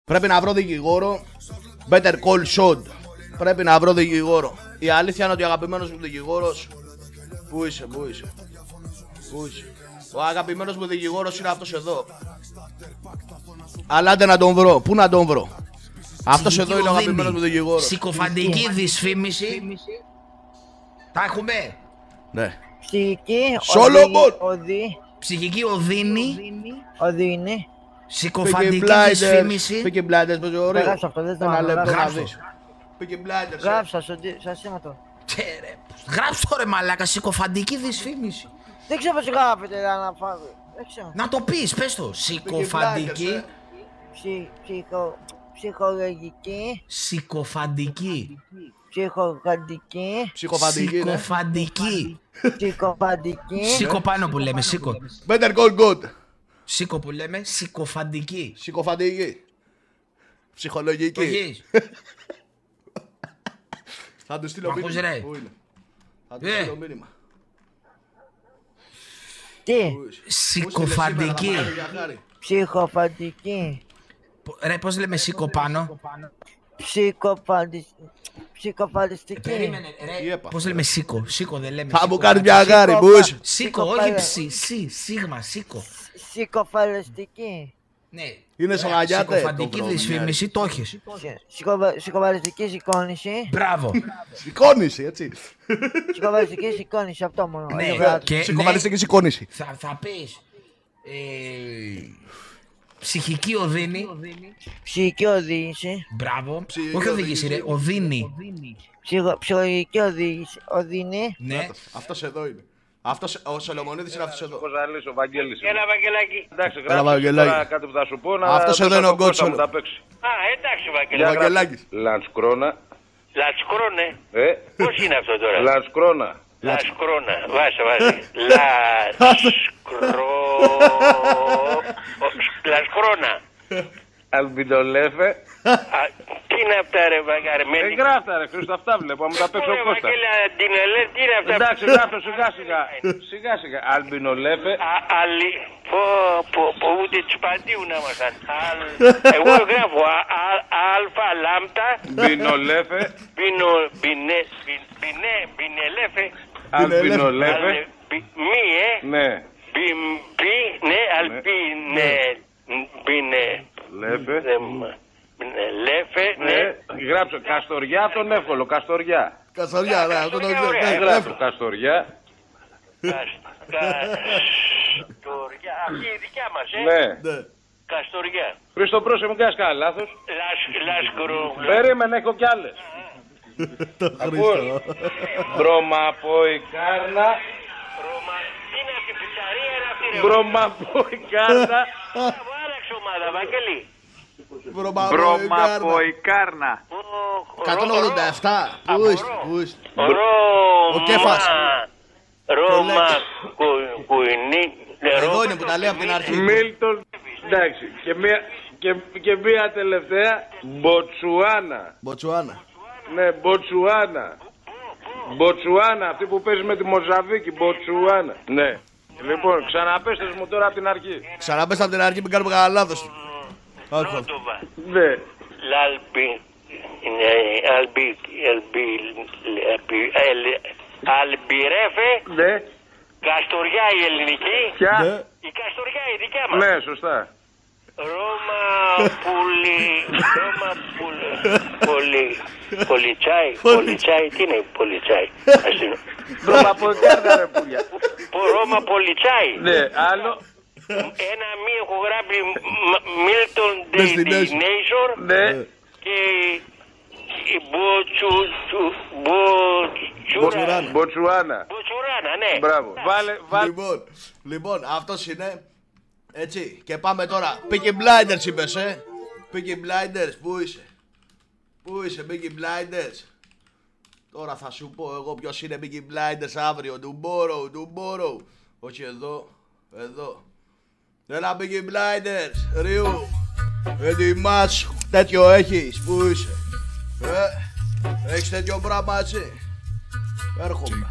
Πρέπει να βρω δικηγόρο. Better call Saul. Πρέπει να βρω δικηγόρο. Η αλήθεια είναι ότι ο αγαπημένος μου δικηγόρος. Πού είσαι, πού είσαι. Πού είσαι. Ο αγαπημένος μου δικηγόρος είναι αυτός εδώ. Αλλά άντε να τον βρω. Πού να τον βρω. Αυτός εδώ είναι ο αγαπημένος μου δικηγόρος. Συκοφαντική δυσφήμιση. Τα έχουμε. Ναι. Ψυχική Ψυχική οδύνη. οδύνη. Συκοφαντική δυσφήμιση. Peaky Blinders, πες ωραίο. Γράψα αυτό, δεν το Ένα λεπτό να γράψω. δεις. Peaky Blinders. Γράψα σας σήμα το. Γράψτε το ρε μαλάκα, συκοφαντική δυσφήμιση. Δεν ξέρω πώς γράφετε να φάβει. Δεν ξέρω. Να το πεις, πες το. Συκοφαντική. Ψυχολογική. Συκοφαντική. Ψυχοφαντική. Ψυχοφαντική, ναι. Συκοφαντική. Ψυχοφαντική. Σίκο πάνω που λέμε, σίκο. Better call God. Σίκο που λέμε, συκοφαντική. Συκοφαντική. Ψυχολογική. Όχι. Θα του στείλω Μ' ακούς, μήνυμα. ρε? Πού είναι. Θα του στείλω μήνυμα. Τι. Συκοφαντική. Ψυχοφαντική. Ρε, πώς λέμε σίκο πάνω. Ψυχοφαντιστική. Περίμενε, ρε. Πώς λέμε σίκο. Σίκο δεν λέμε. Θα μου κάνεις μια αγάρι, πού είσαι. Σίκο, όχι ψι. Σίγμα, σίκο. Ψυχοφαλιστική. Ναι. Είναι σογαλιάτε. Συκοφαντική δυσφήμιση, το έχεις. Ψυχοφαλιστική σηκώνηση. Μπράβο. Σηκώνηση, έτσι. Ψυχοφαλιστική σηκώνηση, αυτό μόνο. Ναι, Είναι βράδυ. και Ψυχοφαλιστική σηκώνηση. θα πεις ψυχική οδύνη. Ψυχική οδήγηση. Μπράβο. Ψυχική Όχι οδήγηση, ρε. οδήγηση. Οδύνη. Ψυχολογική οδύνη. Ναι. Αυτός εδώ είναι. Αυτός, ο Σολομονίδης είναι αυτός εδώ. Πώς θα λες, ο Βαγγέλης. Έλα, Βαγγελάκη. Εντάξει, Έλα, Βαγγελάκη. τώρα κάτι που θα σου πω. Αυτός εδώ είναι ο Γκότσολο. Θα παίξει. Α, εντάξει, Ο Βαγγελάκη. Βαγγελάκης. Λανσκρόνα. Λατσκρόνε. Πώς είναι αυτό τώρα? Λανσκρόνα. Λατσκρόνα. Βάζε. Λατσκρόνα. Αλμπιντολέφε. Τι είναι αυτά ρε Βαγγαρμένη? Γράφτα ρε Χρήστο, αυτά βλέπω, μου τα παίξω ο Κώστας. Βαγγέλα, τι είναι αυτά? Εντάξει, γράφτω σιγά σιγά. Σιγά σιγά. Αλμπινολέφε. Ούτε τους παντίου να ήμασταν. Εγώ γράφω αλφα λάμπτα. Μπινολέφε. Μπινελέφε. Αλμπινολέφε. Μη, Ναι. Ναι, Λέφε. Λέφε, ναι. Γράψω Καστοριά τον εύκολο, Καστοριά. Καστοριά, ναι, αυτό το Καστοριά, ξέρω. Γράψω Καστοριά. Καστοριά. Αυτή η δικιά μας, Ναι. Καστοριά. Χρήστο πρόσεχε, μην κάνεις κανένα λάθος. Λάσκρο. Περίμενε, έχω κι άλλες. Το Χρήστο. Μπρομαποϊκάρνα. Τι είναι αυτή η πιτσαρία, είναι αυτή ρε? Μπρομαποϊκάρνα. Άλλαξε ομάδα, Βαγγέλη. Μπρομαποϊκάρνα. 187. Πού είστε, πού είστε. Ρώμα. Ο Κέφας. Ρώμα. Κουινί. Εδώ είναι που τα λέει από την αρχή. Μίλτον. Εντάξει. Και μία τελευταία. Μποτσουάνα. Μποτσουάνα. Ναι, Μποτσουάνα. Μποτσουάνα, αυτή που παίζει με τη Μοζαβίκη. Μποτσουάνα. Ναι. Λοιπόν, ξαναπέστε μου τώρα από την αρχή. Ξαναπες από την αρχή, μην κάνουμε κανένα λάθος. Ρόντοβα. Ναι. Λάλπι. Αλμπιρέφε. Ναι. Καστοριά η ελληνική. Ποια? Ναι. Η Καστοριά η δικιά μας. Ναι, σωστά. Ρώμα Πολιτσάι, τι είναι Πολιτσάι? Μπρομαποϊκάρνα ρε πουλιά. Ρώμα Πολιτσάι. Ναι, άλλο. Ένα μη έχω γράψει Milton Destination Ναι. και η Μποτσουάνα. Μποτσουράνα, ναι. Μπράβο. Βάλε. Λοιπόν, αυτός είναι. Έτσι, και πάμε τώρα. Peaky Blinders είπες, Peaky Blinders, πού είσαι? Πού είσαι, Peaky Blinders? Τώρα θα σου πω εγώ ποιος είναι Peaky Blinders αύριο. Tomorrow. Όχι εδώ, εδώ. Έλα Peaky Blinders, Ριού. Ετοιμάσου. Τέτοιο έχεις, πού είσαι? Έχεις τέτοιο πράγμα έτσι? Έρχομαι.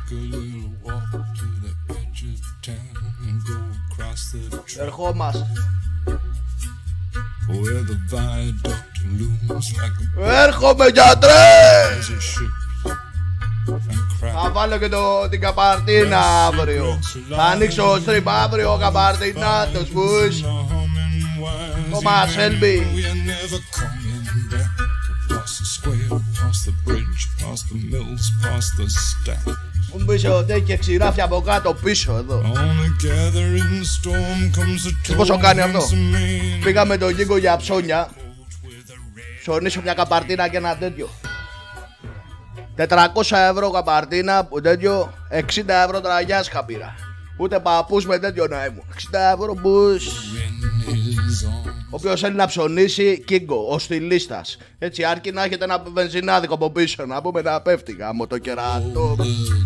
Ερχόμαστε. where the viaduct looms like Έρχομαι γιατρέ! a ship and Θα βάλω και την καπαρτίνα αύριο. Θα ανοίξω strip αύριο καπαρτίνα το σβούς. Το Μασέλμπι. we are never coming back. Past the square, past the bridge, past the mills, past the stack. Μου πεις ότι έχει και ξηράφια από κάτω πίσω εδώ. On a gathering storm comes a Πόσο κάνει αυτό? torrent. Πήγαμε τον Γκίγκο για ψώνια. Ψωνίσω μια καπαρτίνα και ένα τέτοιο. 400 ευρώ καπαρτίνα που τέτοιο. 60 ευρώ τραγιάσκα πήρα. Ούτε παππούς με τέτοιο να ήμουν. 60 ευρώ μπους. Όποιος θέλει να ψωνίσει, Κίγκο, ο στυλίστας. Έτσι, αρκεί να έχετε ένα βενζινάδικο από πίσω, να πούμε να πέφτει γάμο το κερατό.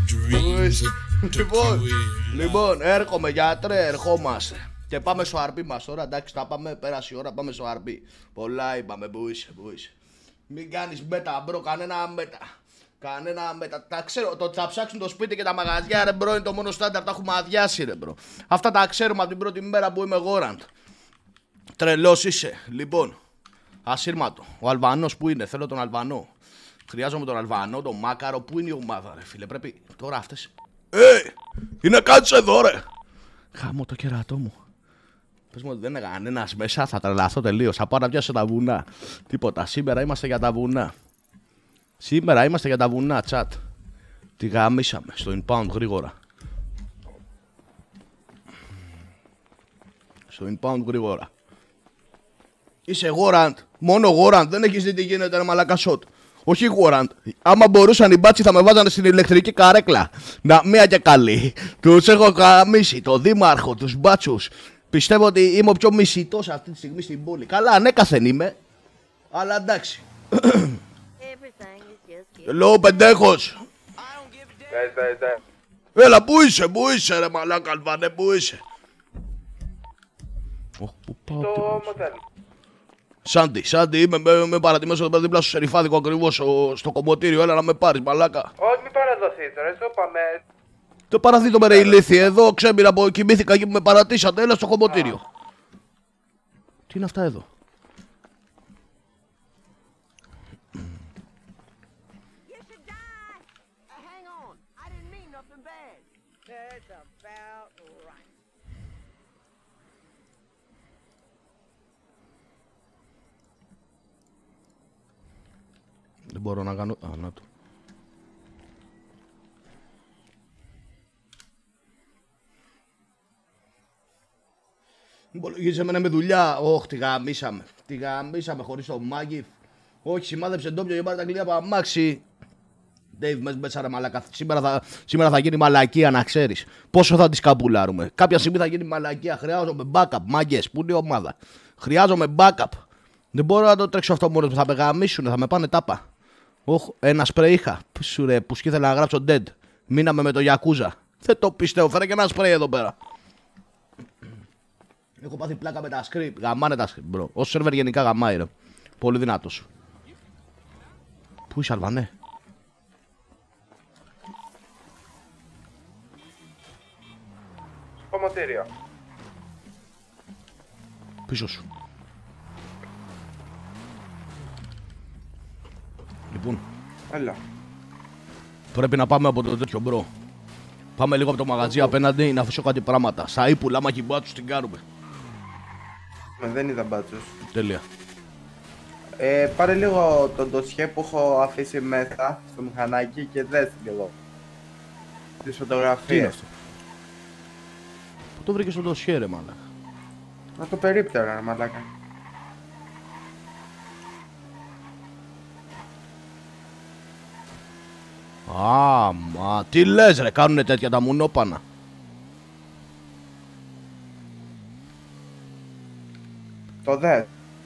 Λοιπόν, έρχομαι γιατρέ, ερχόμαστε. Και πάμε στο αρπί μας τώρα, εντάξει, τα πάμε, πέρασε η ώρα, πάμε στο αρπί. Πολλά είπαμε, που είσαι. Μην κάνεις μέτα, μπρο, κανένα μέτα. Τα ξέρω, το θα ψάξουν το σπίτι και τα μαγαζιά, ρε μπρο, είναι το μόνο στάνταρ, τα έχουμε αδειάσει, ρε μπρο. Αυτά τα ξέρουμε από την πρώτη μέρα που είμαι γόραντ. Τρελός είσαι. Λοιπόν, ασύρματο. Ο Αλβανός που είναι, θέλω τον Αλβανό. Χρειάζομαι τον Αλβανό, τον Μάκαρο. Πού είναι η ομάδα, ρε φίλε, πρέπει τώρα αυτές. Είναι κάτι εδώ, ρε. Χάμω το κερατό μου. Πες μου ότι δεν είναι κανένας μέσα, θα τρελαθώ τελείως. Θα πάω να πιάσω τα βουνά. Τίποτα, σήμερα είμαστε για τα βουνά. Σήμερα είμαστε για τα βουνά, τσάτ. Τη γαμίσαμε στο inbound γρήγορα. Στο inbound γρήγορα. Είσαι γόραντ, μόνο γόραντ, δεν έχεις δει τι γίνεται ρε μαλακασότ. Όχι γόραντ, άμα μπορούσαν οι μπάτσοι θα με βάζανε στην ηλεκτρική καρέκλα. Να, μία και καλή. Τους έχω καμίσει, το δήμαρχο, τους μπάτσους. Πιστεύω ότι είμαι ο πιο μισητός αυτή τη στιγμή στην πόλη. Καλά, ανέκαθεν είμαι, αλλά εντάξει. Λέω πεντέχος. Έλα, πού είσαι ρε μαλάκα Αλβανέ, πού είσαι? Πού πάω, Σάντι, είμαι παρατημένος εδώ πέρα δίπλα στο σεριφάδικο ακριβώς στο κομμωτήριο. Έλα να με πάρεις, μαλάκα. Όχι, μην παραδοθείς τώρα, στο πάμε. Το παραδείγμα με ρε ηλίθι, εδώ ξέμειρα από κοιμήθηκα και με παρατήσατε. Έλα στο κομμωτήριο. Τι είναι αυτά εδώ? Δεν μπορώ να κάνω... Α, να το. Υπολογίζεσαι εμένα με δουλειά. Όχι, τη γαμίσαμε. Τη γαμίσαμε χωρίς το μάγκι. Όχι, σημάδεψε ντόπιο και πάρε τα κλειδιά από αμάξι. Dave, μέσα ρε μαλακά. Σήμερα θα γίνει μαλακία, να ξέρεις. Πόσο θα τις καπουλάρουμε? Κάποια στιγμή θα γίνει μαλακία. Χρειάζομαι backup, μάγκες. Πού είναι η ομάδα? Χρειάζομαι backup. Δεν μπορώ να το τρέξω αυτό μόνο που θα με γαμίσουνε, θα με πάνε τάπα. Όχι, ένα σπρέι είχα. Πού ρε, που ήθελα να γράψω dead. Μείναμε με το Yakuza. Δεν το πιστεύω, φέρε και ένα σπρέι εδώ πέρα. Έχω πάθει πλάκα με τα script. Γαμάνε τα script, bro. Ο σερβερ γενικά γαμάει, ρε. Πολύ δυνατός. Πού είσαι, Αλβανέ? Κομμωτήριο. Πίσω σου. Λοιπόν. Έλα. Πρέπει να πάμε από το τέτοιο, μπρο. Πάμε λίγο από το μαγαζί απέναντι να αφήσω κάτι πράγματα. Σα ύπουλα, άμα έχει μπάτσους, την κάνουμε. Δεν είδα μπάτσους. Τέλεια. Πάρε λίγο το ντοσιέ που έχω αφήσει μέσα στο μηχανάκι και δες λίγο. Τις φωτογραφίες. Τι είναι αυτό? Πού το βρήκες στο ντοσιέ, ρε μαλάκα? Να το περίπτερα, ρε μαλάκα. Μα τι λες ρε, κάνουνε τέτοια τα μουνόπανα? Το δες.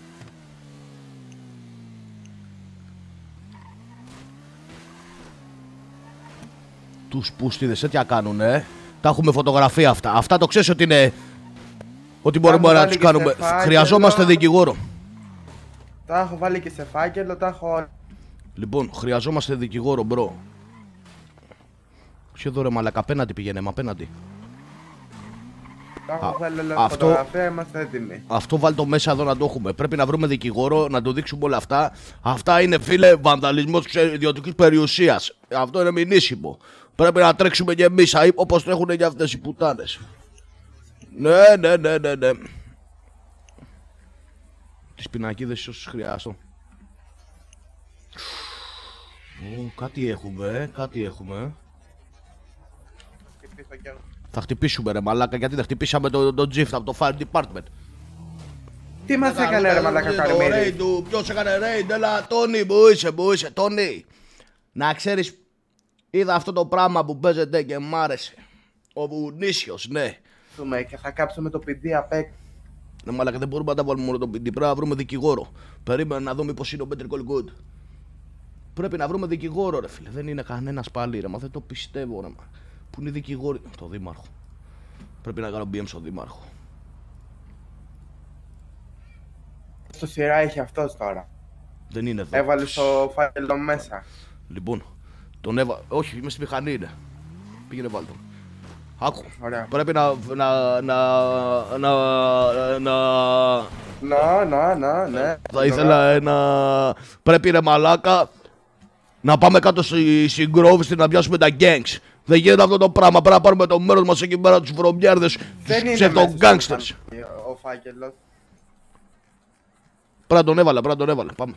Τους πούστιδες τέτοια κάνουνε, τα έχουμε φωτογραφία αυτά. Αυτά το ξέρεις ότι είναι... Ότι μπορούμε να τους κάνουμε. Χρειαζόμαστε δικηγόρο. Τα έχω βάλει και σε φάκελο, τα έχω... Λοιπόν, χρειαζόμαστε δικηγόρο, μπρο. Ποιο εδώ ρε μαλακα, απέναντι πηγαίνε, απέναντι. Αν θέλω αυτό- φωτογραφία, είμαστε έτοιμοι. Αυτό βάλ το μέσα εδώ να το έχουμε. Πρέπει να βρούμε δικηγόρο, να του δείξουμε όλα αυτά. Αυτά είναι, φίλε, βανδαλισμός ιδιωτικής περιουσίας. Αυτό είναι μηνύσιμο. Πρέπει να τρέξουμε κι εμείς όπως τρέχουν και αυτές οι πουτάνες. Ναι. Τις πινακίδες όσους χρειάζω. Κάτι έχουμε. Θα χτυπήσουμε ρε μαλάκα, γιατί δεν χτυπήσαμε το GIFT από το Fire Department. Τι μας έκανε ρε μαλάκα Καρμύρη? Ποιος έκανε raid, έλα Τόνι, που είσαι Τόνι. Να ξέρεις, είδα αυτό το πράγμα που παίζεται και μ' άρεσε. Ο Βουνίσιος, ναι. Και θα κάψουμε το PD απ' έξω. Ναι μαλάκα, δεν μπορούμε να τα βάλουμε μόνο το PD, πρέπει να βρούμε δικηγόρο. Περίμενα να δούμε πως είναι ο Better Call Good. Πρέπει να βρούμε δικηγόρο ρε φίλε, δεν είναι κανένας πάλι ρε, μα δεν το πιστεύω ρε μα. Πού είναι οι δικηγόροι, το δήμαρχο. Πρέπει να κάνω BM στο δήμαρχο. Στο σειρά έχει αυτός τώρα. Δεν είναι εδώ. Έβαλε το φάκελο μέσα. Λοιπόν, τον έβαλε. Όχι, είμαι στη μηχανή είναι. Πήγαινε βάλ' τον. Άκου. Ωραία. Πρέπει Ναι. Θα ήθελα ένα. Πρέπει ρε μαλάκα να πάμε κάτω στη συγκρόβηση να πιάσουμε τα gangs. Δεν γίνεται αυτό το πράγμα. Πρέπει να πάρουμε το μέρος μας εκεί πέρα τους βρωμιάρδες, τους ψευτογκάγκστερς. Ο φάκελος. Πρέπει να τον έβαλε. Πάμε.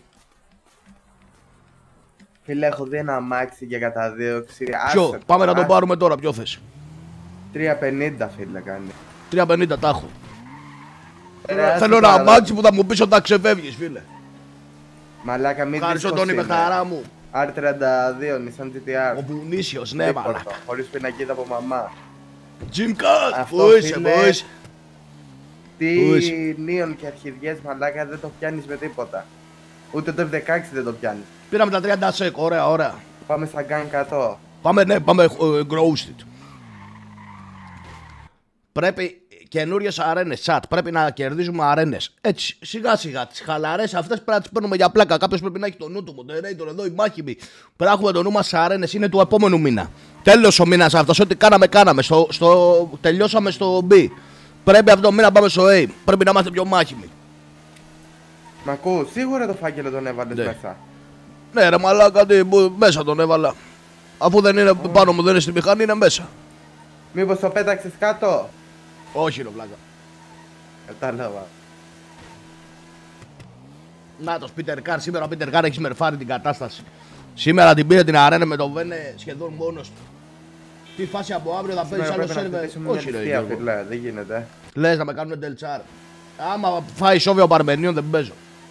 Φίλε, έχω δει ένα αμάξι για καταδίωξη. Ποιο, πάμε να τον πάρουμε τώρα, ποιο θες? 350 φίλε κάνει. 350 τα έχω. Θέλω ένα αμάξι που θα μου πεις όταν ξεφεύγεις, φίλε. Μαλάκα, μην Ευχαριστώ τον είπε χαρά μου. R32, Nissan GTR. Ο Μπουνίσιος, ναι μαλάκα. Χωρίς πινακίδα από μαμά. Jim Cut, Αυτό, πού είσαι, φίλε. πού είσαι? Τι Πού είσαι? νίον και αρχιδιές μαλάκα δεν το πιάνεις με τίποτα. Ούτε το F16 δεν το πιάνεις. Πήραμε τα 30 σεκ, ωραία. Πάμε στα γκάν 100. Πάμε Grousted. Πρέπει καινούριες αρένες, chat. Πρέπει να κερδίζουμε αρένες. Έτσι, σιγά σιγά. Τις χαλαρές αυτές πρέπει να τις παίρνουμε για πλάκα. Κάποιος πρέπει να έχει το νου του. Moderator εδώ, η μάχημη. Πρέπει να έχουμε το νου μας σε αρένες. Είναι του επόμενου μήνα. Τέλος ο μήνας αυτός. Ό,τι κάναμε. Τελειώσαμε στο B. Πρέπει αυτό το μήνα να πάμε στο A. Πρέπει να είμαστε πιο μάχημοι. Μ' ακούς, σίγουρα το φάκελο τον έβαλες Ναι. μέσα. Ναι, ρε μαλάκα, μέσα τον έβαλα. Αφού δεν είναι πάνω μου, δεν είναι στη μηχανή, είναι μέσα. Μήπως το πέταξες κάτω? Όχι, ρε βλάκα. Κατάλαβα. Να το Peter Carr, σήμερα ο Peter Carr έχει σμερφάρει την κατάσταση. Σήμερα την πήρε την αρένα με το Βένε σχεδόν μόνος του. Τι φάση από αύριο θα παίζεις άλλο σερβερ? Όχι ρε Γιώργο. Φίλε, δεν γίνεται. Λες να με κάνουν τελτσάρ. Άμα φάει σόβιο ο Παρμενίων δεν παίζω.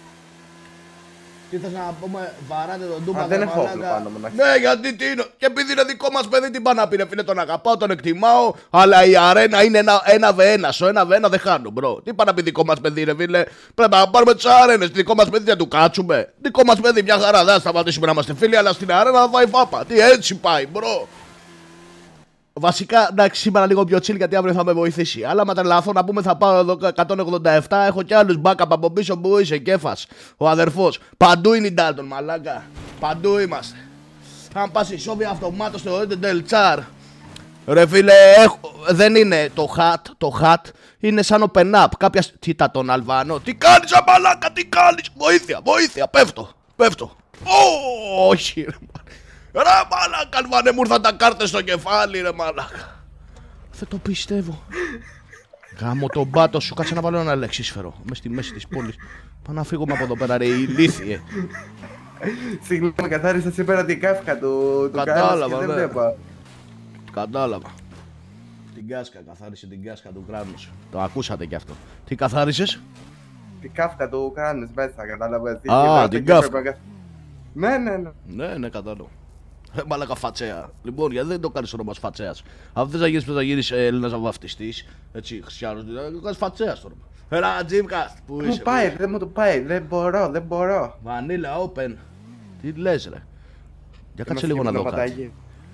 Τι θες να πούμε, βαράτε τον Ντούμπα? δεν έχω όπλο πάνω μου, να Ναι, γιατί τι είναι. Και επειδή είναι δικό μας παιδί, τι πάνε να πει, ρε φίλε, τον αγαπάω, τον εκτιμάω. Αλλά η αρένα είναι ένα V1. Στο 1v1 δεν χάνω, μπρο. Τι πάνε να πει δικό μας παιδί, ρε φίλε. Πρέπει να πάρουμε τις αρένες. Δικό μας παιδί δεν του κάτσουμε. Δικό μας παιδί μια χαρά. Δεν θα σταματήσουμε να είμαστε φίλοι, αλλά στην αρένα θα φάει φάπα. Τι έτσι πάει, μπρο. Βασικά, εντάξει, σήμερα λίγο πιο chill γιατί αύριο θα με βοηθήσει. Αλλά άμα τρελαθώ να πούμε θα πάω εδώ 187. Έχω κι άλλους backup από πίσω που είσαι, Κέφας, ο αδερφός. Παντού είναι η Dalton, μαλάκα. Παντού είμαστε. Αν πας η Σόβια αυτομάτως θεωρείται τελτσάρ. Ρε φίλε, δεν είναι το hat είναι σαν open up. Κάποια. Τι τα τον Αλβανό. Τι κάνεις, μαλάκα, τι κάνεις. Βοήθεια, πέφτω. Όχι, ρε μαλάκα, Αλβανέ μου ήρθαν τα κάρτες στο κεφάλι, ρε μαλάκα. Δεν το πιστεύω. Γάμω τον πάτο σου, κάτσε να βάλω ένα λεξίσφαιρο μες στη μέση της πόλης. Πάω να φύγουμε από εδώ πέρα, ρε ηλίθιε. Συγγνώμη, καθάρισα σήμερα την κάφκα του Κατάλαβα, δεν ναι. βλέπω. Κατάλαβα. Την κάσκα, καθάρισε την κάσκα του κράνους. Το ακούσατε κι αυτό. Τι καθάρισες? Την κάφκα του κράνους μέσα, κατάλαβα. Την κάφκα. Ναι. Ναι, κατάλαβα. Μαλάκα φατσέα. Λοιπόν, γιατί δεν το κάνεις όνομα φατσέας? Αν θες να γίνεις Έλληνας βαφτιστής, έτσι, χριστιανός, το κάνεις φατσέας το όνομα. Έλα, Τζιμκαστ, πού είσαι? Δεν μου το πάει, δεν μπορώ. Vanilla Open. Τι λες, ρε? Για κάτσε λίγο να δω κάτι.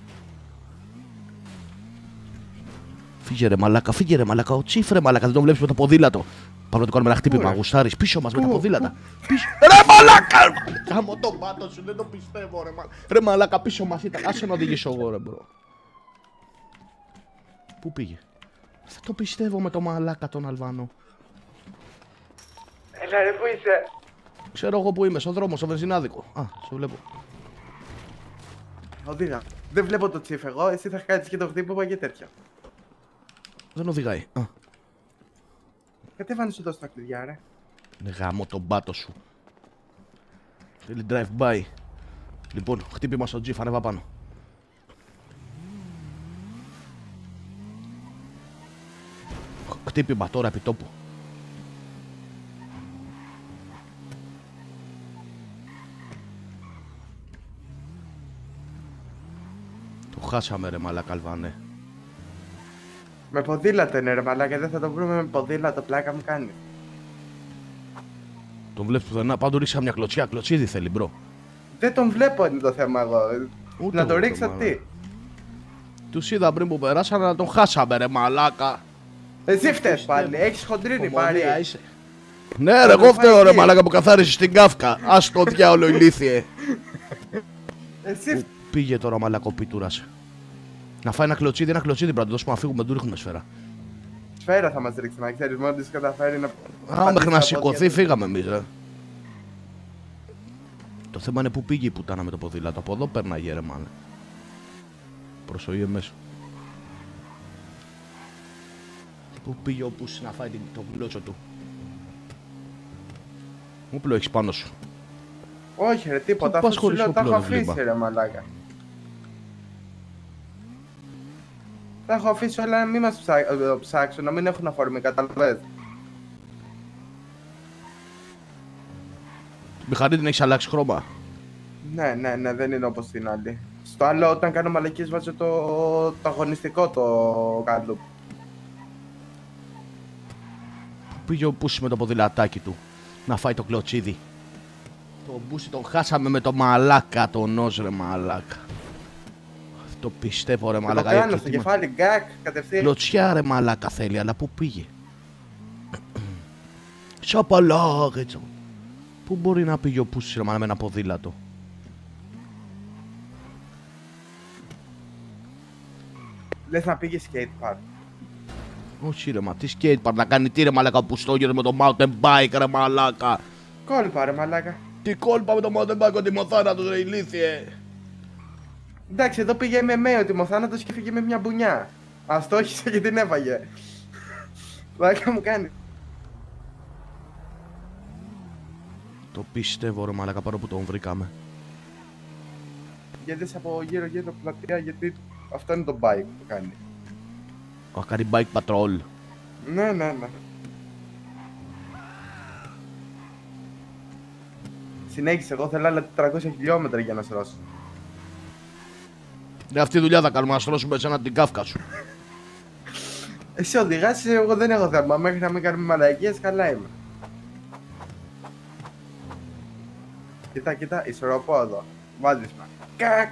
Φύγε ρε μαλάκα, ο Τσίφ ρε μαλάκα, δεν τον βλέπεις με το ποδήλατο. Πάμε να του κάνουμε ένα χτύπημα, γουστάρεις, πίσω μας με τα ποδήλατα. Πίσω. Ρε μαλάκα! Κάμω τον πάτο σου, δεν το πιστεύω ρε μαλάκα. Ρε μαλάκα, πίσω μας ήταν, άσε να οδηγήσω εγώ ρε μπρο. Πού πήγε? Δεν το πιστεύω με το μαλάκα τον Αλβάνο. Έλα ρε, πού είσαι? Ξέρω εγώ που είμαι, στον δρόμο, στο βενζινάδικο. Α, σε βλέπω. Οδήγα. Δεν βλέπω το τσίφ εγώ, εσύ θα κάτσεις και το χτύπημα και τέτοια. Δεν οδηγάει. Α, Κατέβανε σου δώσει τα κλειδιά, ρε. είναι γάμο τον πάτο σου. Θέλει drive-by. Λοιπόν, χτύπημα στο τζιφ, ανέβα πάνω. Χτύπημα τώρα επί τόπου. Το χάσαμε ρε μαλάκα Αλβάνε. Με ποδήλατο είναι ρε μαλάκα, δεν θα το βρούμε με ποδήλατο, πλάκα μου κάνει. Τον βλέπεις πουθενά, πάντου ρίξα μια κλωτσιά, κλωτσίδι θέλει μπρο. Δεν τον βλέπω είναι το θέμα εγώ. Ούτε Να το εγώ ρίξω το τι. Τους είδα πριν που περάσανε να τον χάσαμε ρε μαλάκα. Εσύ φταίς πάλι, έχεις χοντρίνει πάλι. Ομονία είσαι. Ναι ρε, εγώ φταίω ρε μαλάκα που καθάρισες στην Κάφκα. Ας το διάολο ηλίθιε. Εσύ Πού πήγε τώρα ο μαλακοπίτουρας? Να φάει ένα κλωτσίδι πρέπει να το δώσουμε να φύγουμε, δεν του ρίχνουμε σφαίρα. σφαίρα θα μας ρίξει, να ξέρεις, μόνο της καταφέρει να... Α, μέχρι να τα σηκωθεί πόδια. φύγαμε εμείς ρε. Το θέμα είναι πού πήγε η πουτάνα με το ποδήλατο. Από εδώ πέρναγε ρε μάλλον. Προσοχή εμέσω. Πού πήγε ο Πούσης να φάει το γλώτσο του? Όπλο έχεις πάνω σου? Όχι ρε, τίποτα, πας αφού σου χωρίς λέω τα όπλο, έχω ρε, αφήσει βλήπα. ρε μαλάκα. Τα έχω αφήσει όλα να μην μας ψάξουν, να μην έχουν αφορμή, καταλαβες. Τη μηχανή την έχεις αλλάξει χρώμα? Ναι, δεν είναι όπως την άλλη. Στο άλλο όταν κάνω μαλακίες βάζω το αγωνιστικό το κάλου. Πού πήγε ο Πούσης με το ποδηλατάκι του να φάει το κλωτσίδι? Τον Πούση τον χάσαμε με το μαλάκα, τον Όζ ρε μαλάκα. Το πιστεύω ρε Το μαλάκα. κάνω στο γιατί μα- κεφάλι, γκάκ, κατευθείαν. Κλωτσιά ρε μαλάκα θέλει, αλλά πού πήγε? Σαπαλάκετσα. Πού μπορεί να πήγε ο Πούσης ρε μαλάκα με ένα ποδήλατο? Λες να πήγε skate park. Όχι ρε μα, τι skate park να κάνει, τι ρε μαλάκα που στόγεται με το mountain bike ρε μαλάκα. Κόλπα ρε μαλάκα. Τι κόλπα με το mountain bike, ο τιμοθάνατος ρε ηλίθιε. Εντάξει, εδώ πήγε MMA ο Τιμοθάνατος και φύγε με μια μπουνιά. Αστόχησε και την έφαγε. Πλάκα μου κάνει. Το πιστεύω ρε μαλάκα, παρόλο που τον βρήκαμε. Γέντες από γύρω πλατεία γιατί αυτό είναι το bike που κάνει. Α, κάνει bike patrol. Ναι. Συνέχισε, εγώ θέλω άλλα 400 χιλιόμετρα για να σρώσω. Ναι, αυτή η δουλειά θα κάνουμε, να στρώσουμε εσένα την Κάφκα σου. Εσύ οδηγάς, εγώ δεν έχω θέμα. Μέχρι να μην κάνουμε μαλακίες, καλά είμαι. Κοίτα, ισορροπώ εδώ. Βάδισμα. Κακ.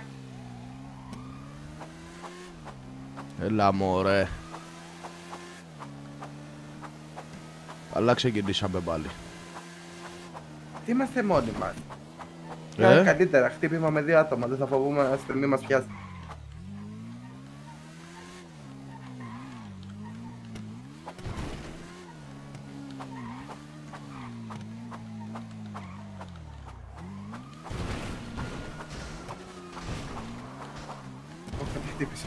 Έλα μωρέ. Καλά ξεκινήσαμε πάλι. Τι είμαστε μόνοι μας. Ε? Καλύτερα, χτύπημα με 2 άτομα. Δεν θα φοβούμε να στιγμή μας πιάσει. Όχι, με χτύπησε.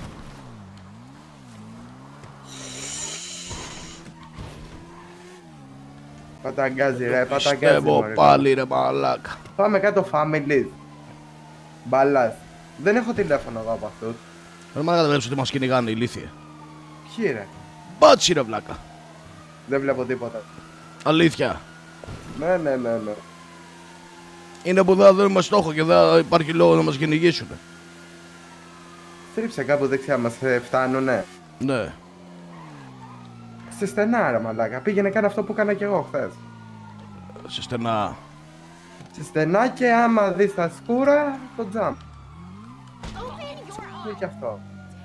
Παταγκάζει ρε, παταγκάζει. Πιστεύω μωρέ. πάλι ρε μαλάκα. Πάμε κάτω family. Μπαλάς. Δεν έχω τηλέφωνο εγώ από αυτούς. Ρε μαλάκα, δεν βλέπεις ότι μας κυνηγάνε ηλίθιε? Ποιοι ρε. Μπάτσι ρε βλάκα. Δεν βλέπω τίποτα. Αλήθεια. Ναι. Είναι που δεν δίνουμε στόχο και δεν υπάρχει λόγο να μας κυνηγήσουν. Στρίψε κάπου δεξιά μας φτάνουνε. Ναι. Σε στενά ρε μαλάκα. Πήγαινε κάνε αυτό που έκανα κι εγώ χθες. Σε στενά. Σε στενά και άμα δεις τα σκούρα, το jump. Είναι και αυτό.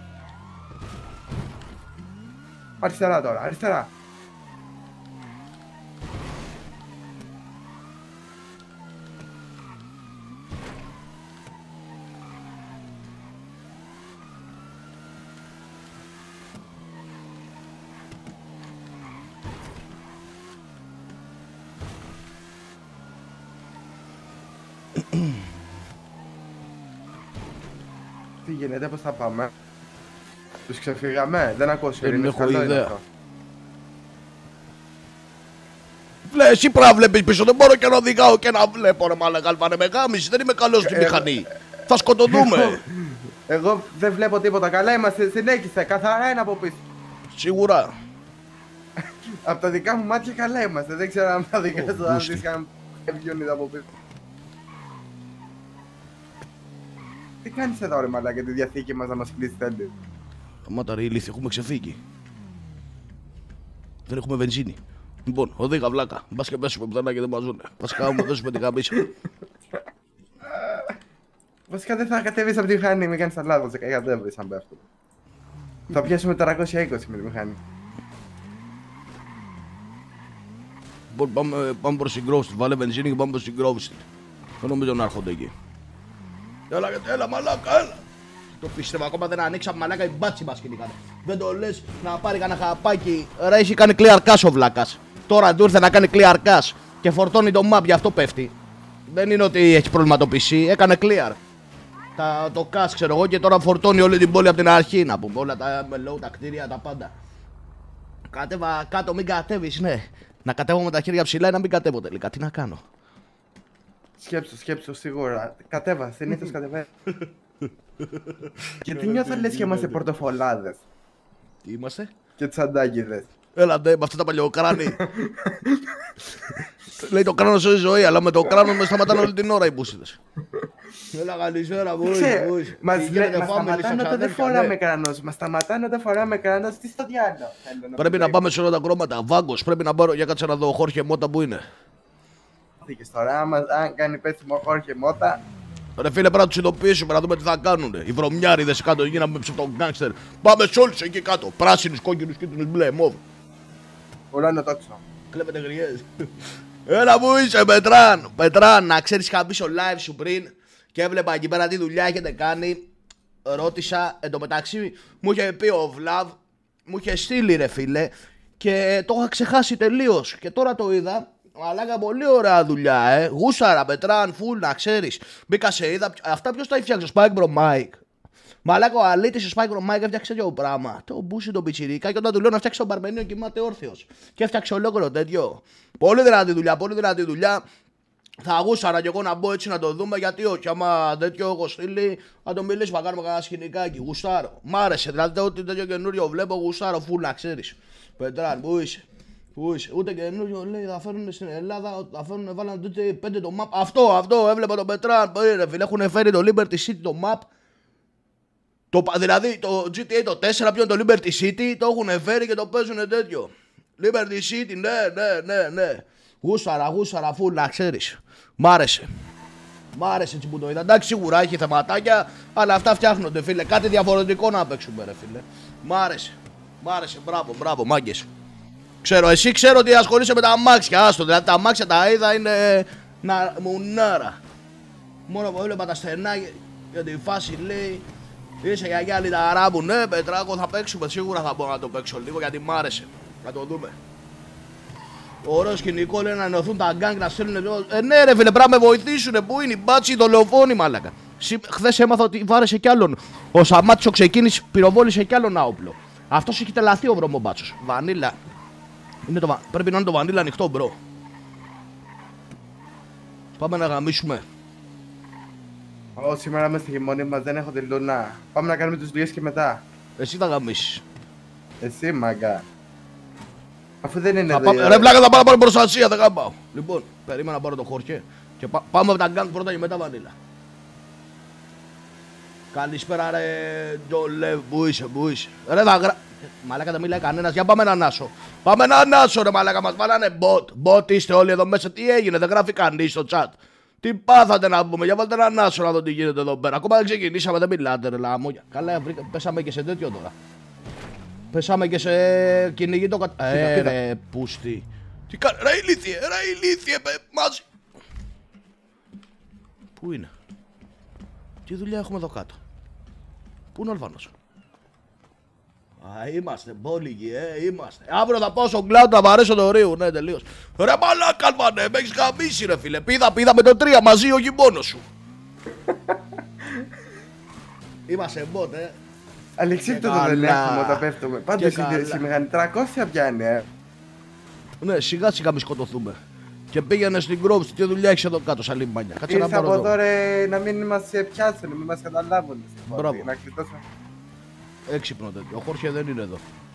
Αριστερά τώρα, αριστερά. Τι γίνεται, πώς θα πάμε? Τους ξεφύγαμε, δεν ακούω Δεν έχω καλό είναι ιδέα. αυτό. Εσύ πρέπει να βλέπεις πίσω, δεν μπορώ και να οδηγάω και να βλέπω ρε μαλάκα, αλφάνε με γάμιση, δεν είμαι καλός στη μηχανή. Θα σκοτωθούμε. Εγώ δεν βλέπω τίποτα, καλά είμαστε, συνέχισε, καθαρά είναι από πίσω. Σίγουρα. Από τα δικά μου μάτια καλά είμαστε, δεν ξέρω αν τα δικά σου αν Μπούστη. δεις καν βγαίνουν από πίσω. Τι κάνεις εδώ ρε μαλάκα, τη διαθήκη μας να μας κλείσει τέλειο? Αμάτα ρε ηλίθεια, έχουμε ξεφύγει. Δεν έχουμε βενζίνη. Λοιπόν, οδήγα βλάκα. Μπας και πέσουμε πουθενά και δεν μας ζουνε. Βασικά μου δώσουμε την γαμίση. Βασικά δεν θα κατέβεις από τη μηχανή, μην κάνεις τα λάθος, δεν κατέβεις αν πέφτω. Θα πιάσουμε 420 με τη μηχανή. Λοιπόν, πάμε προς την Grove Street. Βάλε βενζίνη και πάμε προς την Grove Street. Δεν νομίζω να έρχονται εκεί. Έλα μαλάκα, έλα. Το πίστευα, ακόμα δεν ανοίξαμε μαλάκα, οι μπάτσι μας κυνηγάνε. Δεν το λες να πάρει κανένα χαπάκι. Ρε, έχει κάνει clear cash ο βλάκας. Τώρα του ήρθε να κάνει clear cash και φορτώνει το map, γι' αυτό πέφτει. Δεν είναι ότι έχει πρόβλημα το PC, έκανε clear. Το cash ξέρω εγώ και τώρα φορτώνει όλη την πόλη από την αρχή. Να πούμε όλα τα MLO, τα κτίρια, τα πάντα. Κατέβα κάτω, μην κατέβεις, ναι. Να κατέβω με τα χέρια ψηλά ή να μην κατέβω τελικά. Τι να κάνω. Σκέψου σίγουρα. Κατέβα, συνήθως κατεβαίνει. Γιατί νιώθω λες και είμαστε πορτοφολάδες Τι είμαστε? και τσαντάκιδες. Έλα ντε, με αυτά τα παλιοκράνη. Λέει το κράνος ζωή ζωή, αλλά με το κράνος με σταματάνε όλη την ώρα οι μπούσιδες. Έλα καλησπέρα, βοήθη. Μας σταματάνε όταν δεν φοράμε κράνος. Μας σταματάνε όταν φοράμε κράνος. Τι στο διάλογο. Πρέπει να πάμε σε όλα τα χρώματα. Βάγκος, πρέπει να πάρω για κάτσε να δω. Χόρχε Μότα που είναι. Τώρα, αν κάνει πέσιμο Χόρχε Μότα. Ρε φίλε, πρέπει να τους ειδοποιήσουμε να δούμε τι θα κάνουνε. Οι βρωμιάριδες κάτω γίναμε με ψευτογκάνγκστερ. Πάμε σε όλους εκεί κάτω. Πράσινους, κόκκινους, κίτρινους, μπλε, μόβ. Ουράνιο τόξο. Κλέπετε γριές. Έλα που είσαι, Πετράν. Πετράν, να ξέρεις, είχα μπει στο live σου πριν και έβλεπα εκεί πέρα τι δουλειά έχετε κάνει. Ρώτησα, εντωμεταξύ μου είχε πει ο Βλαβ, μου είχε στείλει ρε φίλε και το είχα ξεχάσει τελείως. Και τώρα το είδα. Μαλάκα, πολύ ωραία δουλειά, Γούσαρα, Πετράν, φουλ, να ξέρεις. Μπήκα σε είδα. Αυτά ποιος τα έφτιαξε, ο Spike Bro Mike. Μαλάκα, ο αλήτης ο Spike Bro Mike έφτιαξε τέτοιο πράγμα. Το μπούσι το πιτσιρίκα και όταν του λέω να φτιάξει τον Παρμενίο κοιμάται όρθιος. Και έφτιαξε ολόκληρο τέτοιο. Πολύ δυνατή δουλειά, πολύ δυνατή δουλειά. Θα γούσαρα κι εγώ να μπω έτσι να το δούμε, γιατί όχι. Άμα τέτοιο έχω στείλει, θα το μιλήσουμε, να κάνουμε κανένα σκηνικάκι. Γουστάρω. Μ' άρεσε, δηλαδή ό,τι τέτοιο καινούριο βλέπω, γουστάρω, φουλ να ξέρεις. Πετράν, πού είσαι? Πού είσαι? Ούτε καινούριο λέει, θα φέρουν στην Ελλάδα, θα φέρουν, βάλαν τότε 5 το map. Αυτό, έβλεπα τον Πετράν. Ρε φίλε, έχουν φέρει το Liberty City το map. Δηλαδή το GTA το 4 πιον το Liberty City, το έχουν φέρει και το παίζουν τέτοιο. Liberty City, ναι. Γούσαρα, φουλ να ξέρεις. Μ' άρεσε. Μ' άρεσε έτσι που το είδα. Εντάξει, σίγουρα έχει θεματάκια, αλλά αυτά φτιάχνονται, φίλε. Κάτι διαφορετικό να παίξουμε, ρε φίλε. Μ' άρεσε, μπράβο, μάγκες. Εσύ ξέρω ότι ασχολείσαι με τα αμάξια. Άστο, δηλαδή τα αμάξια τα είδα είναι μουνάρα. Μόνο που έβλεπα τα στενά για τη φάση λέει. Είσαι για γυάλι τα αράμπου. Ναι, Πετράκο, θα παίξουμε. Σίγουρα θα μπορώ να το παίξω λίγο γιατί μ' άρεσε. Θα το δούμε. Ωραίο σκηνικό, λέει να ενωθούν τα γκάγκ να στέλνουν. Ναι, ρε φίλε, πρέπει να με βοηθήσουνε. Πού είναι η μπάτσι, δολοφόνη, μάλακα. Χθες έμαθα ότι βάρεσε κι άλλον. Ο Σαμάτης ο ξεκίνησε, πυροβόλησε κι άλλον άοπλο. Αυτός έχει τελαθεί ο βρωμομπάτσος. Βανίλα. Πρέπει να είναι το βανίλα ανοιχτό, μπρο. Πάμε να γαμίσουμε. Σήμερα είμαι στη χειμώνη μας, δεν έχω τη λούνα. Πάμε να κάνουμε τις δουλειές και μετά. Εσύ θα γαμίσεις. Εσύ, μαγκά. Αφού δεν είναι Ρε βλάκα, θα πάω να πάρω προστασία, δεν γαμπάω. Λοιπόν, περίμενα να πάρω το χόρχε και πάμε με τα γκάγκ πρώτα και μετά βανίλα. Καλησπέρα ρε Τζολεύ, πού είσαι. Ρε μαλάκα δεν μιλάει κανένας, για πάμε να ανάσω. Πάμε να ανάσω ρε μαλάκα, μας βάλανε bot. Bot είστε όλοι εδώ μέσα, τι έγινε, δεν γράφει κανείς στο chat. Τι πάθατε να πούμε, για βάλτε να ανάσω να δω τι γίνεται εδώ πέρα. Ακόμα δεν ξεκινήσαμε, δεν μιλάτε ρε λαμόγια. Καλά, πέσαμε και σε τέτοιο τώρα. Πέσαμε και σε κυνηγή το ρε πούστη. Τι κάνει, ρε ηλίθιε, μαζί. Πού είναι? Τι δουλειά έχουμε εδώ κάτω? Πού είναι ο Αλβανός? Α, είμαστε μπόλικοι, είμαστε. Αύριο θα πάω στον κλάδο να βαρέσω το Ρίου, ναι, τελείως. Ρε μαλάκα, Αλβανέ, με έχεις γαμίσει ρε φίλε. Πήδα με το 3 μαζί, όχι μόνος σου. Είμαστε μπότ, Αλεξίπτωτο δεν έχουμε όταν πέφτουμε. Πάντως η μηχανή 300 πιάνει, Ναι, σιγά σιγά μη σκοτωθούμε. Και πήγαινε στην Grove, τι δουλειά έχεις εδώ κάτω, σαν λιμάνια. Κάτσε να Ήρθα πάρω από εδώ. εδώ ρε, να μην μας πιάσουν, μην μας καταλάβουν. Μπράβο. Να κλειτώσω. Έξυπνο τέτοιο. Ο Χόρχε δεν είναι εδώ.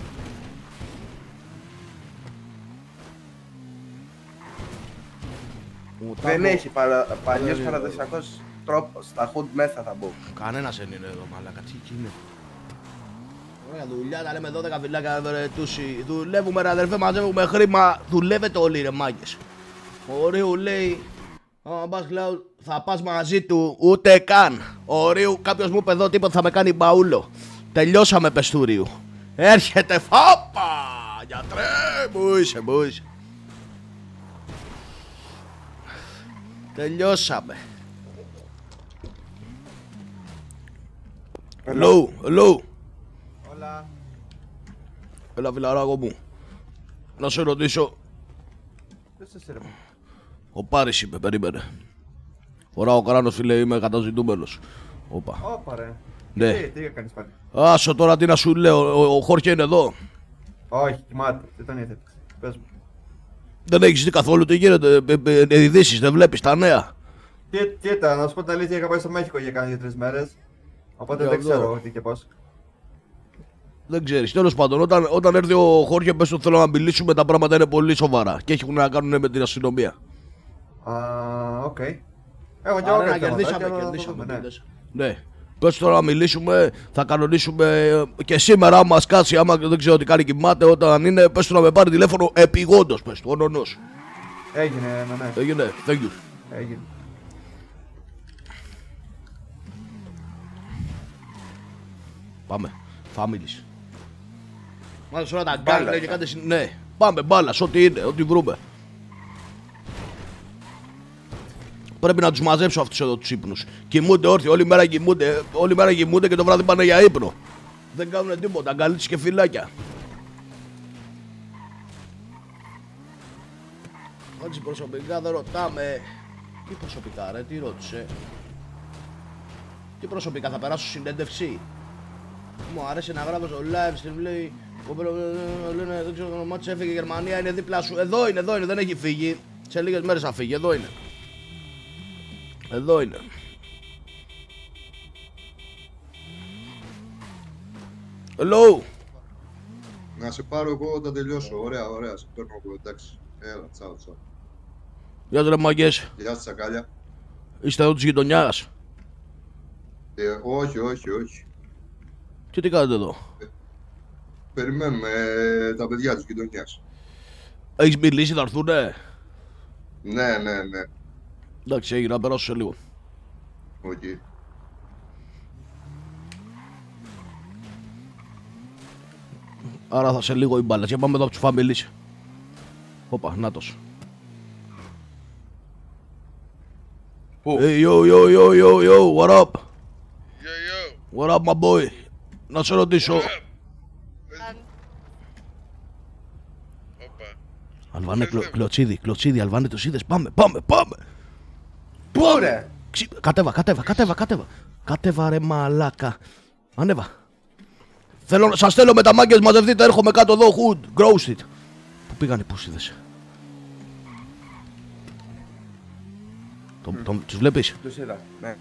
Δεν έχει παλιός παραδοσιακός τρόπος. Τα hood μέσα θα μπω. Κανένας δεν είναι εδώ, μαλάκα. Τι είναι. Ωραία δουλειά, τα λέμε 12 φυλάκια τούσι. Δουλεύουμε ρε αδερφέ, μαζεύουμε χρήμα. Δουλεύετε όλοι ρε μάγκες. Ο Ρίου λέει, άμα πας Cloud θα πας μαζί του, ούτε καν. Ο Ρίου, κάποιος μου είπε εδώ τίποτα θα με κάνει μπαούλο. Τελειώσαμε πες του Ρίου. Έρχεται φάπα, γιατρέ, μου είσαι. Τελειώσαμε. Hello. Όλα. Έλα φιλαράκο μου. Να σε ρωτήσω. Ποιος είσαι ρε. Ο Πάρης είπε, περίμενε. Ωραία, ο Καράνος φίλε, είμαι καταζητούμενος. Όπα. Όπα ρε. Ναι. Τι έκανες πάλι. Άσο τώρα τι να σου λέω, ο Χόρχε είναι εδώ. Όχι, κοιμάται. Δεν τον ήθελες. Πες μου. Δεν έχεις δει καθόλου τι γίνεται, ειδήσεις, δεν βλέπεις τα νέα. Τι ήταν, να σου πω την αλήθεια, είχα πάει στο Μέχικο για κάνα 2-3 μέρες. Οπότε Για δεν εδώ. ξέρω τι και πώς. Δεν ξέρεις, τέλος πάντων, όταν έρθει ο Χόρχε πες του θέλω να μιλήσουμε, τα πράγματα είναι πολύ σοβαρά και έχουν να κάνουν με την αστυνομία. Οκ. Έχω κι εγώ Άρα, κάτι κερδίσαμε, ναι. Πες τώρα να μιλήσουμε, θα κανονίσουμε και σήμερα άμα σκάσει, άμα δεν ξέρω τι κάνει κοιμάται, όταν είναι, πες του να με πάρει τηλέφωνο επιγόντως, πες του, ο νονός. Έγινε, ναι. Έγινε, thank you. Έγινε. Πάμε, families. Μάλιστα όλα τα γκάλ λέει και κάντε ναι, πάμε μπάλας, ό,τι είναι, ό,τι βρούμε. Πρέπει να τους μαζέψω αυτούς εδώ τους ύπνους. Κοιμούνται όρθιοι, όλη μέρα κοιμούνται και το βράδυ πάνε για ύπνο. Δεν κάνουν τίποτα, αγκαλίτσες και φυλάκια. Έτσι προσωπικά δεν ρωτάμε. Τι προσωπικά ρε, τι ρώτησε. Τι προσωπικά, θα περάσω συνέντευξη. Μου αρέσει να γράφω στο live stream, λέει. Λένε, δεν ξέρω το όνομά της, έφυγε η Γερμανία, είναι δίπλα σου. Εδώ είναι, δεν έχει φύγει. Σε λίγες μέρες θα φύγει, εδώ είναι. Εδώ είναι. Hello. Να σε πάρω εγώ όταν τελειώσω. Ωραία, σε παίρνω εγώ, εντάξει. Έλα, τσάου. Γεια σας ρε μαγκές. Γεια σας τσακάλια. Είστε εδώ της γειτονιάς. Όχι. Και τι κάνετε εδώ. Περιμένουμε τα παιδιά της γειτονιάς. Έχεις μιλήσει, θα έρθουνε. Ναι. Εντάξει, έγινε, να περάσω σε λίγο. Οκ. Άρα θα σε λίγο οι μπάλες. Για πάμε εδώ από τους families. Όπα, νάτος. Πού? Hey, yo, what up? What up, my boy? Να σε ρωτήσω. Αλβάνε, κλωτσίδι, Αλβάνε, τους είδες. Πάμε. Πού ρε? Κατέβα ρε μαλάκα. Ανέβα. Σας θέλω με τα μάγκες, μαζευτείτε, έρχομαι κάτω εδώ, hood, grow street. Πού πήγαν οι πούσιδες. Τους βλέπεις. Τους είδα, ναι.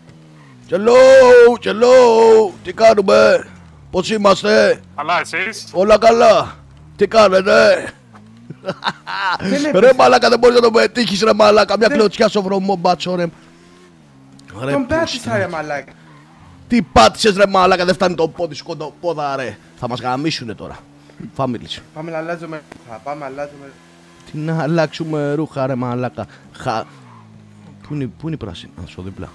Hello, τι κάνουμε, πώς είμαστε. Καλά εσείς. Όλα καλά, τι κάνετε. Ρε μαλάκα, δεν μπορείς να το πετύχεις ρε μαλάκα, μια κλωτσιά στο βρωμό μπάτσο ρε. Τον πάτησα ρε μαλάκα. Τι πάτησες ρε μαλάκα, δεν φτάνει το πόδι σου κοντοπόδα ρε. Θα μας γαμίσουνε τώρα. Families. Πάμε να αλλάζουμε ρούχα, Τι να αλλάξουμε ρούχα ρε μαλάκα. Πού είναι η πράσινη, να σου δίπλα.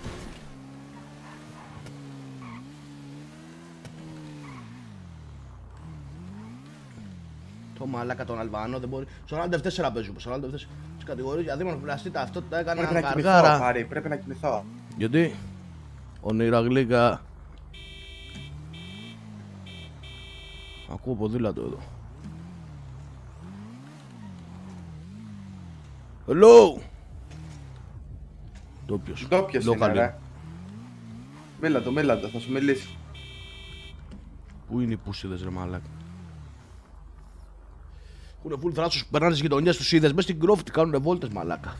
Το μαλάκα τον Αλβανό δεν μπορεί. Στον Άλντεφ 4 παίζουμε. Στον Άλντεφ 4 τις κατηγορίες για δίμονο πλαστή ταυτότητα έκανε έναν καργάρα. Πρέπει να κοιμηθώ. Γιατί? Ονείρα γλύκα. Ακούω ποδήλατο εδώ. Hello! Ντόπιος. Ντόπιος είναι, Λοκαλή. ρε. Μίλα το, θα σου μιλήσει. Πού είναι οι πούσιδες ρε μαλάκα? Έχουνε φουλ θράσους που περνάνε στις γειτονιές τους είδες. Μες στην Κρόφτη κάνουνε βόλτες μαλάκα.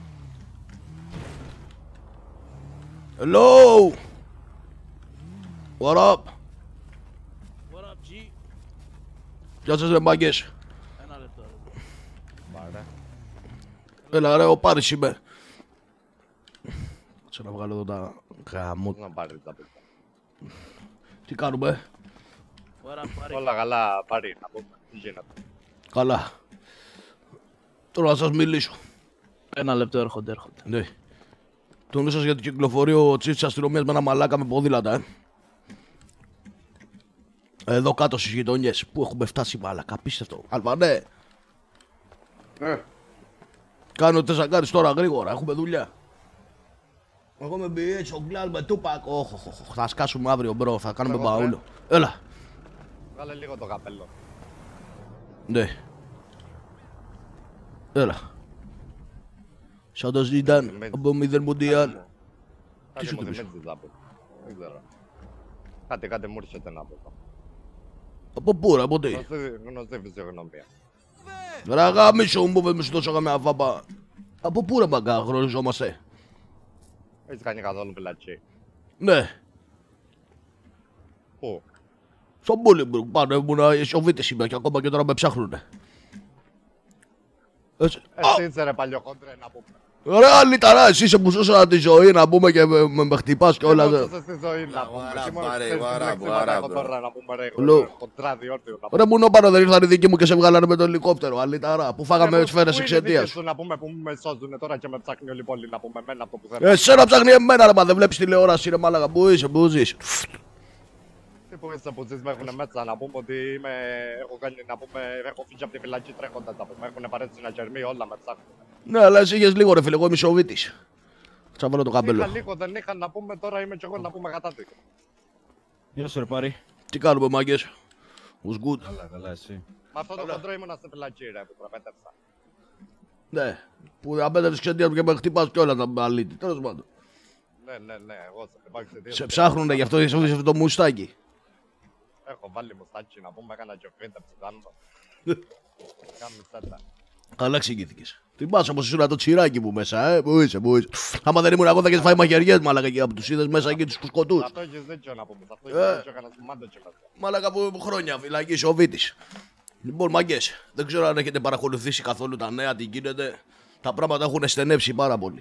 Hello! What up? What up, G? Γεια σας ρε μάγκες. Ένα λεπτό. Έλα ρε, ο Πάρης είμαι. Κάτσε να βγάλω εδώ τα γαμώ. Να πάρει τα παιδιά. Τι κάνουμε? What up, buddy? Όλα καλά, πάρει να πούμε. Τι γίνεται? Καλά. Τώρα να σας μιλήσω. Ένα λεπτό, έρχονται. Ναι. Τον ίσως γιατί κυκλοφορεί ο τσίφ της αστυνομίας με ένα μαλάκα με ποδήλατα, Εδώ κάτω στις γειτονιές. Πού έχουμε φτάσει μαλάκα, απίστευτο. Αλβανέ. Κάνω ό,τι θες να κάνεις τώρα γρήγορα, έχουμε δουλειά. Εγώ με BH, ο Γκλάν με Τούπακ. Θα σκάσουμε αύριο μπρο, θα κάνουμε μπαούλο. Έλα. Βγάλε λίγο το καπέλο. Ναι. Έλα. Σαν το Ζιντάν από 0 Μουντιάλ. Τι σου το πεις? Δεν ξέρω. Κάτι μου έρχεται να πω. Από πού ρε, από τι? Γνωστή φυσιογνωμία. Ρε γάμισο μου με σου δώσω καμιά φάπα. Από πού ρε μπαγκά γνωριζόμαστε? Έχεις κάνει καθόλου πελατσί? Ναι. Πού? Στον Μπούλιμπουργκ πάνω ήμουνα ισοβίτης είμαι και ακόμα και τώρα με ψάχνουνε. Έτσι. Εσύ είσαι ρε παλιοχόντρε να πούμε. Ρε αλήταρα, εσύ σε που σώσα τη ζωή να πούμε και με χτυπάς και όλα. Σώσες τη ζωή να πούμε. Ρε μου πάνω δεν ήρθαν οι δικοί μου και σε βγάλανε με το ελικόπτερο. Αλήταρα, που φάγαμε σφαίρες εξαιτίας. Να πούμε που με σώζουνε τώρα και με ψάχνει όλη η πόλη να πούμε εμένα από που θέλω. Εσένα ψάχνει εμένα ρε μα δεν βλέπεις τηλεόραση ρε μάλακα. Πού είσαι, πού ζεις? Τι που είσαι που ζεις με έχουνε μέσα να πούμε ότι έχω κάνει να πούμε έχω φύγει από τη φυλακή τρέχοντας να πούμε. Έχουνε παρέτηση να κερμεί όλα με ψάχνουν. Ναι, αλλά εσύ είχες λίγο ρε φίλε, εγώ είμαι Σοβίτης. Θα βάλω το καπέλο. Είχα λίγο, δεν είχα να πούμε, τώρα είμαι κι εγώ να πούμε κατάδικο. Γεια σου ρε Πάρη. Τι κάνουμε μάγκες? What's good? Καλά εσύ. Με αυτό το κοντρό ήμουνα στην φυλακή ρε που τραπέτευσα. Ναι, που απέτρεψες ξεντία και με χτυπάς κιόλα τα μπαλίτη, τέλος πάντων. Ναι, εγώ σε ψάχνουνε γι' αυτό είσαι αυτό το μουστάκι. Έχω βάλει μουστάκι να πούμε, έκανα και φρύντεψη κάνω. Κάμει σέτα. Καλά εξηγήθηκες. Θυμάσαι πως ήσουν το τσιράκι μου μέσα, πού είσαι, πού είσαι. Άμα δεν ήμουν εγώ θα έχεις φάει μαχαιριές μαλάκα και από τους είδες μέσα εκεί τους κουσκοτούς. Αυτό έχεις δίκιο να πούμε, αυτό έχεις δίκιο, έκανας μάντο και μέσα. Μαλάκα που χρόνια φυλακή ο Βίτης. Λοιπόν μάγκες, δεν ξέρω αν έχετε παρακολουθήσει καθόλου τα νέα, τι γίνεται. Τα πράγματα έχουν στενέψει πάρα πολύ.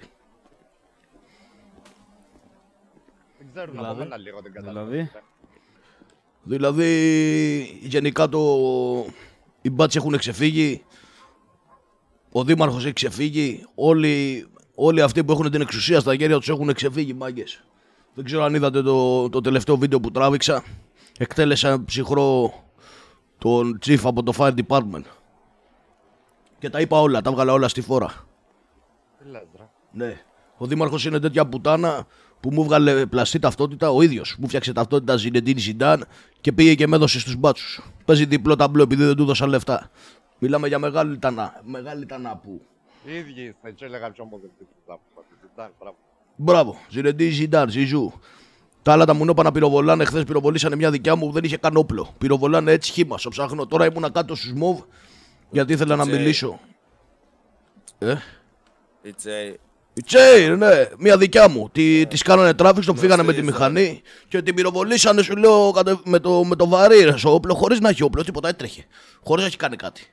Δεν ξέρουν από μένα λίγο την κατάσταση. Δηλαδή γενικά οι μπάτσοι έχουν ξεφύγει. Ο δήμαρχος έχει ξεφύγει. Όλοι αυτοί που έχουν την εξουσία στα χέρια τους έχουν ξεφύγει μάγκες. Δεν ξέρω αν είδατε το τελευταίο βίντεο που τράβηξα. Εκτέλεσα ψυχρό τον chief από το fire department. Και τα είπα όλα, τα έβγαλα όλα στη φόρα. Τι λες ρε? Ναι. Ο δήμαρχος είναι τέτοια πουτάνα που μου βγάλε πλαστή ταυτότητα ο ίδιος. Μου φτιάξε ταυτότητα Ζινεντίν Ζιντάν και πήγε και με έδωσε στους μπάτσους. Παίζει διπλό ταμπλό επειδή δεν του δώσαν λεφτά. Μιλάμε για μεγάλη τανά. Μεγάλη τανά που. Οι ίδιοι είστε, έτσι έλεγα πιο μόνο Ζιντάν, μπράβο. Μπράβο, Ζινεντίν Ζιντάν, Ζιζού. Τα άλλα τα μουνόπανα πυροβολάνε. Χθες πυροβολήσανε μια δικιά μου που δεν είχε καν όπλο. Πυροβολάνε έτσι χύμα. Στο ψάχνω. Τώρα ήμουνα κάτω στους μοβ γιατί ήθελα να μιλήσω. Η Τσέι, ναι, μια δικιά μου. Της κάνανε τράφικ, τον φύγανε με τη μηχανή και την πυροβολήσανε, σου λέω, με το βαρύ ρε, στο όπλο, χωρίς να έχει όπλο, τίποτα έτρεχε. Χωρίς να έχει κάνει κάτι.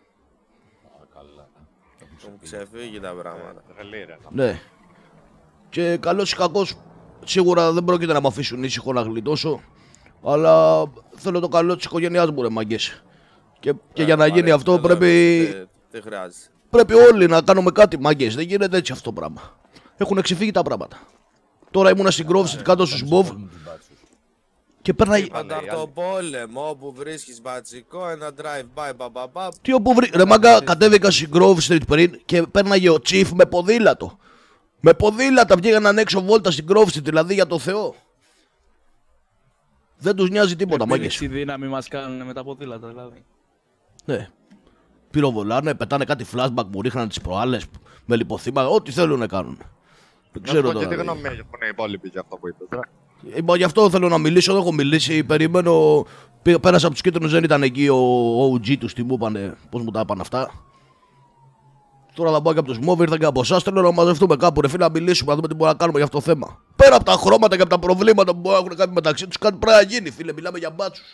Μου ξεφύγει τα πράγματα. Ναι. Και καλός ή κακός, σίγουρα δεν πρόκειται να με αφήσουν ήσυχο να γλιτώσω, αλλά θέλω το καλό της οικογένειάς μου ρε μαγκές. Και για να γίνει αυτό πρέπει όλοι να κάνουμε κάτι μάγκες, δεν γίνεται έτσι αυτό το πράγμα. Έχουν ξεφύγει τα πράγματα. Τώρα ήμουνα στην Grove Street κάτω στους Μποβ και πέρναγε... Πάντα το πόλεμο, όπου βρίσκεις μπατσικό, ένα drive-by, μπαμπαμπα... Τι όπου βρίσκεις, ρε μάγκα, κατέβηκα στην Grove Street πριν και πέρναγε ο Chief με ποδήλατο. Με ποδήλατα βγήκαν έξω βόλτα στην Grove Street, δηλαδή για το Θεό. Δεν τους νοιάζει τίποτα, Επειδή μάγκες. τη δύναμη μας κάνουν με τα ποδήλατα, δηλαδή. Ναι. Πυροβολάνε, πετάνε κάτι flashback που ρίχναν τις προάλλες με λιποθύματα, ό,τι θέλουν να κάνουν. Δεν ξέρω Και τι τώρα. γνώμη έχουν οι υπόλοιποι για αυτό που είπες, ρε. Γι' αυτό θέλω να μιλήσω, δεν έχω μιλήσει. Περιμένω. Πέρασα από τους κίτρινους, δεν ήταν εκεί ο OG τους, τι μου είπανε, πώς μου τα είπαν αυτά. Τώρα θα πάω και από τους Μόβ, ήρθα και από εσάς. Θέλω να μαζευτούμε κάπου, ρε φίλε, να μιλήσουμε, να δούμε τι μπορούμε να κάνουμε για αυτό το θέμα. Πέρα από τα χρώματα και από τα προβλήματα που μπορεί να έχουν κάνει μεταξύ τους, κάτι πρέπει να γίνει, φίλε. Μιλάμε για μπάτσους.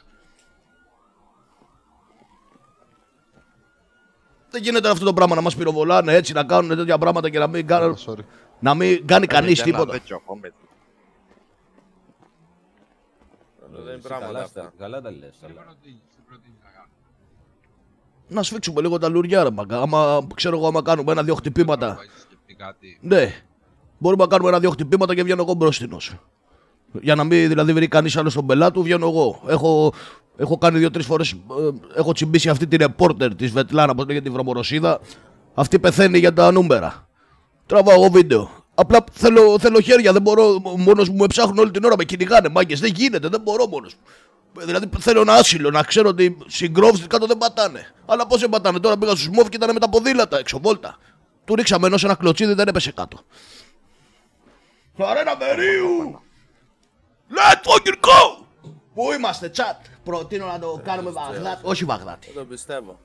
Δεν γίνεται αυτό το πράγμα να μας πυροβολάνε έτσι, να κάνουν τέτοια πράγματα και να μην κάνει κανείς τίποτα. Δεν είναι πράγματα αυτά. Καλά τα λες. Να σφίξουμε λίγο τα λουριά, ρε μαγκά. Άμα, ξέρω εγώ, άμα κάνουμε ένα-δύο χτυπήματα. Ναι. Μπορούμε να κάνουμε ένα-δύο χτυπήματα και βγαίνω εγώ μπροστινός. Για να μην δηλαδή βρει κανείς άλλο στον πελάτη του, βγαίνω εγώ. Έχω κάνει 2-3 φορές. Έχω τσιμπήσει αυτή τη ρεπόρτερ τη Σβετλάνα, πώς λέγεται, τη βρωμοροσίδα. Αυτή πεθαίνει για τα νούμερα. Τραβάω εγώ βίντεο. Απλά θέλω χέρια, δεν μπορώ. Μόνος μου με ψάχνουν όλη την ώρα, με κυνηγάνε μάγκες. Δεν γίνεται, δεν μπορώ μόνος μου. Δηλαδή θέλω ένα άσυλο, να ξέρω ότι συγκρόβεις κάτω δεν πατάνε. Αλλά πώς δεν πατάνε, τώρα πήγα στους Μόβ και ήταν με τα ποδήλατα έξω, βόλτα. Του ρίξαμε ενώ σε ένα κλωτσίδι δεν έπεσε κάτω. Αρένα Μερίου! Let's fucking go! Πού είμαστε, τσάτ? Προτείνω να το κάνουμε Βαγδάτη. Όχι Βαγδάτη. Δεν το πιστεύω.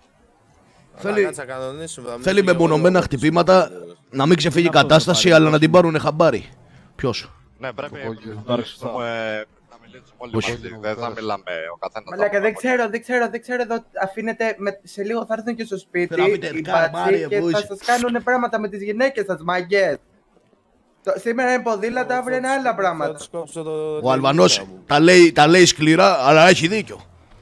Θέλει μεμονωμένα χτυπήματα, να μην ξεφύγει η κατάσταση, αλλά να την πάρουν χαμπάρι. Ποιος? Ναι, πρέπει να μιλήσουμε όλοι μαζί. Δεν θα μιλάμε ο καθένας. Μαλάκα, δεν ξέρω εδώ αφήνετε, σε λίγο θα έρθουν και στο σπίτι οι μπάτσοι και θα σας κάνουν πράγματα με τις γυναίκες σας, μαγκές. Σήμερα είναι ποδήλατα, αύριο είναι άλλα πράγματα. Ο Αλβανός τα λέει σκληρά, αλλά έχει δίκιο.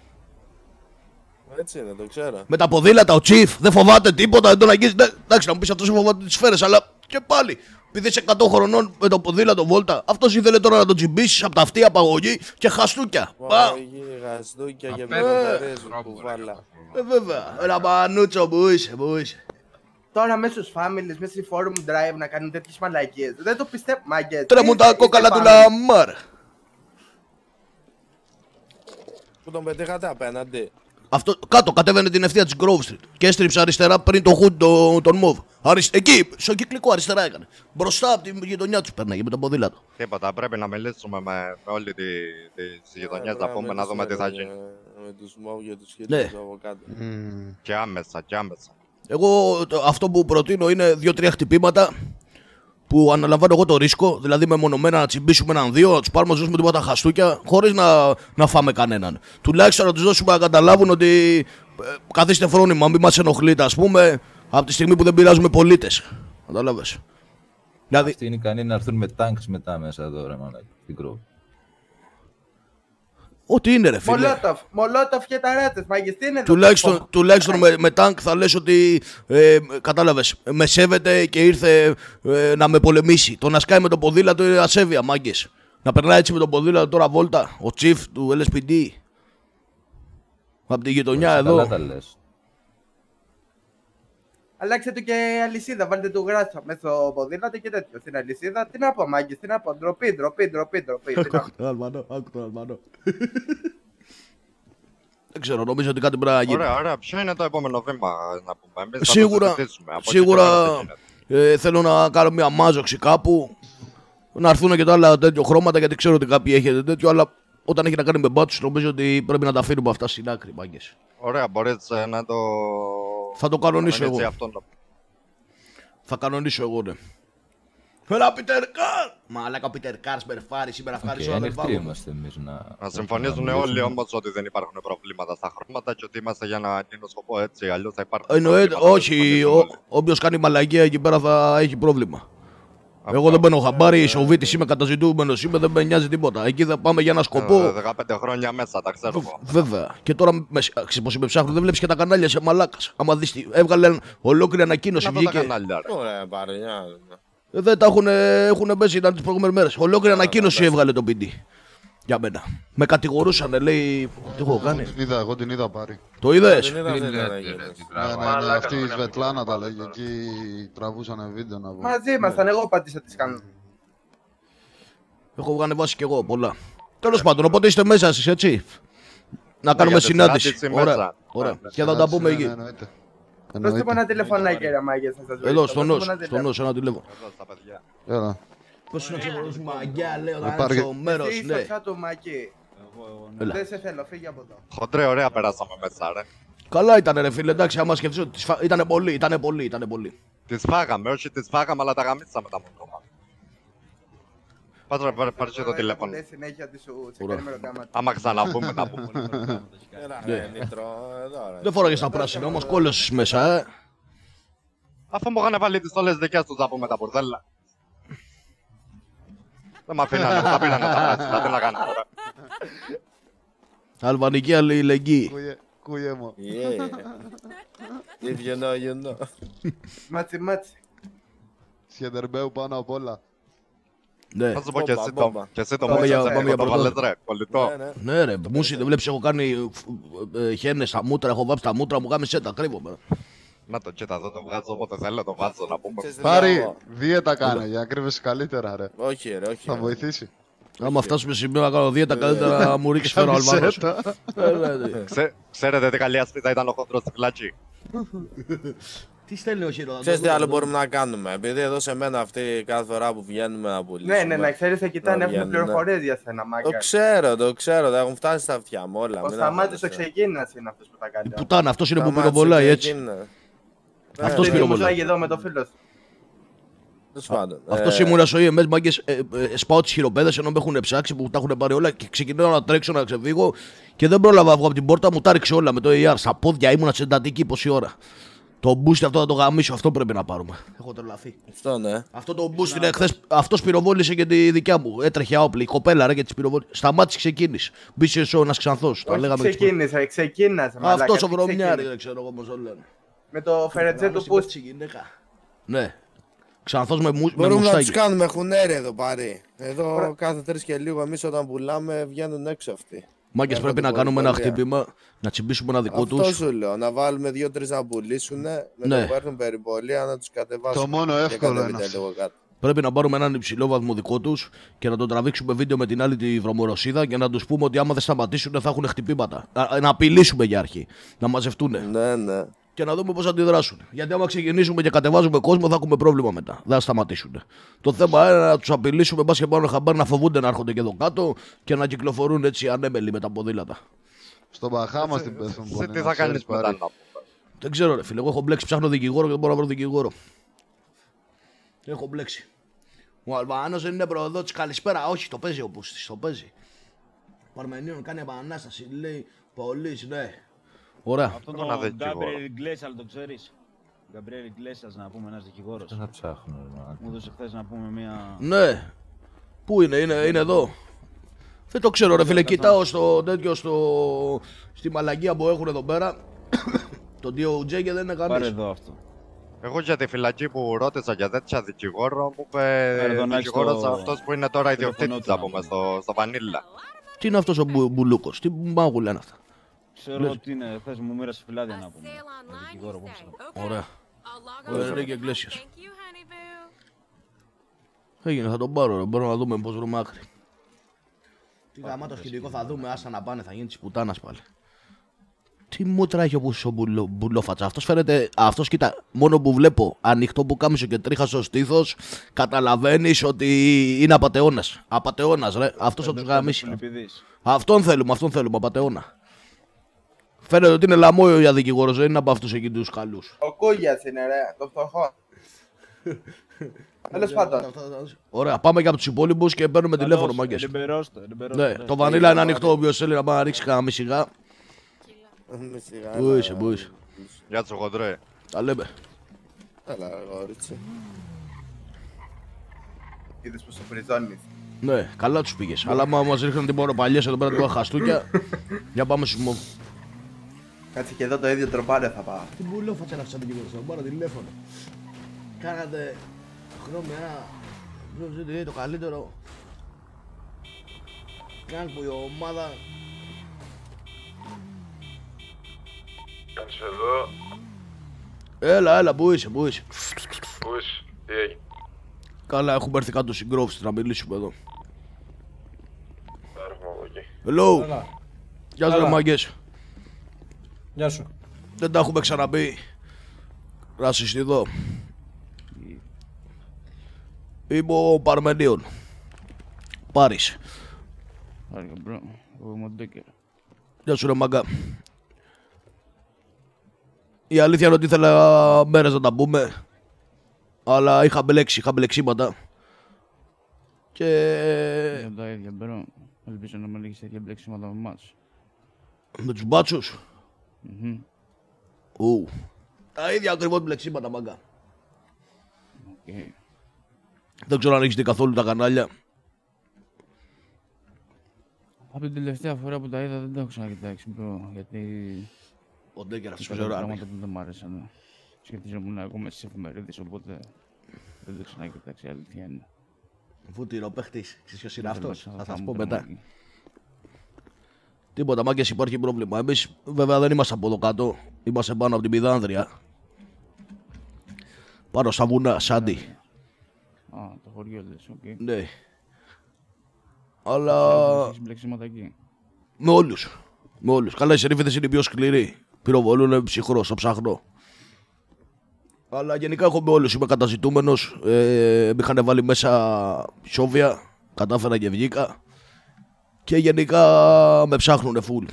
Έτσι είναι, το ξέρω. Με τα ποδήλατα ο Τσιφ δεν φοβάται τίποτα, δεν τον αγγίζει. Εντάξει, να μου πεις αυτός φοβάται τις σφαίρες, αλλά και πάλι. Επειδή είσαι 100 χρονών με το ποδήλατο βόλτα, αυτός ήθελε τώρα να τον τσιμπήσεις από τα αυτιά απαγωγή και χαστούκια. Χαστούκια και μπερδερές κουβάλα. Βέβαια, ένα πανούτσο που είσαι. Τώρα μέσα στους families, μέσα στη forum drive να κάνουν τέτοιες μαλακίες. Δεν το πιστεύω, μάγκες. Τρέμουν τα κόκαλα του Λαμάρ. Που τον πετύχατε απέναντι. Αυτό κάτω κατέβαινε την ευθεία της Grove Street και έστριψε αριστερά πριν το hood τον Mauve. Εκεί, στο κυκλικό αριστερά έκανε. Μπροστά από τη γειτονιά τους πέρναγε με το ποδήλατο. Τίποτα, πρέπει να μιλήσουμε με όλη τη γειτονιά να πούμε να δούμε τι θα γίνει. Με τους Mauve και τους σχετικούς από κάτω. Και άμεσα. Εγώ αυτό που προτείνω είναι 2-3 χτυπήματα που αναλαμβάνω εγώ το ρίσκο, δηλαδή μεμονωμένα να τσιμπήσουμε έναν-δύο, να τους πάρουμε να τους δώσουμε τίποτα χαστούκια, χωρίς να φάμε κανέναν. Τουλάχιστον να τους δώσουμε να καταλάβουν ότι καθίστε φρόνημα, μην μας ενοχλείτε, ας πούμε, από τη στιγμή που δεν πειράζουμε πολίτες. Καταλάβες. Δηλαδή... Αυτοί είναι ικανοί να έρθουν με τάγκς μετά μέσα εδώ, ρε μαλάκα, την Grove. Ό,τι είναι, ρε φίλε. Μολότοφ και ταράτες, μάγκες, τι είναι. Τουλάχιστον με τάγκ θα λες ότι κατάλαβες, με σέβεται και ήρθε να με πολεμήσει. Το να σκάει με το ποδήλατο είναι ασέβεια, μάγκες. Να περνάει έτσι με το ποδήλατο τώρα βόλτα, ο τσιφ του LSPD. Από τη γειτονιά εδώ. Καλά τα λες. Αλλάξτε του και αλυσίδα, βάλτε του γράσσα μέσα στο ποδήλατο και τέτοιο. Στην αλυσίδα, τι να πω, μάγκες, τι να πω. Ντροπή. Άκου τον Αλβανό. Δεν ξέρω, νομίζω ότι κάτι πρέπει να γίνει. Ωραία. Ποιο είναι το επόμενο βήμα να πούμε? Εμείς Σίγουρα θέλω να κάνω μια μάζοξη κάπου. Να έρθουν και τα άλλα τέτοιο χρώματα, γιατί ξέρω ότι κάποιοι έχετε τέτοιο, αλλά όταν έχει να κάνει με μπάτσους νομίζω ότι πρέπει να τα αφήνουμε αυτά στην άκρη, μάγκες. Ωραία, μπορείς να το... Θα το κανονίσω εγώ. Θα κανονίσω εγώ, ναι. Έλα, Πίτερ Καρ! Μαλάκα, Πίτερ Καρ, Σπερφάρη, σήμερα ευχαριστώ. Να συμφωνήσουν όλοι όμως ότι δεν υπάρχουν προβλήματα στα χρώματα και ότι είμαστε για έναν κοινό σκοπό, έτσι. Αλλιώς θα υπάρχουν. Εννοείται, όχι. Όποιος κάνει μαλακία εκεί πέρα θα έχει πρόβλημα. Εγώ δεν μπαίνω χαμπάρι, Σοβίτης είμαι, καταζητούμενος είμαι, δεν με νοιάζει τίποτα. Εκεί θα πάμε για ένα σκοπό. 15 χρόνια μέσα, τα ξέρω εγώ. Βέβαια. Και τώρα, πως με ψάχνουν, δεν βλέπεις και τα κανάλια σε μαλάκας. Άμα δεις, έβγαλε ολόκληρη ανακοίνωση. Βγήκε. Ωραία, παρενιά. Δεν τα έχουν πέσει, ήταν τις προηγούμενες μέρες. Ολόκληρη ανακοίνωση έβγαλε το PD. Για μένα. Με κατηγορούσαν, λέει. Τι έχω κάνει. Εγώ την είδα πάρει. Το είδες? Ναι, αυτή η Σβετλάνα τα λέγει. Εκεί τραβούσανε βίντεο να βγουν. Μαζί ήμασταν, εγώ πάτησα τις κάνω. Έχω ανεβάσει κι εγώ πολλά. Τέλος πάντων, οπότε είστε μέσα εσείς, έτσι. Να κάνουμε συνάντηση. Ωραία. Ωραία. Και θα τα πούμε εκεί. Δώστε μου ένα τηλεφωνάκι, ρε μάγκες, να σας βρω. Εδώ, στον νος, ένα τηλέφωνο. Έλα. Πώς είναι ξεπορούς μαγκιά, λέω, να είναι στο μέρος, Εσύ ναι. στο τσάτο, Μάκη. Δεν σε θέλω, φύγε από εδώ. Χοντρέ, ωραία περάσαμε μέσα, ρε. Καλά ήτανε ρε φίλε, εντάξει, άμα σκεφτείς ότι ήτανε πολύ. Τις φάγαμε, όχι τις φάγαμε, αλλά τα γαμίσαμε τα μόνο. Πάτε ρε, πάρε και το τηλέφωνο. Συνέχεια τη σου τσεκάρει με ρωτάματα. Άμα ξαναπούμε, να πούμε. Δεν φοράγες τα πράσινα, όμως κόλλεσες μέσα, Αφού μου είχαν βάλει τις στόλες δικές τους, να πούμε τα μπουρδέλα. Δεν μ' αφήνανε, τα πήρανε τα πράσινα, τι να κάνω τώρα. Αλβανική αλληλεγγύη. Κούγε μου. You know. Μάτσι. Σχεδερμπέου πάνω απ' όλα. Ναι. Θα σου πω και εσύ το μουσι, το βάλες ρε, κολλητό. Ναι ρε, μουσι, δεν βλέπεις, έχω κάνει χένες στα μούτρα, έχω βάψει τα μούτρα μου, γάμισε τα, κρύβομαι. Να το κοίτα εδώ, το βγάζω όποτε θέλω, το βάζω να πούμε. Πάρει, δίαιτα κάνε για να κρύβεσαι καλύτερα ρε. Όχι ρε, όχι. Θα βοηθήσει. Άμα φτάσουμε σημείο να κάνω δίαιτα, καλύτερα να μου ρίξεις φέρω ο Αλβάνος. Ξέρετε τι καλή ασπίδα ήταν ο χοντρός στη φυλακή. Τι στέλνει ο Χίρο. Ξέρεις τι άλλο μπορούμε να κάνουμε, επειδή εδώ σε μένα αυτή κάθε φορά που βγαίνουμε να πουλήσουμε. Ναι, να ξέρεις εκεί κοιτάνε, έχουν πληροφορίες για σένα, Μάκα. Το ξέρω, τα έχουν φτάσει στα αυτιά μου όλα. Ο Σταμάτης ο Ξεκίνας είναι αυτός που τα κάνει. Πουτάνα, αυτός είναι που πυροβολάει έτσι. Αυτός πυροβολάει. εδώ με το φίλο σου. Αυτός ήμουνα στο EMS, μάγκες, σπάω τις χειροπέδες ενώ με έχουν ψάξει που τα έχουν πάρει όλα και ξεκινάω να τρέξω να ξεφύγω και δεν πρόλαβα να βγω από την πόρτα, μου τα ρίξε όλα με το AR. Στα πόδια ήμουνα σε εντατική πόση ώρα. Το boost αυτό θα το γαμίσω, αυτό πρέπει να πάρουμε. Έχω τρελαθεί. Αυτό ναι. Αυτό το boost είναι χθες, αυτός πυροβόλησε και τη δικιά μου. Έτρεχε άοπλη, η κοπέλα ρε και της πυροβόλησε. Σταμάτησε, ξεκίνησε. Μπήσε ένας Ξανθός. Ξεκίνησε. Αυτός ο βρωμιάρη, δεν ξέρω εγώ πώς το λένε. Με το φερετζέ του boost. Ναι. Ξανθός με μουστάκι. Μπορούμε να τους κάνουμε χουνέρι εδώ πάρει. Εδώ κάθε 3 και λίγο εμείς όταν πουλάμε βγαίνουν έξω αυτοί. Μάγκες πρέπει να κάνουμε ένα χτύπημα, να τσιμπήσουμε ένα δικό τους. Αυτό σου λέω, να βάλουμε 2-3 να πουλήσουν, με το που έρθουν περιπολία να τους κατεβάσουμε. Το μόνο εύκολο είναι. Πρέπει να πάρουμε έναν υψηλό βαθμό δικό τους και να το τραβήξουμε βίντεο με την άλλη τη βρωμορωσίδα και να τους πούμε ότι άμα δεν σταματήσουν θα έχουν χτυπήματα. Να απειλήσουμε για αρχή, να μαζευτούν. Ναι. Και να δούμε πώς αντιδράσουν. Γιατί άμα ξεκινήσουμε και κατεβάζουμε κόσμο θα έχουμε πρόβλημα μετά. Δεν θα σταματήσουν. Το θέμα είναι να τους απειλήσουμε, μπας και πάνω χαμπάρι να φοβούνται να έρχονται και εδώ κάτω και να κυκλοφορούν έτσι ανέμελοι με τα ποδήλατα. Στον Μπαχάμα την πέθουν. Σε τι θα κάνεις μετά να πούμε. Δεν ξέρω ρε φίλε, εγώ έχω μπλέξει, ψάχνω δικηγόρο και δεν μπορώ να βρω δικηγόρο. Έχω μπλέξει. Ο Αλβανός δεν είναι προοδότης, καλησπέρα, όχι, το παίζει ο Μπούστης, το παίζει. Παρμενίων κάνει επανάσταση, λέει, πολύς, ναι. Ωραία. Αυτό το Γκάμπριελ Γκλέσιας, το ξέρεις. Γκάμπριελ Γκλέσιας, να πούμε, ένας δικηγόρος. Δεν θα ψάχνω. Μου έδωσε χθες να πούμε μια... Ναι. Πού είναι εδώ. Δεν το ξέρω ρε φίλε, κοιτάω στο τέτοιο, στη μαλαγία που έχουν εδώ πέρα. Το DOJ και δεν είναι κανείς. Πάρε εδώ αυτό. Εγώ για τη φυλακή που ρώτησα για τέτοια δικηγόρο, μου είπε δικηγόρος αυτός που είναι τώρα ιδιοκτήτης, να πούμε, στο Βανίλα. Τι είναι αυτός ο Μπουλούκος, τι μάγου λένε αυτά. Ξέρω ότι είναι, θες μου μοίρασε φυλάδια να πούμε. Με δικηγόρο που ψάχνω. Ωραία. Ωραία και Γκλέσιας. Έγινε, θα τον πάρω ρε, μπορούμε να δούμε πώς βρούμε άκρη. Τι γαμάτο σκηνικό θα δούμε, άσα να πάνε, θα γίνει της πουτάνας πάλι. Τι μούτρα έχει ο μπουλόφατσα. Αυτός φαίνεται, αυτός κοίτα, μόνο που βλέπω ανοιχτό που κάμισο και τρίχα στο στήθος, καταλαβαίνεις ότι είναι απατεώνας. Απατεώνας ρε, αυτός θα τους γαμίσει. Αυτόν θέλουμε, απατεώνα. Φαίνεται ότι είναι λαμόγιο για δικηγόρος, δεν είναι από αυτούς εκεί τους καλούς. Ο Κούγιας είναι ρε, το φτωχό. Τέλος πάντων. Ωραία, πάμε και από τους υπόλοιπους και παίρνουμε τηλέφωνο μάγκες. Ναι, το Βανίλα είναι ανοιχτό, όποιος θέλει να πάει να ρίξει κανένα σιγά. Πού είσαι. Γεια σου χοντρέ. Τα λέμε. Έλα γόριτσι. Είδες πως το φριζώνεις. Ναι, καλά τους πήγες. Αλλά άμα μας ρίχνουν την ποροπαλιές εδώ πέρα του χαστούκια, για πάμε στους μόβ. Κάτσε και εδώ το ίδιο τροπάρε θα πάω. Τι μπουλόφατσα να σας αντικείμενος, θα πάρω τηλέφωνο. Κάνατε χρόνια, το καλύτερο. Κάντε που η ομάδα... Κάνεις εδώ. Έλα, πού είσαι. Τι έγινε. Καλά, έχουμε έρθει κάτω συγκρόφιστοι να μιλήσουμε εδώ. Έρχομαι εγώ. Hello. Έλα. Γεια σας, ρε μάγκες. Γεια σου. Δεν τα έχουμε ξαναπεί. Ρασιστιδό. Είμαι ο Παρμενίων. Πάρης. Άργα, μπρο. Εγώ είμαι ο Ντέκερ. Γεια σου, ρε μάγκα. Η αλήθεια είναι ότι ήθελα μέρες να τα πούμε. Αλλά είχα μπλεξίματα. Και... Για τα ίδια, μπρο. Ελπίζω να μην έχεις τέτοια μπλεξίματα με εμάς. Με τους μπάτσους. Τα ίδια ακριβώς μπλεξίματα, μάγκα. Δεν ξέρω αν έχεις δει καθόλου τα κανάλια. Από την τελευταία φορά που τα είδα δεν τα έχω ξανακοιτάξει, μπρο. Γιατί... Ο Ντέκερ αυτός που ξέρω ξέρω πράγματα που δεν μ' άρεσαν. Σκεφτίζομαι εγώ μέσα στις εφημερίδες, οπότε δεν το ξανακοιτάξει, η αλήθεια είναι. Βούτυρο παίχτης, ξέρεις ποιος είναι αυτός, θα σας πω μετά. Τίποτα, μάγκες, υπάρχει πρόβλημα. Εμείς βέβαια δεν είμαστε από εδώ κάτω, είμαστε πάνω από την Πηδάνδρεια. Πάνω στα βουνά, Σάντι. Α, το χωριό λες, οκ. Ναι. Αλλά... Έχεις μπλεξίματα εκεί. Με όλους. Με όλους. Καλά, οι σερίφιδες είναι οι πιο σκληροί. Πυροβολούν ψυχρό, στο ψάχνω. Αλλά γενικά έχω με όλους. Είμαι καταζητούμενος. Με είχαν βάλει μέσα σόβια. Κατάφερα και βγήκα. Και γενικά με ψάχνουνε φουλ.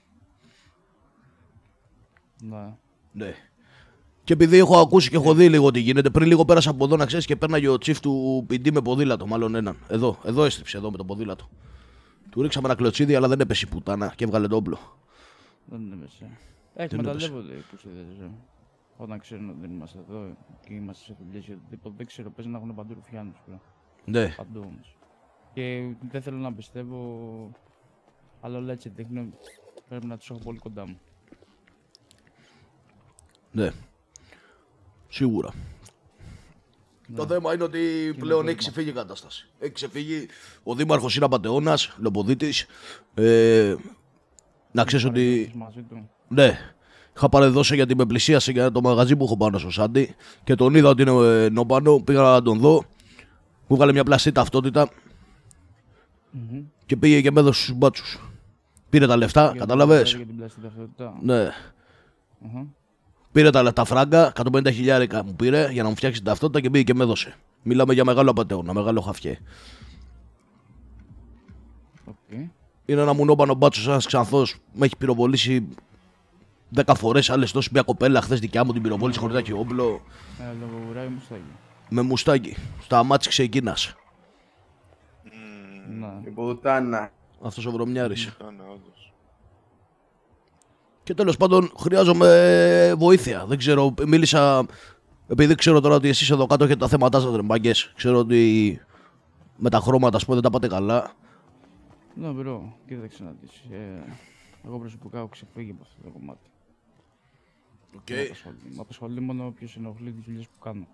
Ναι. Και επειδή έχω ακούσει και έχω δει λίγο τι γίνεται, πριν λίγο πέρασα από εδώ να ξέρεις και πέρναγε ο τσίφ του πιντή με ποδήλατο. Μάλλον έναν. Εδώ έστριψε εδώ με το ποδήλατο. Του ρίξαμε ένα κλωτσίδι, αλλά δεν έπεσε η πουτάνα και έβγαλε το όπλο. Δεν έπεσε. Εκμεταλλεύονται οι πουσίδες. Όταν ξέρουν ότι δεν είμαστε εδώ και είμαστε σε δουλειές ή οτιδήποτε, δεν ξέρω, παίζει να έχουν παντού ρουφιάνους. Ναι. Παντού όμως. Και δεν θέλω να πιστεύω, αλλά όλα έτσι δείχνουν, πρέπει να τους έχω πολύ κοντά μου. Ναι. Σίγουρα. Ναι. Το θέμα είναι ότι πλέον έχει ξεφύγει η κατάσταση. Έχει ξεφύγει. Ο δήμαρχος είναι απατεώνας, λοποδίτης. Να ξέρεις ότι... Ναι. Είχα παρεδώσει γιατί με πλησίασε για το μαγαζί που έχω πάνω στο Σάντι και τον είδα ότι είναι νόπανο. Πήγα να τον δω. Μου βγάλε μια πλαστή ταυτότητα και πήγε και με έδωσε στους μπάτσους. Πήρε τα λεφτά, κατάλαβες. Για την πλαστή ταυτότητα. Ναι. Πήρε τα φράγκα, 150.000 μου πήρε για να μου φτιάξει την ταυτότητα και πήγε και με έδωσε. Μιλάμε για μεγάλο απατεώνα, μεγάλο χαφιέ. Είναι ένα μουνόπανο μπάτσος, ένας Ξανθός, με έχει πυροβολήσει 10 φορές, άλλες τόσες. Μια κοπέλα χθες δικιά μου την πυροβόλησε χωρίς να έχει όπλο. Λογοβουρά ή μουστάκι. Με μουστάκι, στα αμάτσιξε εκείνας. Η πουτάνα. Αυτός ο βρωμιάρης. Και τέλος πάντων χρειάζομαι βοήθεια. Δεν ξέρω, μίλησα. Επειδή ξέρω τώρα ότι εσείς εδώ κάτω έχετε τα θέματα σας, ρε μάγκες. Ξέρω ότι με τα χρώματα, ας πούμε, δεν τα πάτε καλά. Ναι, μπρο, κοίταξε να δεις. Εγώ προσωπικά έχω ξεφύγει από αυτό το κομμάτι. Μ' απασχολεί μόνο όποιος ενοχλεί τις δουλειές που κάνω.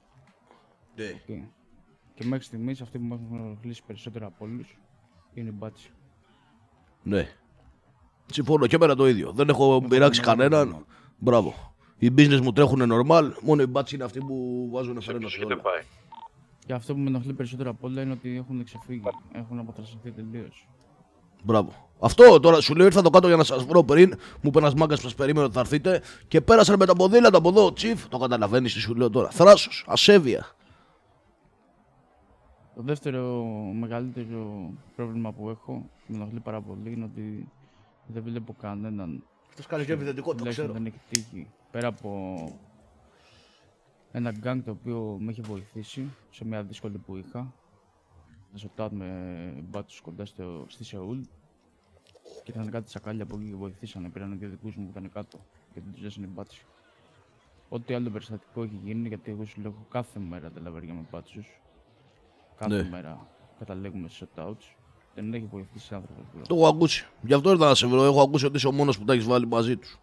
Και μέχρι στιγμής αυτοί που με έχουν ενοχλήσει περισσότερο από όλους είναι οι μπάτσοι. Ναι. Συμφωνώ και εμένα το ίδιο. Δεν έχω πειράξει κανέναν. Μπράβο. Οι business μου τρέχουν normal. Μόνο οι μπάτσοι είναι αυτοί που βάζουν φρένο σε όλα. Και αυτό που με ενοχλεί περισσότερο από όλα είναι ότι έχουν ξεφύγει. Έχουν αποθρασιθεί τελείως. Μπράβο. Αυτό τώρα σου λέω, ήρθα εδώ κάτω για να σας βρω πριν. Μου είπε ένας μάγκας που σας περίμενε ότι θα έρθετε και πέρασαν με τα ποδήλατα από εδώ. Τσιφ, το καταλαβαίνεις τι σου λέω τώρα. Θράσος, ασέβεια. Το δεύτερο μεγαλύτερο πρόβλημα που έχω, με ενοχλεί πάρα πολύ, είναι ότι δεν βλέπω κανέναν. Αυτός κάνει και επιθετικό, το ξέρω. Δεν έχει τύχει. Πέρα από ένα γκάγκ το οποίο με έχει βοηθήσει σε μια δύσκολη που είχα. Να σωτάω με μπάτσους κοντά στη Σεούλ. Και ήταν κάτι σακάλια που εκεί βοηθήσανε. Πήραν και δικούς μου που ήταν κάτω. Γιατί τους ζέσανε μπάτσοι. Ό,τι άλλο περιστατικό έχει γίνει, γιατί εγώ σου λέω κάθε μέρα τελαβέρια με μπάτσους. Κάθε μέρα καταλήγουμε σε shutouts. Δεν έχει βοηθήσει άνθρωπος. Το έχω ακούσει. Γι' αυτό ήρθα να σε βρω. Έχω ακούσει ότι είσαι ο μόνος που τα έχεις βάλει μαζί τους.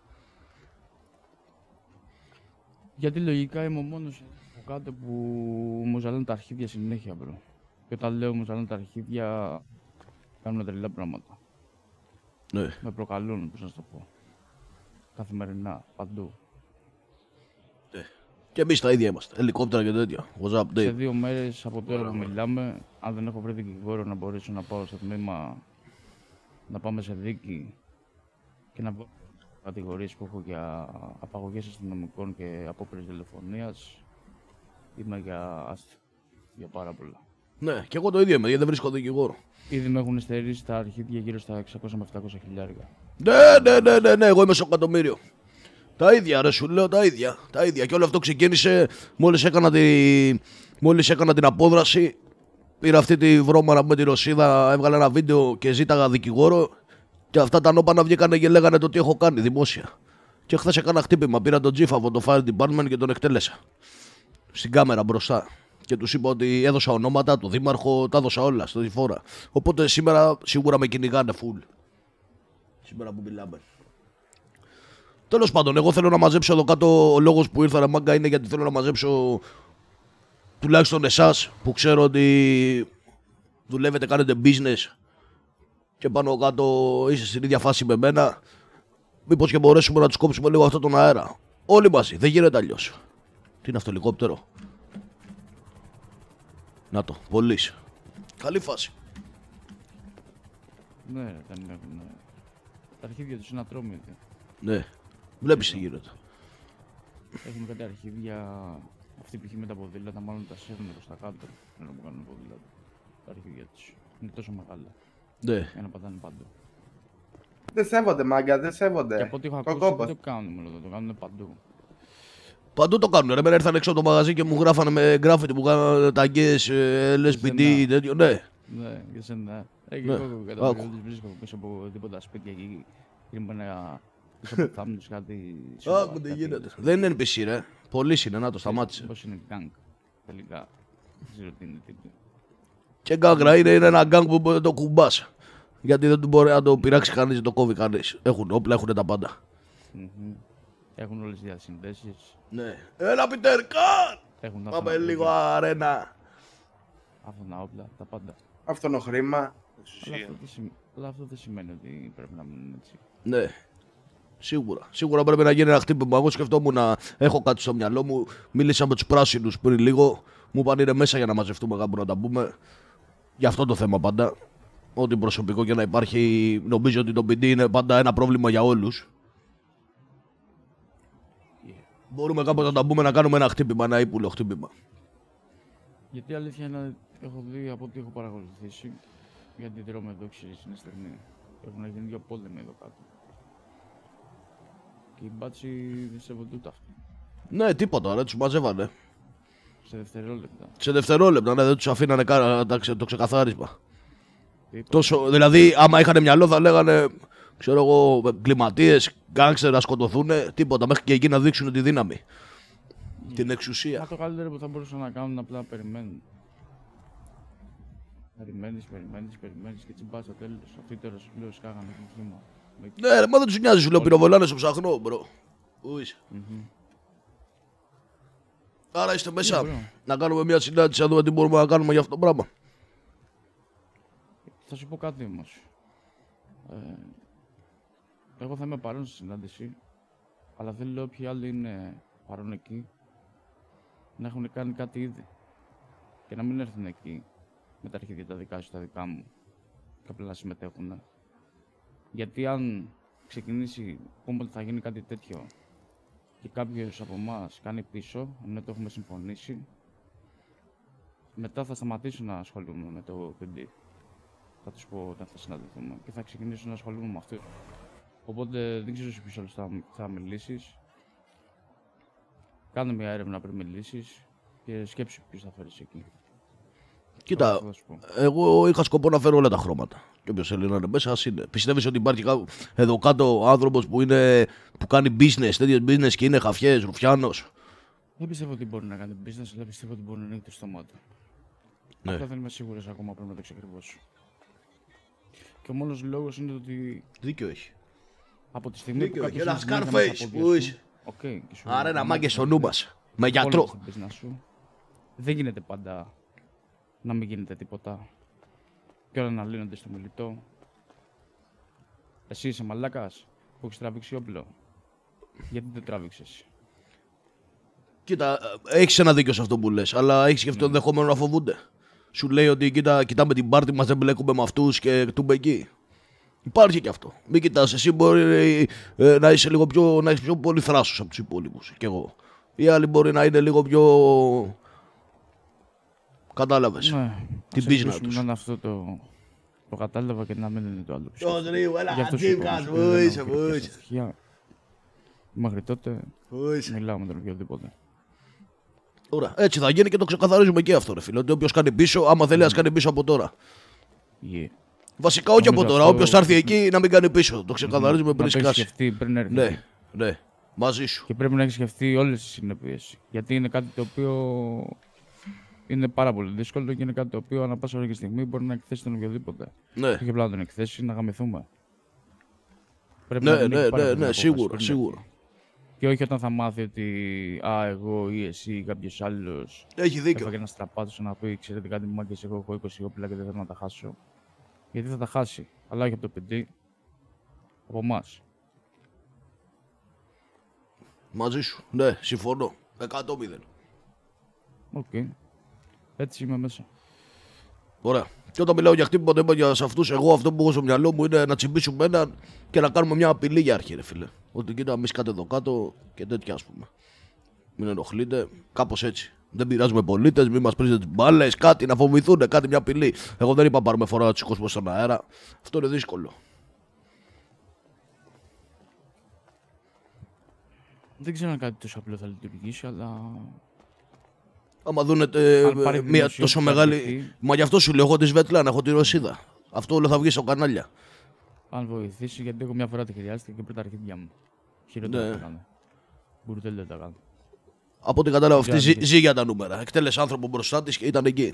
Γιατί λογικά είμαι ο μόνος από κάτω που μου ζαλάνε τα αρχίδια συνέχεια, μπρο. Και όταν λέω μου ζαλάνε τα αρχίδια, κάνουν τρελά πράγματα. Ναι. Με προκαλούν, πώς να σου το πω. Καθημερινά, παντού. Ναι. Και εμείς τα ίδια είμαστε. Ελικόπτερα και τέτοια. Σε 2 μέρες από τώρα που μιλάμε, αν δεν έχω βρει δικηγόρο να μπορέσω να πάω στο τμήμα να πάμε σε δίκη και να βγάλω κατηγορίες που έχω για απαγωγές αστυνομικών και απόπειρες δολοφονίας, είμαι για πάρα πολλά. Ναι, και εγώ το ίδιο είμαι, γιατί δεν βρίσκω δικηγόρο. Ήδη με έχουν στερήσει τα αρχίδια γύρω στα 600 με 700 χιλιάρικα. Ναι, εγώ είμαι στο εκατομμύριο. Τα ίδια, ρε, σου λέω τα ίδια. Τα ίδια. Και όλο αυτό ξεκίνησε μόλις έκανα την απόδραση. Πήρα αυτή τη βρώμαρα με τη Ρωσίδα, έβγαλε ένα βίντεο και ζήταγα δικηγόρο. Και αυτά τα νόπανα βγήκανε και λέγανε το τι έχω κάνει δημόσια. Και χθες έκανα χτύπημα. Πήρα τον τζίφ από το Fire Department και τον εκτέλεσα. Στην κάμερα μπροστά. Και τους είπα ότι έδωσα ονόματα, το δήμαρχο, τα έδωσα όλα στη φορά. Οπότε σήμερα σίγουρα με κυνηγάνε full. Σήμερα που μιλάμε. Τέλος πάντων, εγώ θέλω να μαζέψω εδώ κάτω. Ο λόγος που ήρθα, ρε μάγκα, είναι γιατί θέλω να μαζέψω τουλάχιστον εσάς που ξέρω ότι δουλεύετε, κάνετε business και πάνω κάτω είστε στην ίδια φάση με μένα. Μήπως και μπορέσουμε να τους κόψουμε λίγο αυτόν τον αέρα. Όλοι μαζί, δεν γίνεται αλλιώς. Τι είναι αυτό, ελικόπτερο? Να το, πολύς. Καλή φάση. Ναι, δεν έχουν. Τα αρχίδια τους είναι ατρόμητοι. Ναι, βλέπεις τι γίνεται. Έχουμε κάτι αρχίδια. Αυτοί που έχει με τα ποδήλατα, μάλλον τα σέρνουν προς τα κάτω. Δεν που κάνουν ποδήλατα. Τα αρχίδια τους είναι τόσο μεγάλα. Ναι. Για να πατάνε παντού. Δεν σέβονται, μάγκα, δεν σέβονται. Και από ό,τι έχω ακούσει, δεν το κάνουν μόνο εδώ, το κάνουν παντού. Παντού το κάνουν. Εμένα ήρθαν έξω από το μαγαζί και μου γράφανε με γκράφιτι που κάνανε ταγκές, LSPD, τέτοιο. Ναι. Ναι, για σένα. Και Ναι. εγώ κατάλαβα ότι βρίσκω πίσω από τίποτα σπίτια εκεί. Είμαι ένα πίσω από θάμνους κάτι. Άκου τι γίνεται. Δεν είναι NPC, ρε. Πολύς είναι, να το σταμάτησε. Πώς είναι γκάγκ. Τελικά. Δεν ξέρω τι είναι τύπη. Και γκάγκρα είναι ένα γκάγκ που μπορεί να το κουμπάς. Γιατί δεν μπορεί να το πειράξει κανείς, δεν το κόβει κανείς. Έχουν όπλα, έχουν τα πάντα. Έχουν όλες τις διασυνδέσεις. Ναι. Έλα, Πιτερκάν! Έχουν Πάμε λίγο αρένα. Άφωνα όπλα, τα πάντα. Αυτόνο χρήμα. Αλλά αυτό δεν σημαίνει ότι πρέπει να μείνουν έτσι. Ναι. Σίγουρα. Σίγουρα πρέπει να γίνει ένα χτύπημα. Εγώ σκεφτόμουν να έχω κάτι στο μυαλό μου. Μίλησα με τους πράσινους πριν λίγο. Μου είπαν είναι μέσα για να μαζευτούμε κάπου να τα πούμε. Για αυτό το θέμα πάντα. Ό,τι προσωπικό και να υπάρχει. Νομίζω ότι το PD είναι πάντα ένα πρόβλημα για όλους. Μπορούμε κάπου να τα πούμε, να κάνουμε ένα χτύπημα, ένα ύπουλο χτύπημα. Γιατί η αλήθεια είναι, έχω δει από ό,τι έχω παρακολουθήσει, γιατί τρώμε εδώ ξέρεις είναι στιγμή. Έχουν γίνει δύο πόλεμοι εδώ κάτω. Και οι μπάτσοι δεν σέβονται ούτε αυτό. Ναι, τίποτα, ρε, τους μαζεύανε. Σε δευτερόλεπτα. Σε δευτερόλεπτα, ναι, δεν τους αφήνανε καν το ξεκαθάρισμα. Τόσο, δηλαδή, άμα είχαν μυαλό θα λέγανε, ξέρω εγώ, κλιματίες, γκάγκστερ να σκοτωθούν, τίποτα, μέχρι και εκεί να δείξουν τη δύναμη. Την εξουσία. Μα το καλύτερο που θα μπορούσαν να κάνουν είναι απλά να περιμένουν. Περιμένεις και τσιμπάς στο τέλος. Αυτοί τώρα σου λέω σκάγανε το χήμα. Ναι, ρε, μα δεν τους νοιάζει, σου λέω πυροβολάνε στο ψαχνό, μπρο. Πού είσαι? Άρα είστε μέσα. Να κάνουμε μια συνάντηση, να δούμε τι μπορούμε να κάνουμε για αυτό το πράγμα. Θα σου πω κάτι όμως. Εγώ θα είμαι παρόν στη συνάντηση, αλλά δεν λέω ποιοι άλλοι είναι παρόν εκεί να έχουν κάνει κάτι ήδη και να μην έρθουν εκεί με τα αρχίδια τα δικά σου, τα δικά μου και απλά να συμμετέχουν. Γιατί αν ξεκινήσει, πούμε ότι θα γίνει κάτι τέτοιο και κάποιος από εμάς κάνει πίσω, ενώ το έχουμε συμφωνήσει, μετά θα σταματήσω να ασχολούμαι με το PD. Θα τους πω όταν θα συναντηθούμε και θα ξεκινήσω να ασχολούμαι με αυτό. Οπότε δεν ξέρω σε ποιος άλλος θα μιλήσεις. Κάνε μια έρευνα πριν μιλήσεις και σκέψου ποιος θα φέρεις εκεί. Κοίτα, εγώ είχα σκοπό να φέρω όλα τα χρώματα. Και όποιος θέλει να είναι μέσα, ας είναι. Πιστεύεις ότι υπάρχει εδώ κάτω άνθρωπος που κάνει business, τέτοιο business και είναι χαφιές, ρουφιάνος? Δεν πιστεύω ότι μπορεί να κάνει business, αλλά πιστεύω ότι μπορεί να ανοίγει το στόμα του. Ναι. Απλά δεν είμαι σίγουρος ακόμα, πρέπει να το ξεκριβώσω. Και ο μόνος λόγος είναι ότι. Δίκιο έχει. Από τη στιγμή Δίκιο που έχει. κάποιος Ένα Scarface, πού είσαι? Άρα ένα μάγκε στο νου μας. Με γιατρό. Δεν γίνεται πάντα να μην γίνεται τίποτα. Και όλα να λύνονται στο μιλητό. Εσύ είσαι μαλάκας που έχεις τραβήξει όπλο. Γιατί δεν τράβηξες? Κοίτα, έχεις ένα δίκιο σε αυτό που λες, αλλά έχεις και αυτό το ενδεχόμενο να φοβούνται. Σου λέει ότι κοιτάμε την πάρτη μας, δεν μπλέκουμε με αυτούς και τούμπε εκεί. Υπάρχει και αυτό. Μην κοιτάς, εσύ μπορεί να είσαι λίγο πιο, να έχεις πιο πολύ θράσος από τους υπόλοιπους. Κι εγώ. Οι άλλοι μπορεί να είναι λίγο πιο. Κατάλαβες. Ναι. Την πίσνα τους. Να είναι αυτό το κατάλαβα και να μην είναι το άλλο. Ως Ρίου, έλα Τζίμκας, πού είσαι, πού είσαι. Μέχρι τότε μιλάω με τον οποιοδήποτε. Ωραία, έτσι θα γίνει και το ξεκαθαρίζουμε και αυτό ρε φίλε. Ότι όποιος κάνει πίσω, άμα θέλει ας κάνει πίσω από τώρα. Βασικά όχι από τώρα, όποιος θα έρθει εκεί να μην κάνει πίσω. Το ξεκαθαρίζουμε πριν σκάσει. Πριν έρθει. Ναι, ναι, μαζί σου. Και πρέπει να έχει σκεφτεί όλες τις συνέπειες. Γιατί είναι κάτι το οποίο είναι πάρα πολύ δύσκολο και είναι κάτι το οποίο ανά πάσα ώρα και στιγμή μπορεί να εκθέσει τον οποιοδήποτε. Ναι. Όχι απλά να τον εκθέσει, να γαμηθούμε. Πρέπει Ναι, σίγουρα. Και όχι όταν θα μάθει ότι εγώ ή εσύ ή κάποιος άλλος έχει δίκιο. Έφαγε ένα στραπάτο να πει: ξέρετε κάτι, μάγκες, εγώ έχω 20 όπλα και δεν θέλω να τα χάσω. Γιατί θα τα χάσει, αλλά όχι από το παιδί, από εμάς. Μαζί σου, ναι, συμφωνώ. 100-0. Οκ. Έτσι είμαι μέσα. Ωραία. Και όταν μιλάω για χτύπημα για σε αυτούς, εγώ αυτό που έχω στο μυαλό μου είναι να τσιμπήσουμε έναν και να κάνουμε μια απειλή για αρχή, ρε φίλε. Ότι κοίτα, μη σκάτε εδώ κάτω και τέτοια, ας πούμε. Μην ενοχλείτε, κάπως έτσι. Δεν πειράζουμε πολίτες, μην μας πρίζετε τις μπάλες, κάτι να φοβηθούν, κάτι, μια απειλή. Εγώ δεν είπα πάρουμε φορά να τους σηκώσουμε στον αέρα. Αυτό είναι δύσκολο. Δεν ξέρω αν κάτι τόσο απλό θα λειτουργήσει, αλλά. Άμα δούνε μια τόσο μεγάλη. Μα γι' αυτό σου λέω: εγώ τη Σβέτλαν, έχω τη Ρωσίδα. Αυτό όλο θα βγει στο κανάλια. Αν βοηθήσει, γιατί εγώ μια φορά τη χρειάστηκε και πριν τα αρχίδια μου. Χειρότερα τα κάνω. Μπουρδέλ δεν τα κάνω. Από ό,τι κατάλαβα, αυτή ζει για τα νούμερα. Εκτέλεσε άνθρωπο μπροστά τη και ήταν εκεί.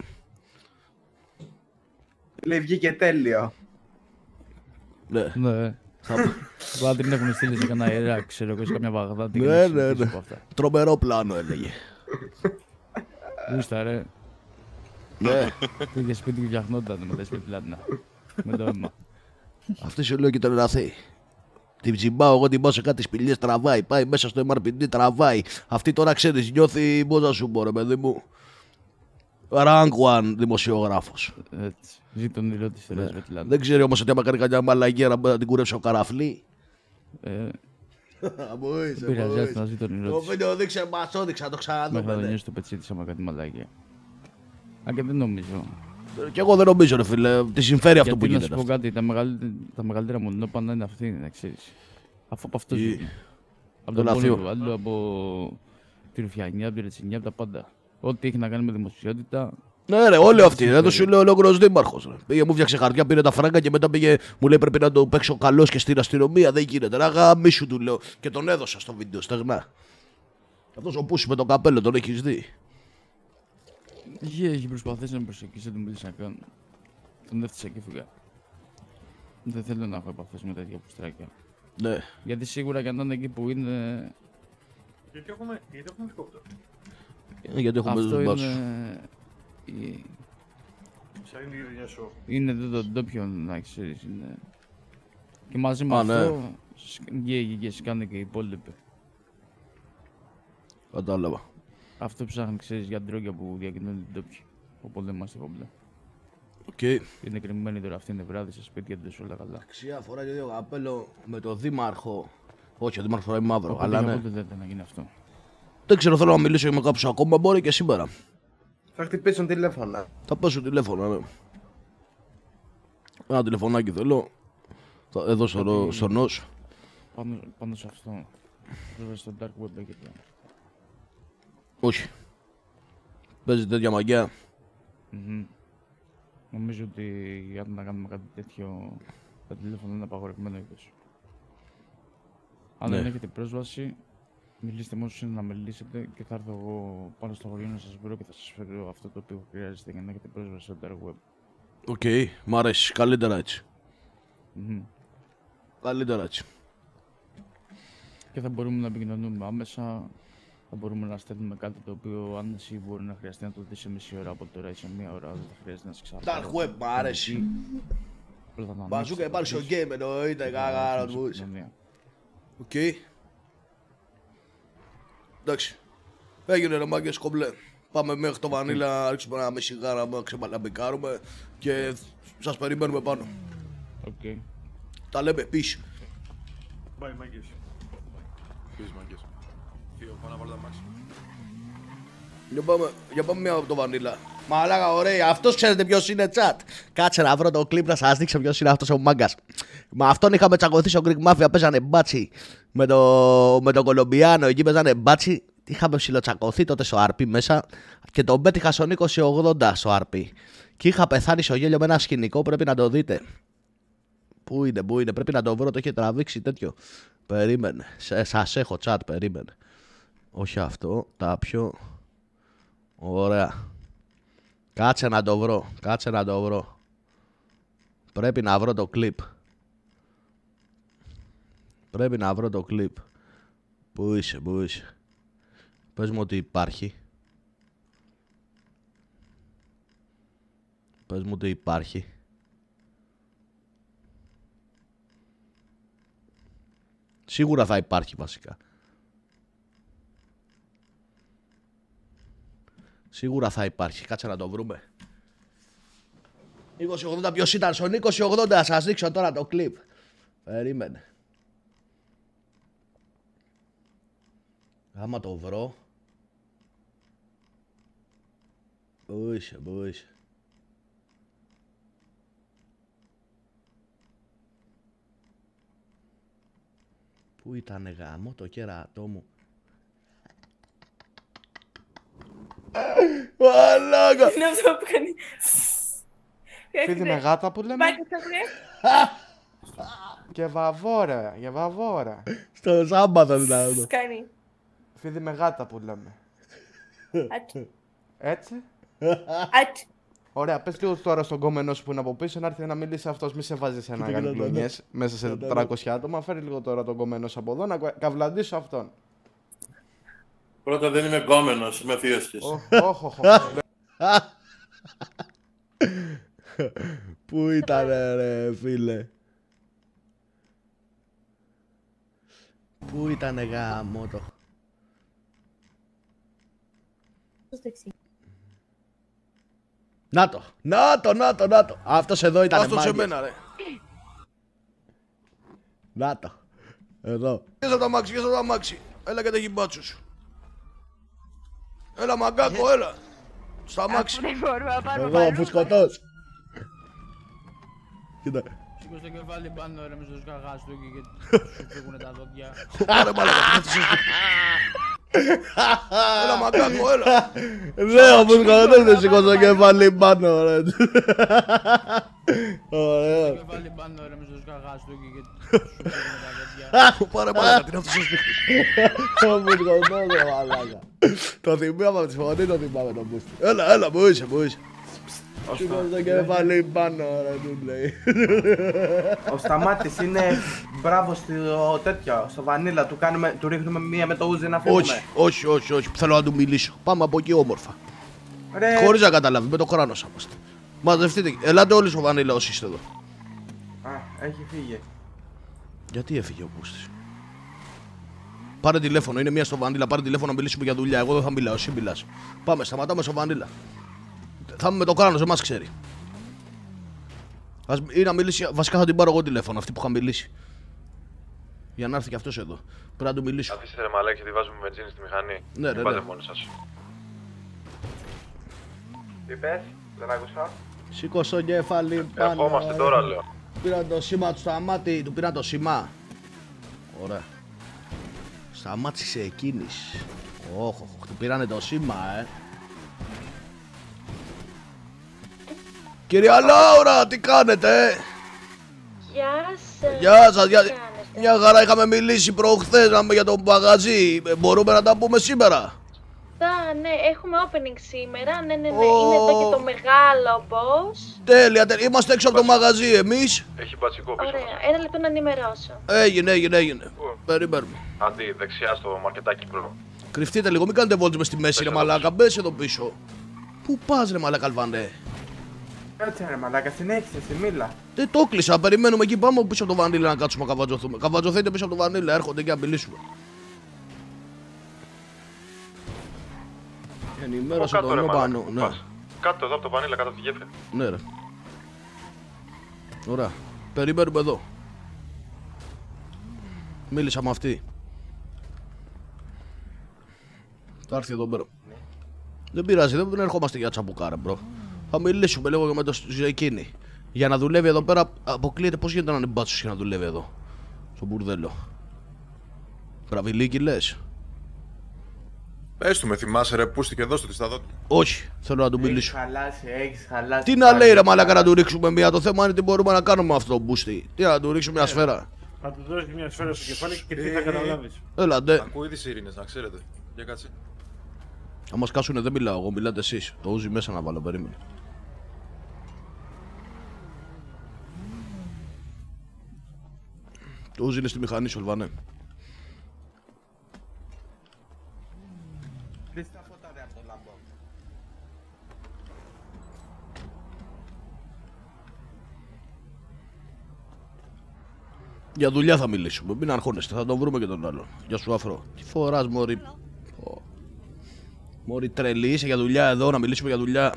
Λέει βγήκε τέλειο. Ναι. Βάλε την έχουν στείλει σε κανένα Ιράκ, ξέρω εγώ, σε καμιά Βαγδάτη. Ναι. Τρομερό πλάνο έλεγε. Γούστα ρε. Ναι. Πήγε σπίτι και φτιαχνόταν με τα σπίτλανα. Με το αίμα. Αυτή σου λέω και τον Εραθή. Την ψημπάω, εγώ την πάω σε κάτι σπηλιές, τραβάει. Πάει μέσα στο MRPD, τραβάει. Αυτή τώρα ξέρεις, νιώθει, πώς να σου πω ρε παιδί μου. Rank one δημοσιογράφος. Έτσι. Ζει τον ήλιο της Θεράς Βετλάνου. Δεν ξέρει όμως ότι άμα κάνει καμιά μαλαγία να την κουρέψει ο καραφλή. Πειράζει να ζει τον ήλιο της. Το βίντεο δείξε μας, το δείξα, το ξαναδούμε. Μέχρι να το νιώσει το πετσί της άμα κάνει μαλαγία. Αν και δεν νομίζω. Κι εγώ δεν νομίζω ρε φίλε, τη συμφέρει αυτό που γίνεται. Γιατί να σου πω κάτι, τα μεγαλύτερα μονόπανα είναι αυτή, να ξέρεις. Αφού από αυτό ζει. Από τον πόνο του άλλου, από τη ρουφιανιά, από τη ρετσινιά, από τα πάντα. Ό,τι έχει να κάνει με δημοσιότητα. Ναι, ρε, όλοι αυτοί. Εδώ σου λέει ολόκληρος δήμαρχος. Πήγε, μου φτιάξε χαρτιά, πήρε τα φράγκα και μετά πήγε, μου λέει πρέπει να το παίξω καλός και στην αστυνομία. Δεν γίνεται. Ράγα, μη σου του λέω. Και τον έδωσα στο βίντεο, στεγνά. Αυτός ο Πούσης με το καπέλο, τον έχεις δει. Έχει προσπαθήσει να με προσεγγίσει, δεν του μίλησα καν. Τον έφτιασα και φύγα. Δεν θέλω να έχω επαφές με τέτοια πουστράκια. Ναι. Γιατί σίγουρα και αν είναι εκεί που είναι. Γιατί έχουμε σκόπτο. Γιατί έχουμε αυτό τους είναι. Ποια είναι η γυρνιά σου. Είναι εδώ το ντόπιο να ξέρεις. Είναι. Και μαζί με αυτό και σκάνε και οι υπόλοιποι. Κατάλαβα. Αυτό ψάχνει, ξέρεις, για ντρόκια που διακινούνται την τόπια. Οπότε είμαστε κομπλέ. Okay. Είναι κρυμμένοι τώρα αυτή είναι βράδυ σε σπίτια τους όλα καλά. Αξία φορά και δύο καπέλο με το δήμαρχο. Όχι, ο δήμαρχος φοράει μαύρο. Οπότε αλλά ναι. Οπότε δεν να γίνει αυτό. Δεν ξέρω, θέλω να μιλήσω με κάποιους ακόμα, μπορεί και σήμερα. Θα χτυπήσουν τηλέφωνα. Θα πέσουν τηλέφωνα, ναι. Ένα τηλεφωνάκι θέλω. Εδώ στο νος. Πάνω σε αυτό. Βέβαια στο dark web λέγεται. Όχι. Παίζει τέτοια μαγιά. Νομίζω ότι αν να κάνουμε κάτι τέτοιο, τα τηλέφωνα είναι απαγορευμένο ίσως. Αν δεν έχετε πρόσβαση, μιλήστε με όσους είναι να μιλήσετε και θα έρθω εγώ πάνω στο χωριό να σας βρω και θα σας φέρω αυτό το οποίο χρειάζεστε για να έχετε πρόσβαση στο dark web. Οκ, μ' αρέσει. Καλύτερα έτσι. Καλύτερα έτσι. Και θα μπορούμε να επικοινωνούμε άμεσα. Θα μπορούμε να στέλνουμε κάτι το οποίο αν εσύ μπορεί να χρειαστεί να το δεις σε μισή ώρα από τώρα ή σε μία ώρα, δεν θα χρειάζεται να σε ξαναπάρει. Dark web, μ' αρέσει. Μπαζούκα υπάρχει στο game, εννοείται, καγάρα μου. Οκ. Εντάξει. Έγινε ρε μάγκες κομπλέ. Πάμε μέχρι το βανίλα, να ρίξουμε ένα μεσηγάρα, να ξεμαλαμπικάρουμε και σας περιμένουμε πάνω. Οκ. Τα λέμε πίσω. Πάει, μάγκες. Πεις μάγκες. Φύγω, πάω να βάλω τα μάξι. Για πάμε μια από το βανίλα. Μαλάκα, ωραία. Αυτός ξέρετε ποιος είναι, chat. Κάτσε να βρω το κλιπ να σας δείξω ποιος είναι αυτός ο μάγκας. Με αυτόν είχαμε τσακωθεί στο Greek Mafia. Παίζανε μπάτσι με τον Κολομπιάνο. Εκεί παίζανε μπάτσι. Είχαμε ψιλοτσακωθεί τότε στο RP μέσα. Και τον πέτυχα στον 2080 στο RP. Και είχα πεθάνει στο γέλιο με ένα σκηνικό. Πρέπει να το δείτε. Πού είναι, πρέπει να το βρω. Το είχε τραβήξει τέτοιο. Περίμενε. Σας έχω, chat, περίμενε. Όχι αυτό, τα πιο. Ωραία. Κάτσε να το βρω. Πρέπει να βρω το κλιπ. Πού είσαι. Πες μου ότι υπάρχει. Σίγουρα θα υπάρχει βασικά. Σίγουρα θα υπάρχει. Κάτσε να το βρούμε. 2080 ποιος ήταν στον 2080. Σας δείξω τώρα το κλιπ. Περίμενε. Άμα το βρω. Πού είσαι. Πού ήτανε γάμο το κέρατό μου. Μαλάκα. Είναι αυτό που κάνει. Φίδι με γάτα που λέμε. Και βαβόρα. Στο Σάμπαθο δηλαδή. Κάνει. Φίδι με γάτα που λέμε. Έτσι. Ωραία, πες λίγο τώρα στον κόμενό σου που είναι από πίσω να έρθει να μιλήσει αυτός. Μη σε βάζεις ένα γανικλονιές μέσα σε 400 άτομα. Φέρει λίγο τώρα τον κόμενό σου από εδώ να καυλαντήσω αυτόν. Πρώτα δεν είμαι κόμενος, είμαι θείος της. Πού ήταν ρε φίλε. Πού ήτανε γαμώτο. Να το. Αυτός εδώ ήταν. Άστο σε μένα ρε. Να το. Εδώ. Βγες από το αμάξι. Έλα και τα γυμπάτσου σου. Έλα μαγκάκο, έλα. Στο αμάξι. Εδώ ο φουσκωτός. Κοίτα. Σήκω στο κεφάλι πάνω ρε με στο σκαγάς του και σου φύγουνε τα δόντια. Άρα μάλακα, έλα μαγκάκο, έλα. Λέω ο φουσκωτός δεν σήκω στο κεφάλι πάνω ρε. Ωραίο. Στο κεφάλι πάνω ρε με στο σκαγάς του και σου φύγουνε τα δόντια. Πάρε μάλακα, τι είναι αυτό στο σπίτι. Ο φουσκωτός ρε μαλάκα. Το θυμάμαι από τη φωνή, το θυμάμαι το μπούστι. Έλα, που είσαι. Σήκω στο κεφάλι πάνω, ρε, του λέει. Ο Σταμάτης είναι μπράβο στο τέτοιο, στο βανίλα. Του ρίχνουμε μία με το ούζι να φύγουμε. Όχι, θέλω να του μιλήσω. Πάμε από εκεί όμορφα. Χωρίς να καταλάβει, με το κράνος είμαστε. Μαζευτείτε, ελάτε όλοι στο βανίλα όσοι είστε εδώ. Α, έχει φύγει. Γιατί έφυγε ο Μπούστης. Πάρε τηλέφωνο, είναι μία στο βανίλα. Πάρε τηλέφωνο να μιλήσουμε για δουλειά. Εγώ δεν θα μιλάω, εσύ μιλάς. Πάμε, σταματάμε στο βανίλα. Θα είμαι με το κράνος, δεν μας ξέρει. Ή να μιλήσει, βασικά θα την πάρω εγώ τηλέφωνο, αυτή που είχα μιλήσει. Για να έρθει και αυτός εδώ. Πρέπει να του μιλήσω. Αφήστε ρε μαλάκι, γιατί βάζουμε βενζίνη στη μηχανή. Ναι. Πάτε μόνοι σας. Τι πες, δεν άκουσα. Σήκω στο κεφάλι πάνω. Ερχόμαστε τώρα, λέω. Πήραν το σήμα του Σταμάτη, του πήραν το σήμα. Ωραία. Σταμάτησε εκείνης. Όχι, του πήρανε το σήμα, Κυρία Λάουρα, τι κάνετε, Γεια σας. Μια χαρά, είχαμε μιλήσει προχθές για το μαγαζί. Μπορούμε να τα πούμε σήμερα. Ναι, έχουμε opening σήμερα. Ναι. Είναι εδώ και το μεγάλο boss. Τέλεια. Είμαστε έξω από το μαγαζί εμείς. Έχει μπατσικό πίσω. Ωραία, ένα λεπτό να ενημερώσω. Έγινε. Περιμένουμε. Αντί, δεξιά στο μαρκετάκι μπρο. Κρυφτείτε λίγο, μην κάνετε βόλτες μες στη μέση ρε μαλάκα. Μπες εδώ πίσω. Πού πας ρε μαλάκα Αλβανέ. Κάτσε ρε μαλάκα, συνέχισε, στη μίλα. Δεν το κλείσα, περιμένουμε εκεί, πάμε πίσω από το βανίλα να κάτσουμε να καβατζωθούμε. Καβατζωθείτε πίσω από το βανίλα, έρχονται και να μιλήσουμε. Ενημέρωσα τον Ιωπανό, ναι. Κάτω εδώ από το βανίλα, κάτω από τη γέφυρα. Ναι ρε. Ωραία, περιμένουμε εδώ. Μίλησα με αυτή. Θα έρθει εδώ πέρα. Δεν πειράζει, δεν ερχόμαστε για τσαμπουκάρα, μπρο. Θα μιλήσουμε λίγο με το εκείνη. Για να δουλεύει εδώ πέρα, αποκλείεται πώς γίνεται να είναι μπάτσος και να δουλεύει εδώ. Στο μπουρδέλο. Γραβιλίκι λες. Πες του, με θυμάσαι ρε πούστηκε εδώ στο τισταδό του. Όχι, θέλω να του μιλήσω. Έχεις χαλάσει. Τι να λέει ρε μαλάκα να του ρίξουμε μία, το θέμα είναι τι μπορούμε να κάνουμε με αυτό το μπούστι. Τι να του ρίξουμε μια σφαίρα. Θα του δώσεις μια σφαίρα στο κεφάλι και τι θα καταλάβεις. Έλα ντε. Ακούω ήδη σιρήνες, να ξέρετε. Για κάτσε. Αν μας κάσουνε δεν μιλάω εγώ, μιλάτε εσείς. Το ούζι μέσα να βάλω, περίμενε. Το ούζι είναι στη μηχανή σου, Ελβανέ. Κλείς τα φώτα ρε από το λαμπό. Για δουλειά θα μιλήσουμε, μην αγχώνεστε, θα τον βρούμε και τον άλλο. Γεια σου Αφρό. Τι φοράς μωρή. Μωρή τρελή, είσαι για δουλειά εδώ, να μιλήσουμε για δουλειά.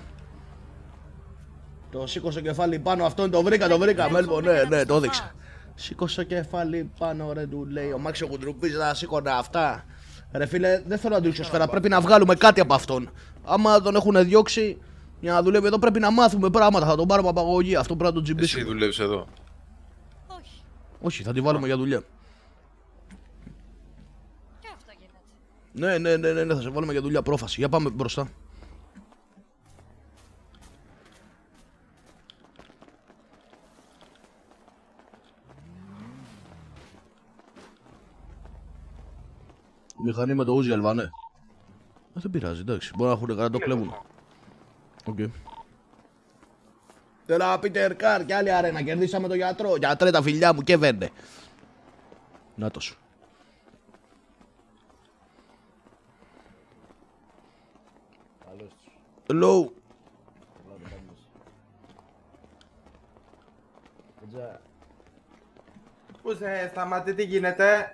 Το σήκωσε κεφάλι πάνω, αυτόν το βρήκα, Μέλβο, ναι, το έδειξα. Σήκωσε κεφάλι πάνω, ρε, του λέει ο Μάξιο Κουντρουπής να σήκωνε αυτά. Ρε φίλε, δεν θέλω να του ρίξω σφαίρα, πρέπει να βγάλουμε κάτι από αυτόν. Άμα τον έχουν διώξει για να δουλεύει εδώ, πρέπει να μάθουμε πράγματα. Θα τον πάρουμε απαγωγή, αυτό πρέπει να τον τσιμπήσουμε. Εσύ δουλεύεις εδώ? Όχι, θα τη βάλουμε για δουλειά. Και αυτό γίνεται. Ναι, θα σε βάλουμε για δουλειά, πρόφαση. Για πάμε μπροστά. Μηχανή με το ούζι, Αλβανέ. Δεν πειράζει, εντάξει. Μπορεί να έχουν κανένα το κλέβουν. Οκ. Τώρα Πίτερ Καρ και άλλη αρένα. Κερδίσαμε τον γιατρό. Γιατρέ τα φιλιά μου και βέντε. Νάτος. Hello. Πού σε σταματή, τι γίνεται?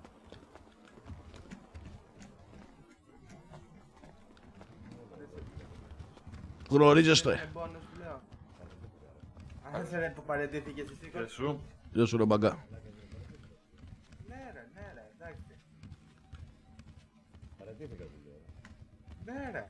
Γνωρίζεστε. Άσε ρε που παραιτήθηκες εσύ. Γεια σου. Γεια σου ρε μπαγκά. Ναι ρε, εντάξει. Παραιτήθηκα δουλειά. Ναι ρε.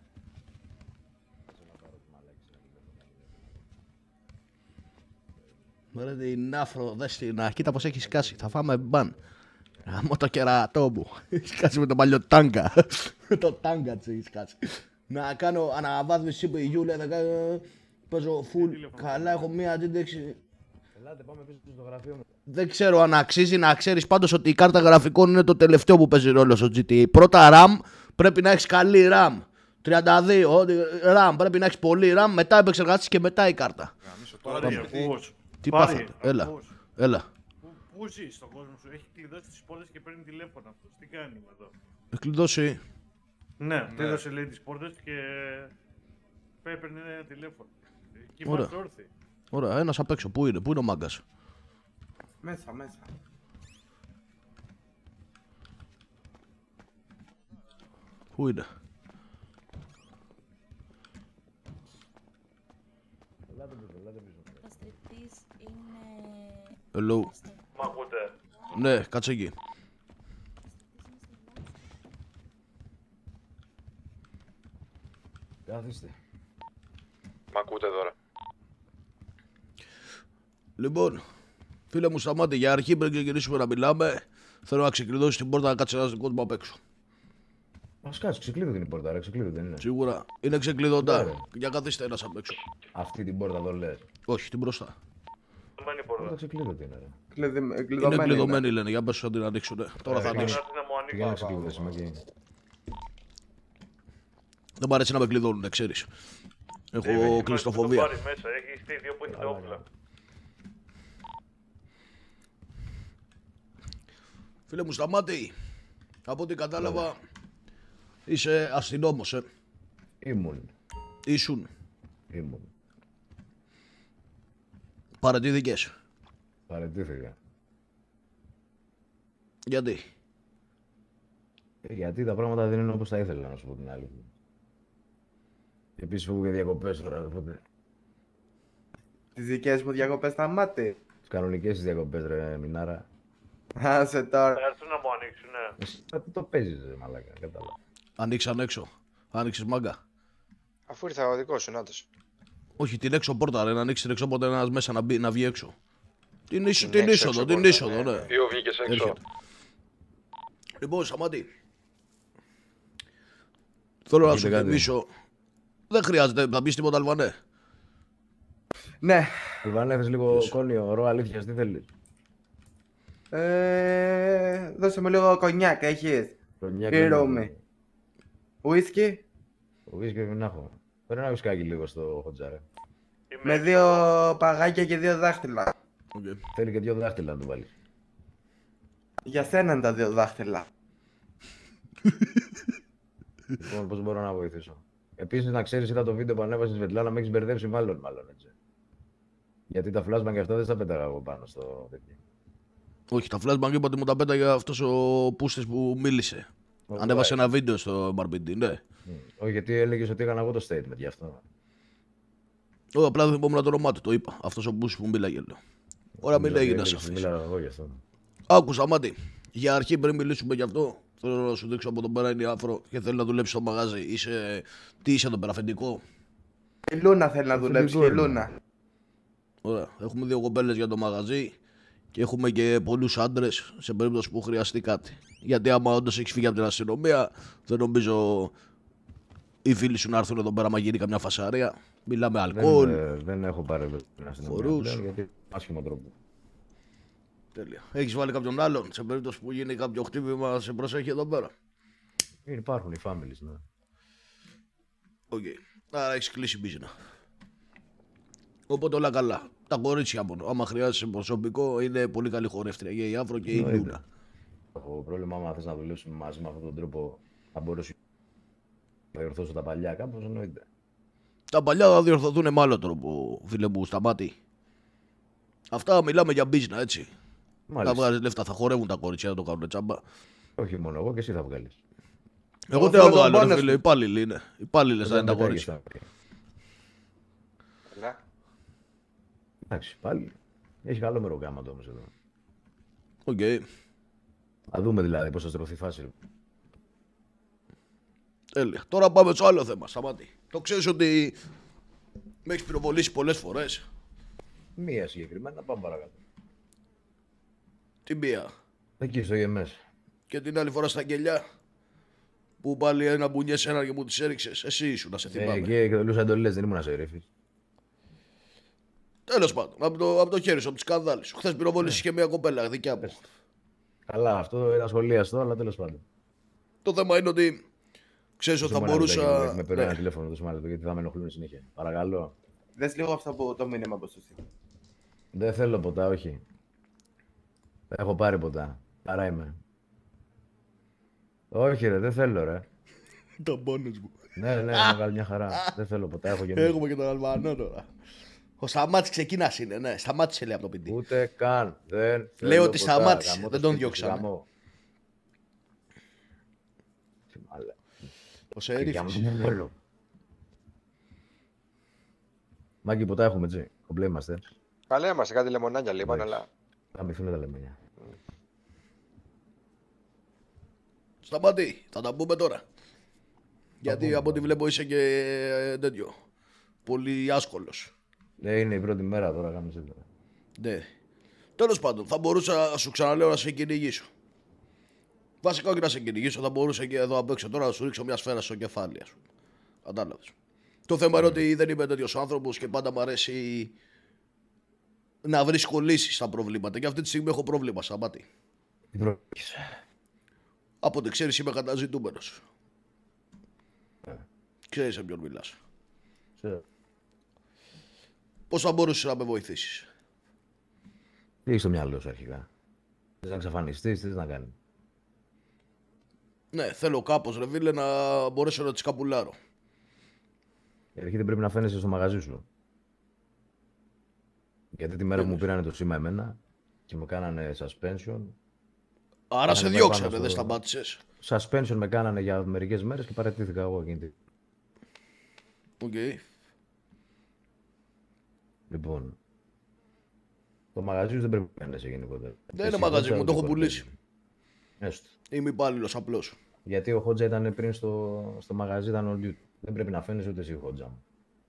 Μωρέ την άφρο, δες την, κοίτα πως έχει σκάσει, θα φάμε μπαν. Γαμώ το κερατό μου, έχει σκάσει με το παλιό τάγκα. Με το τάγκα της έχει σκάσει. Να κάνω αναβάθμιση CPU, λέει, παίζω full, καλά έχω μία αντίτευξη. Ελάτε, πάμε πίσω στο γραφείο μου. Δεν ξέρω αν αξίζει να ξέρεις πάντως ότι η κάρτα γραφικών είναι το τελευταίο που παίζει ρόλο στο GTA. Πρώτα RAM, πρέπει να έχεις καλή RAM. 32 RAM, πρέπει να έχεις πολύ RAM, μετά επεξεργαστής και μετά η κάρτα. Τι πάθατε, έλα. Πού ζεις στον κόσμο σου, έχει κλειδώσει τις πόρτες και παίρνει τηλέφωνο αυτός, τι κάνει εδώ? Έχει κλειδώσει. Ναι, κλείδωσε λέει τις πόρτες και παίρνει ένα τηλέφωνο. Εκεί Ωραία. είμαστε όρθιοι. Ωραία, ένας απ' έξω, πού είναι ο μάγκας? Μέσα. Πού είναι? Hello. Μ' ακούτε? Ναι, κάτσε εκεί. Κάθιστε. Μ' ακούτε τώρα? Λοιπόν, φίλε μου, σταμάτη για αρχή πριν ξεκινήσουμε να μιλάμε. Θέλω να ξεκλειδώσει την πόρτα να κάτσει ένας δικός μου απ' έξω. Ας κάτσει, ξεκλείδω την πόρτα, ρε, ξεκλείδω δεν είναι? Σίγουρα, είναι ξεκλειδωτά. Ναι, Για καθίστε ένας απ' έξω. Αυτή την πόρτα εδώ λες? Όχι, την μπροστά. Πόρτα ξεκλείδωτη είναι, ρε. Είναι κλειδωμένη λένε, για πες να την ανοίξουνε. Τώρα θα ανοίξω. Για να ξεκλείδωσουμε εκεί. Δεν μ' αρέσει να με κλειδώνουνε, ξέρεις. Έχω κλειστοφοβία. Πάρει μέσα, έχει στείλει δύο που έχει τα όπλα. Φίλε μου, σταμάτη. Από ό,τι κατάλαβα, είσαι αστυνόμος, Ήμουν. Ήσουν. Ήμουν. Παραιτήθηκες? Παραιτήθηκα. Γιατί? Γιατί τα πράγματα δεν είναι όπως τα ήθελα, να σου πω την άλλη. Επίσης φεύγω για διακοπές τώρα, οπότε. Τις δικές μου διακοπές σταμάτη. Τις κανονικές τις διακοπές, ρε Μινάρα. Άσε τώρα. Θα έρθουν να μου ανοίξουνε. Τι το παίζεις, μαλάκα, κατάλαβα. Ανοίξαν έξω. Άνοιξες μάγκα. Αφού ήρθα ο δικός σου, νάτος. Όχι, την έξω πόρτα, ρε, να ανοίξει την έξω πόρτα ένας μέσα να βγει έξω. Την είσοδο, ναι. Ποιο βγήκες έξω. Έρχεται. Λοιπόν, Σαμάτη. Θέλω να σου θυμίσω. Δεν χρειάζεται, θα πεις τίποτα Αλβανέ. Ναι. Αλβανέ, θες λίγο κόνιο, ρο αλήθειας, τι θέλεις. Δώσε μου λίγο κονιάκ, έχεις. Κονιάκ. Ρώμη. Ουίσκι. Ουίσκι δεν έχω. Πρέπει να ουσκάκι λίγο στο χοντζάρε. Με 2 παγάκια και 2 δάχτυλα. Okay. Θέλει και 2 δάχτυλα να του βάλεις. Για σένα είναι τα 2 δάχτυλα. Λοιπόν, πώς μπορώ να βοηθήσω. Επίσης, να ξέρεις, είδα το βίντεο που ανέβασε στη Σβετλάνα, με έχεις μπερδέψει μάλλον έτσι. Γιατί τα flashbang και αυτά δεν στα πέταγα εγώ πάνω στο τέτοιο. Όχι, τα flashbang είπα ότι μου τα πέταγε αυτός ο πούστης που μίλησε. Ανέβασε ένα βίντεο στο MRBD, ναι. Όχι, γιατί έλεγες ότι έκανα εγώ το statement γι' αυτό. Όχι, απλά δεν θυμόμουν το όνομά του, το είπα. Αυτός ο πούστης που μίλαγε, λέω. Ωραία, μην έγινε σε αυτές. Μίλαγα εγώ γι' αυτό. Άκουσα, Μάτι. Για αρχή πριν μιλήσουμε γι' αυτό, θέλω να σου δείξω από τον πέρα είναι άφρο και θέλει να δουλέψει στο μαγάζι. Τι είσαι εδώ πέρα, αφεντικό. Η Λούνα θέλει να δουλέψει, η Λούνα. Ωραία. Έχουμε 2 κοπέλες για το μαγαζί και έχουμε και πολλούς άντρες σε περίπτωση που χρειαστεί κάτι. Γιατί άμα όντως έχεις φύγει από την αστυνομία, δεν νομίζω οι φίλοι σου να έρθουν εδώ πέρα, μα γίνει καμιά φασαρία. Μιλάμε αλκοόλ. Δεν έχω πάρει εδώ την αστυνομία πλέον, γιατί άσχημο τρόπο. Τέλεια. Έχεις βάλει κάποιον άλλον σε περίπτωση που γίνει κάποιο χτύπημα, σε προσέχει εδώ πέρα. Υπάρχουν οι families, ναι. Οκ. Άρα έχεις κλείσει μπίζνα. Οπότε όλα καλά. Τα κορίτσια μόνο. Άμα χρειάζεσαι προσωπικό, είναι πολύ καλή χορεύτρια. Και η Άφρο και η Λούνα. Το πρόβλημα, άμα θες να δουλέψουμε μαζί με αυτόν τον τρόπο, θα μπορέσει να διορθώσω τα παλιά κάπως, εννοείται. Τα παλιά θα διορθωθούν με άλλο τρόπο, φίλε μου, σταμάτη. Αυτά μιλάμε για business, έτσι. Μάλιστα. Θα βγάλεις λεφτά, θα χορεύουν τα κορίτσια, να το κάνουν τσάμπα. Όχι μόνο εγώ, και εσύ θα βγάλεις. Εγώ δεν θα βγάλω, ρε φίλε, υπάλληλοι είναι. Υπάλληλες θα είναι τα κορίτσια. Εντάξει, πάλι. Έχει καλό μεροκάματο όμως εδώ. Οκ. Θα δούμε δηλαδή πώς θα στρωθεί η φάση. Τέλεια. Τώρα πάμε στο άλλο θέμα, Σταμάτη. Το ξέρεις ότι με έχεις πυροβολήσει πολλές φορές. Μία συγκεκριμένα, πάμε παρακάτω. Την μία. Εκεί στο EMS. Και την άλλη φορά στα κελιά. Που πάλι ένα μπουνιέ σε ένα και μου τις έριξες. Εσύ ήσουν, να σε θυμάμαι. Και εκτελούσα εντολές, δεν ήμουν σε ρήφης. Τέλος πάντων, από το χέρι σου, από τις σκανδάλες σου. Χθες πυροβολήσεις και μια κοπέλα δικιά μου. Καλά, αυτό είναι ασχολίαστο, αλλά τέλος πάντων. Το θέμα είναι ότι ξέρεις ότι θα μπορούσα. Με παίρνω ένα τηλέφωνο το σημάδι, γιατί θα με ενοχλούν συνέχεια. Παρακαλώ. Δες λίγο αυτό που το μήνυμα που σου στείλω. Δεν θέλω ποτά, όχι. Έχω πάρει ποτά. Άρα είμαι. Όχι, ρε, δεν θέλω, ρε. Τα πόνες μου. Ναι, μεγάλη μια χαρά. Δεν θέλω ποτά, έχω γεννήσει. Έχουμε και τον Αλβανό τώρα. Ο Σταμάτης ξεκίνας είναι, ναι. Σταμάτησε λέει από το πιντι. Ούτε καν. Δεν λέω ότι σταμάτησε. Δεν τον διώξαμε. Ο Σερίφης. Μάγκη, ποτά έχουμε, έτσι. Κομπλέ είμαστε. Καλά είμαστε, κάτι λεμονάκια λοιπόν, αλλά... Θα μυθούν τα λεμόνια. Σταμάτη, θα τα πούμε τώρα. Γιατί από ό,τι βλέπω είσαι και τέτοιο. Πολύ άσκολος. Ναι, είναι η πρώτη μέρα τώρα, κάνεις έτσι. Ναι. Τέλος πάντων, θα μπορούσα, σου ξαναλέω, να σε κυνηγήσω. Βασικά όχι να σε κυνηγήσω, θα μπορούσα και εδώ απ' έξω τώρα να σου ρίξω μια σφαίρα στο κεφάλι, ας πούμε. Κατάλαβες. Το θέμα είναι ότι δεν είμαι τέτοιος άνθρωπος και πάντα μου αρέσει να βρίσκω λύσεις στα προβλήματα. Και αυτή τη στιγμή έχω πρόβλημα, Σταμάτη. Τι πρόβλημα? Από ό,τι ξέρεις είμαι καταζητούμενος. Ξέρεις σε ποιον μιλάς. Πώς θα μπορούσες να με βοηθήσεις? Τι έχεις στο μυαλό σου αρχικά? Θες να εξαφανιστείς, τι θες να κάνεις? Ναι, θέλω κάπως ρε φίλε να μπορέσω να τις καπουλάρω. Αρχή δεν πρέπει να φαίνεσαι στο μαγαζί σου. Γιατί τη μέρα που μου πήρανε το σήμα εμένα και μου κάνανε suspension. Άρα σε διώξανε, δεν σταμάτησες. Suspension με κάνανε για μερικές μέρες και παραιτήθηκα εγώ εκείνη. Οκ. Λοιπόν, Το μαγαζί σου δεν πρέπει να είναι γενικότερα. Δεν είναι μαγαζί μου, το έχω πουλήσει. Έστω. Είμαι υπάλληλος απλώς. Γιατί ο Χότζα ήταν πριν στο μαγαζί, ήταν ο Λιούτ. Δεν πρέπει να φαίνεσαι ούτε εσύ, Χότζα μου.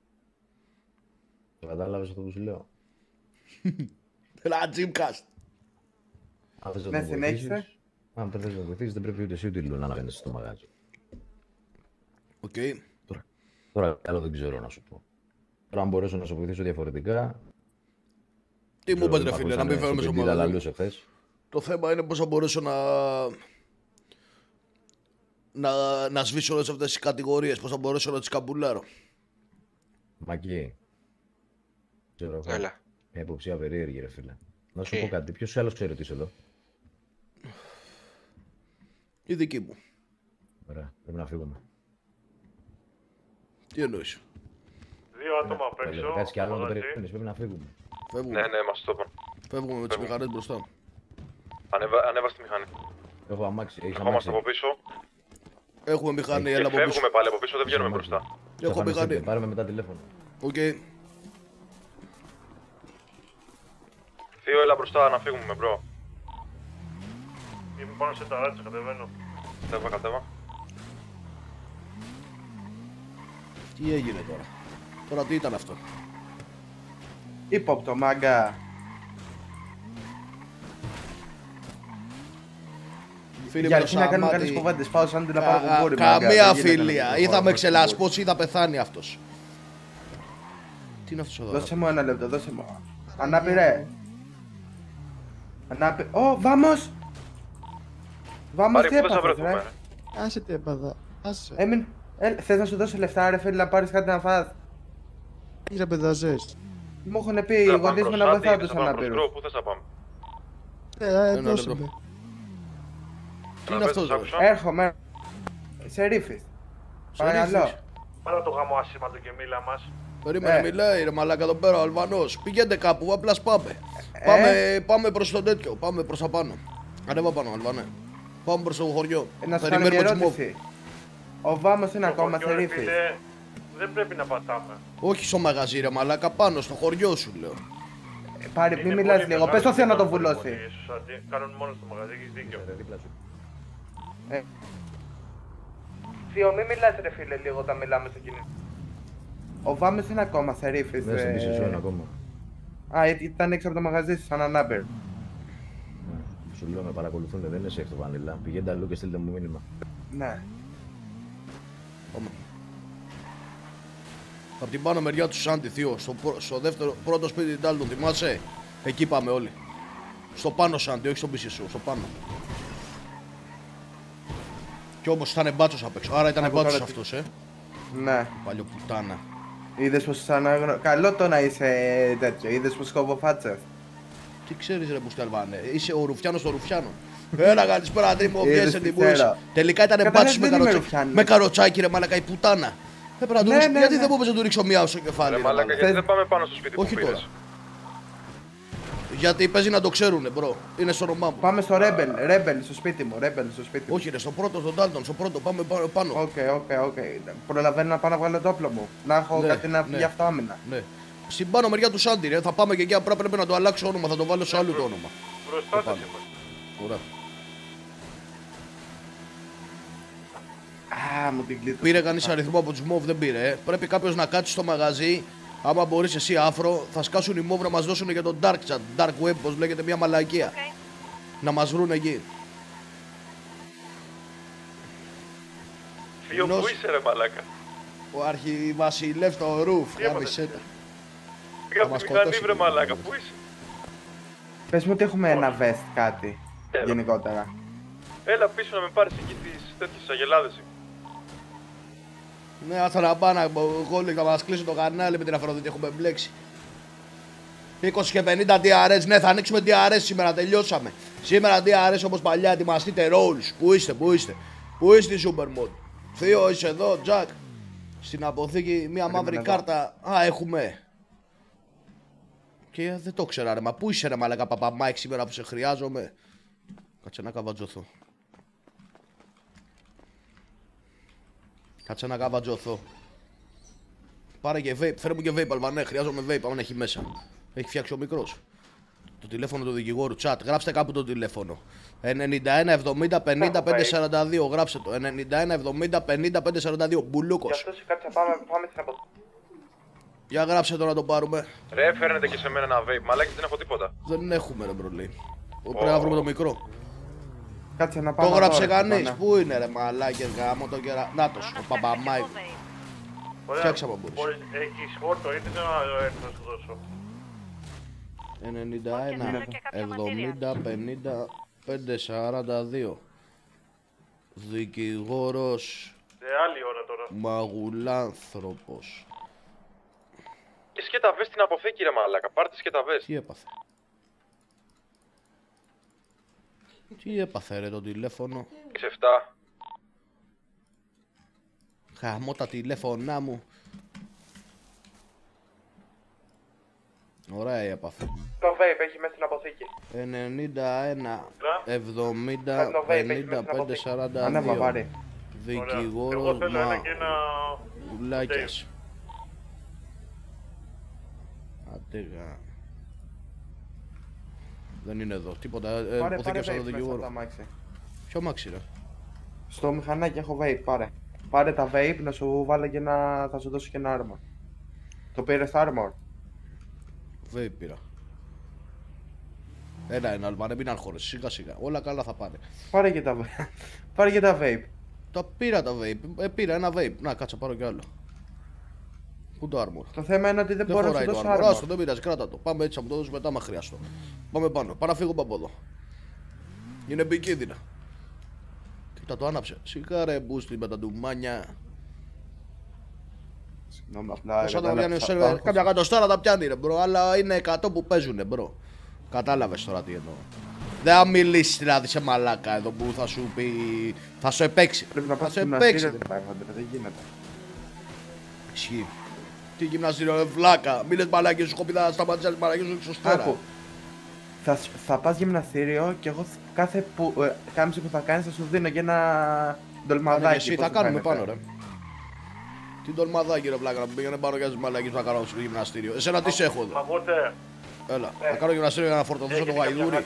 Το κατάλαβες αυτό που σου λέω. Ένα Τζιμκάστ. Αν θες να τον βοηθήσεις, δεν πρέπει ούτε εσύ ούτε η Λούνα να φαίνεσαι στο μαγάζι. Οκ. Τώρα άλλο δεν ξέρω να σου πω. Τώρα αν μπορέσω να σου βοηθήσω διαφορετικά. Τι μου είπες ρε φίλε, να μην φέρουμε στο μαγαζί. Το θέμα είναι πώς θα μπορέσω να σβήσω όλες αυτές τις κατηγορίες, πώς θα μπορέσω να τις καμπουλάρω. Μακί. Ξέρω εγώ. Έλα. Μια υποψία περίεργη ρε φίλε. Να σου πω κάτι, ποιος άλλος ξέρει ότι είσαι εδώ? Η δική μου. Ωραία, πρέπει να φύγουμε. Τι εννοείς? 2 άτομα απ' έξω. Κάτσε κι άλλο να το περιμένεις, πρέπει να φύγουμε. Φεύγουμε. Ναι, μας το είπαν. Φεύγουμε με τις μηχανές μπροστά. Ανέβα στη μηχανή. Έχω αμάξι. Ερχόμαστε από πίσω. Έχουμε μηχανή, έλα από πίσω. Φεύγουμε πάλι από πίσω, δεν βγαίνουμε μπροστά. Έχω μηχανή. Πάρουμε μετά τηλέφωνο. Οκ. Θείο, έλα μπροστά να φύγουμε, μπρο. Είμαι πάνω σε ταράτσα, κατεβαίνω. Κατέβα. Τι έγινε τώρα? Τώρα τι ήταν αυτό? Ύποπτο, μάγκα. Για αρχή να κάνουμε καλές κουβέντες, πάω σαν την να πάρω κομπόρι. Καμία φιλία. Ή θα με ξελασπώσει ή θα πεθάνει αυτός. Τι είναι αυτός εδώ? Δώσε μου ένα λεπτό, δώσε μου. Ανάπηρε. Ω, vamos! Vamos, τι έπαθες ρε? Άσε τι έπαθα, άσε. Θες να σου δώσω λεφτά ρε φίλε να πάρεις κάτι να φας? Ρε παιδαζές. Μου έχουν πει οι γονείς μου να βοηθάω τους ανάπηρους. Πού θες να πάμε? Δώσε με. Τι είναι αυτός? Έρχομαι. Σερίφης. Παρακαλώ. Πάρα το γάμο ασήμαντο και μίλα μας. Περίμενε, μιλάει ρε μαλάκα εδώ πέρα ο Αλβανός. Πηγαίνετε κάπου, απλά πάμε. Πάμε προς το τέτοιο, πάμε προς τα πάνω. Ανέβα πάνω, Αλβανέ. Πάμε προς το χωριό. Να σου κάνω μια ερώτηση. Ο Βάμος είναι ακόμα Σερίφης. Δεν πρέπει να πατάμε. Όχι στο μαγαζί ρε μαλάκα, πάνω στο χωριό σου λέω. Πάρε, μην μιλάς λίγο, πες το Θεό να το βουλώσει. Κάνουν μόνο στο μαγαζί, έχεις δίκιο. Θείο, μην μιλάς ρε φίλε λίγο όταν μιλάμε στο κινητό. Ο Βάμος είναι ακόμα Σερίφης. Δεν σε μισή ακόμα. Α, ήταν έξω από το μαγαζί σου, σαν ανάπηρ. Σου λέω με παρακολουθούν, δεν είναι σε αυτό βανίλα. Πηγαίνετε αλλού και στείλτε μου μήνυμα. Ναι. Από την πάνω μεριά του Σάντι, θείο, στο πρώτο σπίτι Ντάλτον, θυμάσαι? Εκεί πάμε όλοι. Στο πάνω Σάντι, όχι στον πίσι σου, στο πάνω. Κι όμως ήταν μπάτσος απ' έξω, άρα ήταν μπάτσος αυτός, Ναι. Παλιό πουτάνα. Είδες πως σαν καλό το να είσαι τέτοιο, είδες πως κόβω φάτσες. Τι ξέρεις ρε Μπουστελβάνε, είσαι ο Ρουφιάνος στο Ρουφιάνο. Έλα καλησπέρα Τρίμο, βγαίνεις την πούση. Τελικά ήταν μπάτσος με καροτσάκι ρε μαλακα η πουτάνα. Γιατί δεν μπορείς να του ρίξω μία στο κεφάλι? Ρε μαλάκα, γιατί δεν πάμε πάνω στο σπίτι που πήρες? Γιατί παίζει να το ξέρουνε μπρο, είναι στο όνομά μου. Πάμε στο Rebel στο σπίτι μου, Όχι ρε, στο πρώτο, στον Ντάλτον, στο πρώτο, πάμε πάνω. Οκ. Προλαβαίνω να πάω να βγάλω το όπλο μου, να έχω κάτι να βγει αυτό άμυνα. Ναι. Στην πάνω μεριά του Σάντι ρε, θα πάμε και εκεί, απλά πρέπει να το αλλάξω όνομα, θα το βάλω σε άλλο το όνομα. Μπροστά Ωραία. Μου την κλείτω. Πήρε κανείς αριθμό από τους μοβ, δεν πήρε. Πρέπει κάποιος να κάτσει στο μαγαζί. Άμα μπορείς εσύ άφρο, θα σκάσουν οι μοβ να μας δώσουν για το dark chat, dark web, πως λέγεται, μια μαλακία. Να μας βρουν εκεί. Θείο, πού είσαι ρε μαλάκα? Ο αρχιβασιλεύς το ρουφ, γάμισέτα. Πήγα από τη μηχανή βρε μαλάκα, πού είσαι? Πες μου ότι έχουμε ένα vest κάτι, γενικότερα. Έλα πίσω να με πάρεις εκεί τις τέτοιες αγελάδες. Ναι, θα να πάνε γόλοι να μας κλείσουν το κανάλι με την Αφροδίτη, έχουμε μπλέξει. 20 και 50 DRS, ναι θα ανοίξουμε DRS σήμερα, τελειώσαμε. Σήμερα DRS όπως παλιά, ετοιμαστείτε rolls. Πού είστε, πού είστε η Supermod? Θείο, είσαι εδώ, Jack. Στην αποθήκη μια μαύρη κάρτα, έχουμε. Και δεν το ξέρα ρε, μα πού είσαι ρε μαλάκα παπαμάικ σήμερα που σε χρειάζομαι? Κάτσε να καβατζωθώ. Κάτσε να καβατζωθώ. Πάρε και vape, φέρε μου και vape Αλβανέ, χρειάζομαι vape, αν έχει μέσα. Έχει φτιάξει ο μικρός. Το τηλέφωνο του δικηγόρου, chat. Γράψτε κάπου το τηλέφωνο. 91 70 50 542. Γράψτε το. 91 70 50 542. Μπουλούκος. Πάμε στην αποθήκη. Για γράψε το να το πάρουμε. Ρε, φέρνετε και σε μένα ένα vape. Μαλάκι, δεν έχω τίποτα. Δεν έχουμε, ρε μπρολί. Πρέπει να βρούμε το μικρό. Κάτσε να πάμε. Το γράψε κανείς. Πού είναι, ρε μαλάκι, γάμο το κερα. Νάτος, ο Παπαμάικ. Φτιάξαμε μπορείς. Έχεις φόρτο, είτε να έρθω να σου δώσω. 91 70 50 542. Δικηγόρος. Άλλη ώρα τώρα. Μαγουλάνθρωπος. Τις και τα βες στην αποθήκη, ρε μαλάκα. Πάρτε και τα βες. Τι έπαθε. Τι έπαθε, ρε, το τηλέφωνο. 6-7. Χαμώ τα τηλέφωνά μου. Ωραία η επαφή. Το vape έχει μέσα στην αποθήκη. 91 70 55 42. Ανέβα πάρει. Δικηγόρος Μαγουλάκιας. Αντίγα. Δεν είναι εδώ. Τίποτα. Αποθήκευσα τον δικηγόρο. Ποιο μάξι, ρε. Στο μηχανάκι έχω vape, πάρε. Πάρε τα vape να σου βάλω και να... θα σου δώσω και ένα armor. Το πήρες armor. Vape πήρα. Ένα, Αλβάνε, μην αγχώρεσαι, σιγά σιγά. Όλα καλά θα πάνε. Πάρε και τα vape. Πάρε και τα vape. Τα πήρα τα vape. Πήρα ένα vape. Να, κάτσα, πάρω κι άλλο. Πού το armor. Το θέμα είναι ότι δεν μπορώ να σου δώσω armor. Άστο, δεν πειράζει, κράτα το. Πάμε έτσι, θα μου το δώσω μετά, άμα χρειαστώ. Πάμε πάνω. Πάω να φύγω από εδώ. Είναι επικίνδυνα. Κοίτα, το άναψε. Σιγά ρε μπούστι με τα ντουμάνια. Συγγνώμη, απλά. Πόσα τα πιάνει ο σερβερ. Κάποια εκατοστάρα τα πιάνει, ρε μπρο. Αλλά είναι 100 που παίζουνε, μπρο. Κατάλαβες τώρα τι εννοώ. Δεν θα μιλήσει δηλαδή σε μαλάκα εδώ που θα σου πει. Θα σου επέξει. Πρέπει να πας σε στο επέξει. Δεν γίνεται. Ισχύει. Τι γυμναστήριο, ρε βλάκα. Μη λες μαλάκες σου, κοπίδα, σταματήσεις τις μαλάκες σου εξωστέρα. Θα πας γυμναστήριο και εγώ κάθε κάμψη που θα κάνεις θα σου δίνω και ένα ντολμαδάκι. Εσύ θα κάνουμε πάνω, ρε. Τι ντολμαδάκι, ρε βλάκα, να πήγαινε πάνω για τις μαλάκες που θα κάνω στο γυμναστήριο. Εσένα τι σε έχω εδώ. Μαγότε. Έλα, θα κάνω γυμναστήριο για να φορτωθώ το γαϊδούρι.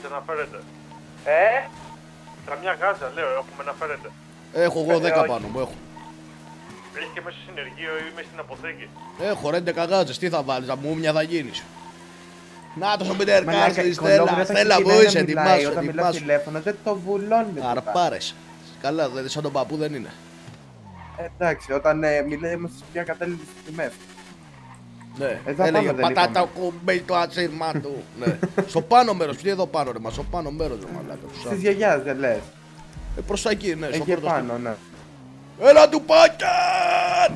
Καμιά γάζα, λέω, έχουμε να φέρετε. Έχω εγώ 10 πάνω μου, έχω. Έχει και μέσα στο συνεργείο ή μέσα στην αποθήκη. Έχω ρε 11 γάζες, τι θα βάλεις, μούμια θα γίνεις. Να το στον Πίτερ Κάρσλι, Στέλλα, που είσαι, ετοιμάσου. Όταν μιλάς τηλέφωνο δεν το βουλώνει. Αρπάρες. Καλά, δηλαδή σαν τον παππού δεν είναι. Εντάξει, όταν μιλάει είμαστε στις πιο κατάλληλες τιμές. Ναι, έλεγε πατάτα κουμπί το ατσίρμα του. Στο πάνω μέρος, τι εδώ πάνω ρε, στο πάνω μέρος ρε μαλάκα. Στις γιαγιάς δεν λες. Προς τα εκεί, ναι, στο πρώτο πάνω, ναι. Έλα Τουπάκεν!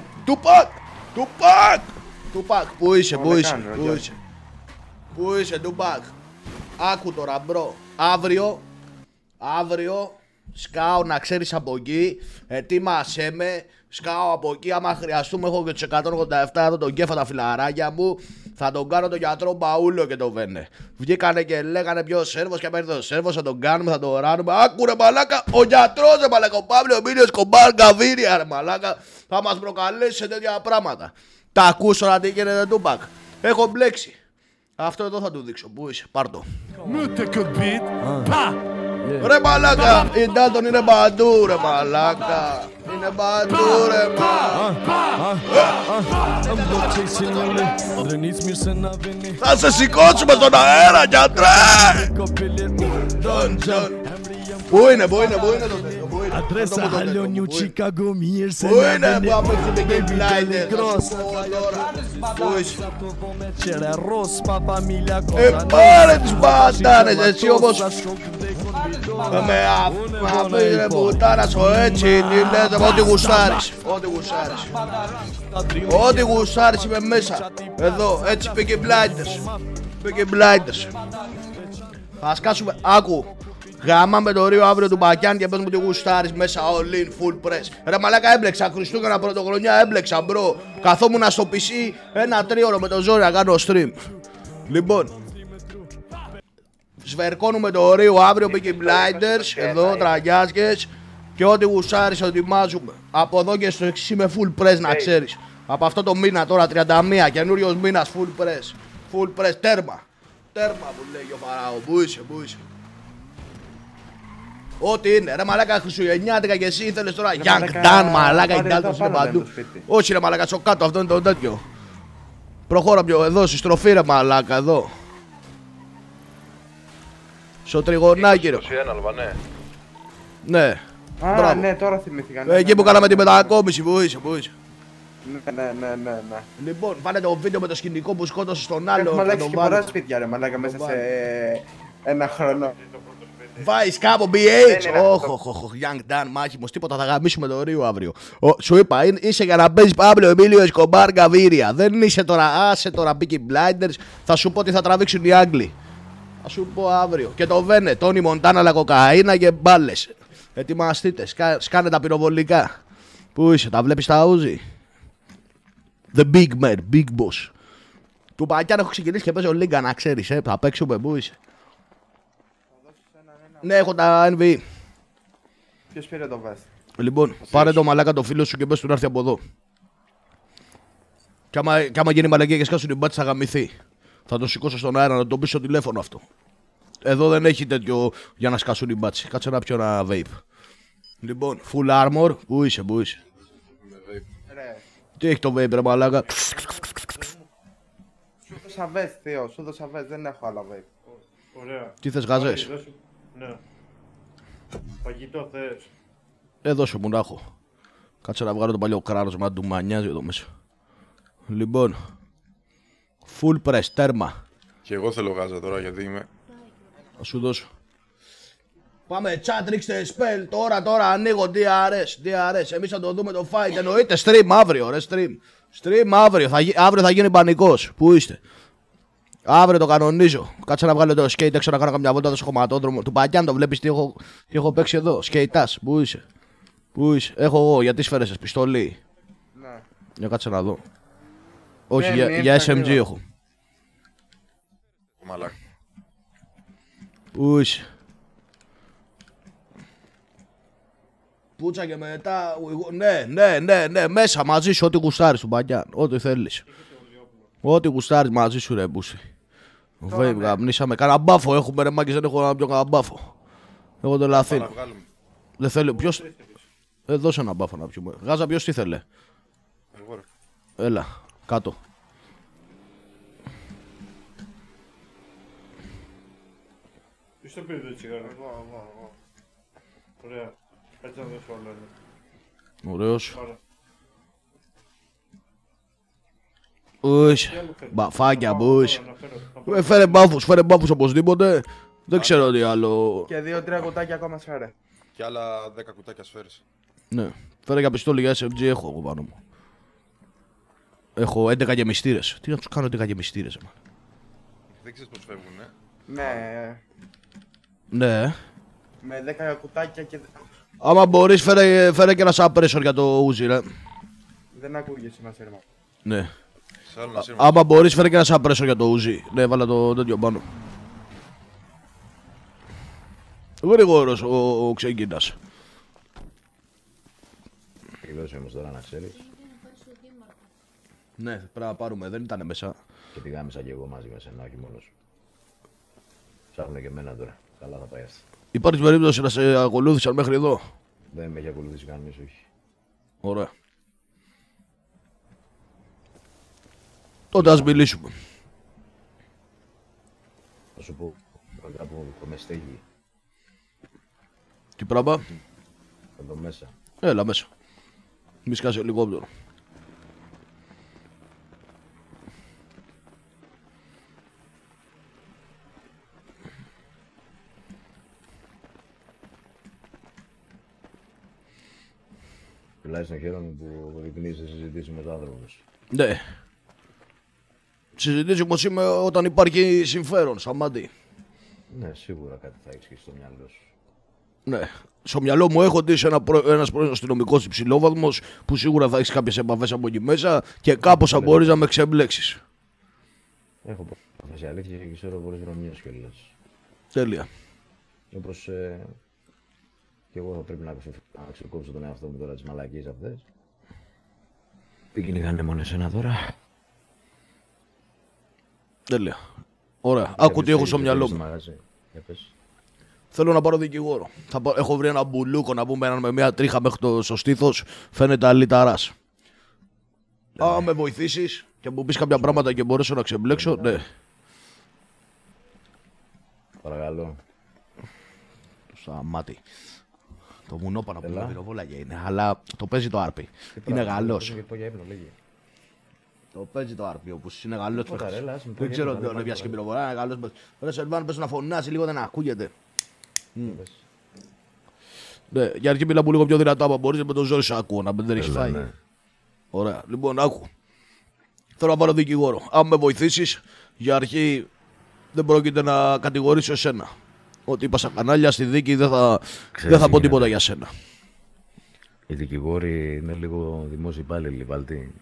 Τουπάκ, πού είσαι, πού είσαι Τουπάκ. Άκου τώρα μπρο, αύριο σκάω να ξέρεις από εκεί, ετοίμασέ με, σκάω από εκεί, άμα χρειαστούμε έχω και τους 187 εδώ τον κέφα τα φιλαράκια μου, θα τον κάνω τον γιατρό Μπαούλο και τον Βένε. Βγήκανε και λέγανε ποιος Σέρβος και άμα ήρθε ο Σέρβος θα τον κάνουμε, θα τον ράνουμε. Άκου ρε μαλάκα, ο γιατρός ρε μαλάκα, ο Παύλο Μίλιος Κομπάρ Καβίρια ρε μαλάκα, θα μας προκαλέσει σε τέτοια πράγματα. Τα ακούς τώρα τι γίνεται Τούπακ, έχω μπλέξει. Αυτό εδώ θα του δείξω, πού είσαι, πάρ' το. Ρε μαλάκα, η Ντάλτον είναι παντού ρε μαλάκα. Είναι παντού ρε μαλάκα. Θα σε σηκώσουμε στον αέρα γιατρέ. Πού είναι το τέτοιο, πού είναι. Adresa Halioniu Chicago Mirse. Πού είναι που απέξει την Game Blinder. Πού είσαι. Πάρε τις μπαντάνες εσύ όμως. Με αφήνε πουτάνα σου έτσι. Τι λες, ό,τι γουσάρεις. Ό,τι γουσάρεις είμαι μέσα. Εδώ έτσι Peaky Blinders. Θα σκάσουμε, άκου. Γάμα με το Ρίο αύριο του Μπακιάν και πες μου τι γουστάρεις μέσα all in full press. Ρε μαλάκα έμπλεξα, Χριστούγεννα πρωτοχρονιά έμπλεξα μπρο. Καθόμουν στο PC ένα 3ωρο με το ζόρι να κάνω stream. Λοιπόν, σβερκώνουμε το Ρίο αύριο Peaky Blinders, εδώ τραγιάσκες. Και ό,τι γουστάρεις ετοιμάζουμε. Από εδώ και στο εξής είμαι full press να ξέρεις. Από αυτό το μήνα τώρα 31, καινούριος μήνας full press. Full press, τέρμα. Τέρμα που λέγει ο Φαράω. Πού είσαι, πού είσαι. Ό,τι είναι, ρε μαλάκα Χριστουγεννιάτικα και εσύ ήθελες τώρα Young Dan, μαλάκα, η Dalton είναι παντού. Όχι ρε μαλάκα, στο κάτω, αυτό είναι το τέτοιο. Προχώρα πιο εδώ, στη στροφή ρε μαλάκα, εδώ. Στο τριγωνάκι ρε. 21 Αλβανέ. Ναι. Α, ναι, τώρα θυμήθηκα. Εκεί που κάναμε τη μετακόμιση, πού είσαι, πού είσαι. Ναι. Λοιπόν, πάνε το βίντεο με το σκηνικό που σκότωσε τον άλλο. Έχουμε αλλάξει και πολλά σπίτια ρε μαλάκα μέσα σε ένα χρόνο. Βάεις κάπου BH! Όχι, Young Dan, μάχημος, τίποτα, θα γαμίσουμε το Ρίο αύριο. Σου είπα, είσαι για να παίζεις Παύλο Εμίλιο Εσκομπάρ Γκαβίρια. Δεν είσαι τώρα, άσε τώρα Peaky Blinders. Θα σου πω ότι θα τραβήξουν οι Άγγλοι. Θα σου πω αύριο. Και το Βένε, Τόνι Μοντάνα, λακοκαΐνα και μπάλες. Ετοιμαστείτε, σκάνε τα πυροβολικά. Πού είσαι, τα βλέπεις τα Uzi? The big man, big boss. Του Πακιάν έχω ξεκινήσει και παίζω λίγκα να ξέρεις, θα παίξουμε, πού είσαι. Ναι, έχω τα NV. Ποιος πήρε το vest? Λοιπόν, πάρε το μαλάκα το φίλο σου και πες του να έρθει από εδώ. Κι άμα γίνει μαλακία και σκάσουν οι μπάτσες θα γαμηθεί. Θα το σηκώσω στον αέρα να το πεις στο τηλέφωνο αυτό. Εδώ δεν έχει τέτοιο για να σκάσουν οι μπάτσες. Κάτσε να πιω ένα vape. Λοιπόν, full armor, πού είσαι, πού είσαι. Τι έχει το vape ρε μαλάκα? Σου δώσα vest, Θεό, σου δώσα vest, δεν έχω άλλα vape. Ωραία. Τι θες, γαζές? Ναι. Φαγητό θες? Δώσε μου να έχω. Κάτσε να βγάλω το παλιό κράνος μα του μανιάζει εδώ μέσα. Λοιπόν, full press, τέρμα. Και εγώ θέλω γάζα τώρα γιατί είμαι. Θα σου δώσω. Πάμε chat, ρίξτε spell, τώρα ανοίγω DRS. Εμείς θα το δούμε το fight, εννοείται stream αύριο ρε, stream αύριο, αύριο θα γίνει πανικός. Πού είστε? Αύριο το κανονίζω. Κάτσε να βγάλω το skate έξω να κάνω καμιά βόλτα στο χωματόδρομο. Του Πακιάν το βλέπεις τι έχω παίξει εδώ. Σκέιτας, πού είσαι? Πού είσαι? Έχω εγώ, γιατί σφαίρεσες, πιστολή? Ναι. Για κάτσε να δω. Όχι, για SMG έχω. Μαλάκα. Πού είσαι? Πούτσα και μετά. Ναι, μέσα μαζί σου, ό,τι γουστάρεις του Πακιάν. Ό,τι θέλεις. Ό,τι γουστάρεις μαζί σου ρε μπούση. Βέβαια, γαμνήσαμε. Κάνα μπάφο έχουμε ρε μάκης, δεν έχω να πιω κανένα μπάφο. Εγώ το λαθήνω. Δεν θέλω, ποιος... δώσε ένα μπάφο να πιούμε. Γάζα, ποιος τι θέλε? Εγώ ρε. Έλα, κάτω. Ποιος το πήρε το τσιγάρο? Εγώ. Ωραία. Έτσι να δώσω όλα. Ωραίος. Ουις, μπαφάκια, μπούς. Φέρε μπάφους οπωσδήποτε. Δεν ξέρω τι άλλο. Και 2-3 κουτάκια ακόμα σφαίρε. Και άλλα 10 κουτάκια σφαίρες. Ναι, φέρε για πιστόλι για SMG έχω εγώ πάνω μου. Έχω 11 γεμιστήρες. Τι να τους κάνω 11 γεμιστήρες, εμά. Δεν ξέρεις πως φεύγουν, Ναι. Με 10 κουτάκια και... Άμα μπορείς φέρε και ένα suppressor για το Uzi, ρε. Δεν ακούγεσαι μας, έρμα. Ναι. Άμα μπορείς φέρε και ένα suppressor για το Uzi. Ναι, βάλα το τέτοιο πάνω. Γρήγορος ο ξεκίνας. Εκδόσει όμως τώρα να ξέρεις. Ναι, πρέπει να πάρουμε, δεν ήταν μέσα. Και τη γάμισα και εγώ μαζί με σένα, όχι μόνος. Ψάχνω και εμένα τώρα. Καλά θα πάει αυτή. Υπάρχει περίπτωση να σε ακολούθησαν μέχρι εδώ? Δεν με έχει ακολουθήσει κανείς, όχι. Ωραία. Τότε ας μιλήσουμε. Θα σου πω, κάπου με στέγη. Τι πράγμα? Εδώ μέσα. Έλα μέσα. Μη σκάσει ελικόπτερο. Τουλάχιστον χαίρομαι που ρυθμίζεις σε συζητήσεις με τους άνθρωπους. Ναι. Συζητήσεις όπως είμαι όταν υπάρχει συμφέρον, Σαμάντη. Ναι, σίγουρα κάτι θα έχεις και στο μυαλό σου. Ναι. Στο μυαλό μου έχω ότι είσαι ένας πρώην αστυνομικός υψηλόβαθμος που σίγουρα θα έχεις κάποιες επαφές από εκεί μέσα και κάπως θα μπορείς να με ξεμπλέξεις. Έχω πρόφαση αλήθεια και ξέρω πολλές ρομιές κιόλας. Τέλεια. Όπως και εγώ θα πρέπει να ξεκόψω τον εαυτό μου τώρα τις μαλακίες αυτές. Τι κυνηγάνε μόνο εσένα τώρα. Τέλεια. Ωραία, άκου τι έχω στο μυαλό μου. Θέλω να πάρω δικηγόρο. Έχω βρει ένα μπουλούκο να πούμε με μια τρίχα μέχρι το στήθος. Φαίνεται αλυταράς. Αν με βοηθήσεις και μου πεις κάποια πράγματα και μπορέσω να ξεμπλέξω, ναι. Παρακαλώ. Το σταμάτη. Το βουνό πάνω από την πυροβόλαγε είναι, αλλά το παίζει το άρπι. Είναι Γαλλός. Το παίζει το άρπι, όπως είναι Γαλλός. Δεν ξέρω αν τον έπιασε και πυροβολά, είναι Γαλλός. Ωραία, Σερβάν, πες να φωνάζει λίγο, δεν ακούγεται. Ναι, για αρχή μιλά μου λίγο πιο δυνατά, άμα μπορείς με το ζόρι σου ακούω, να δεν έχεις φάει. Ωραία, λοιπόν, άκου. Θέλω να πάρω δικηγόρο. Αν με βοηθήσεις, για αρχή δεν πρόκειται να κατηγορήσω εσένα. Ότι είπα στα κανάλια στη δίκη δεν θα πω τίποτα για σένα. Οι δικηγόροι είναι λίγο δημόσιοι υπάλληλοι, Βαλτή.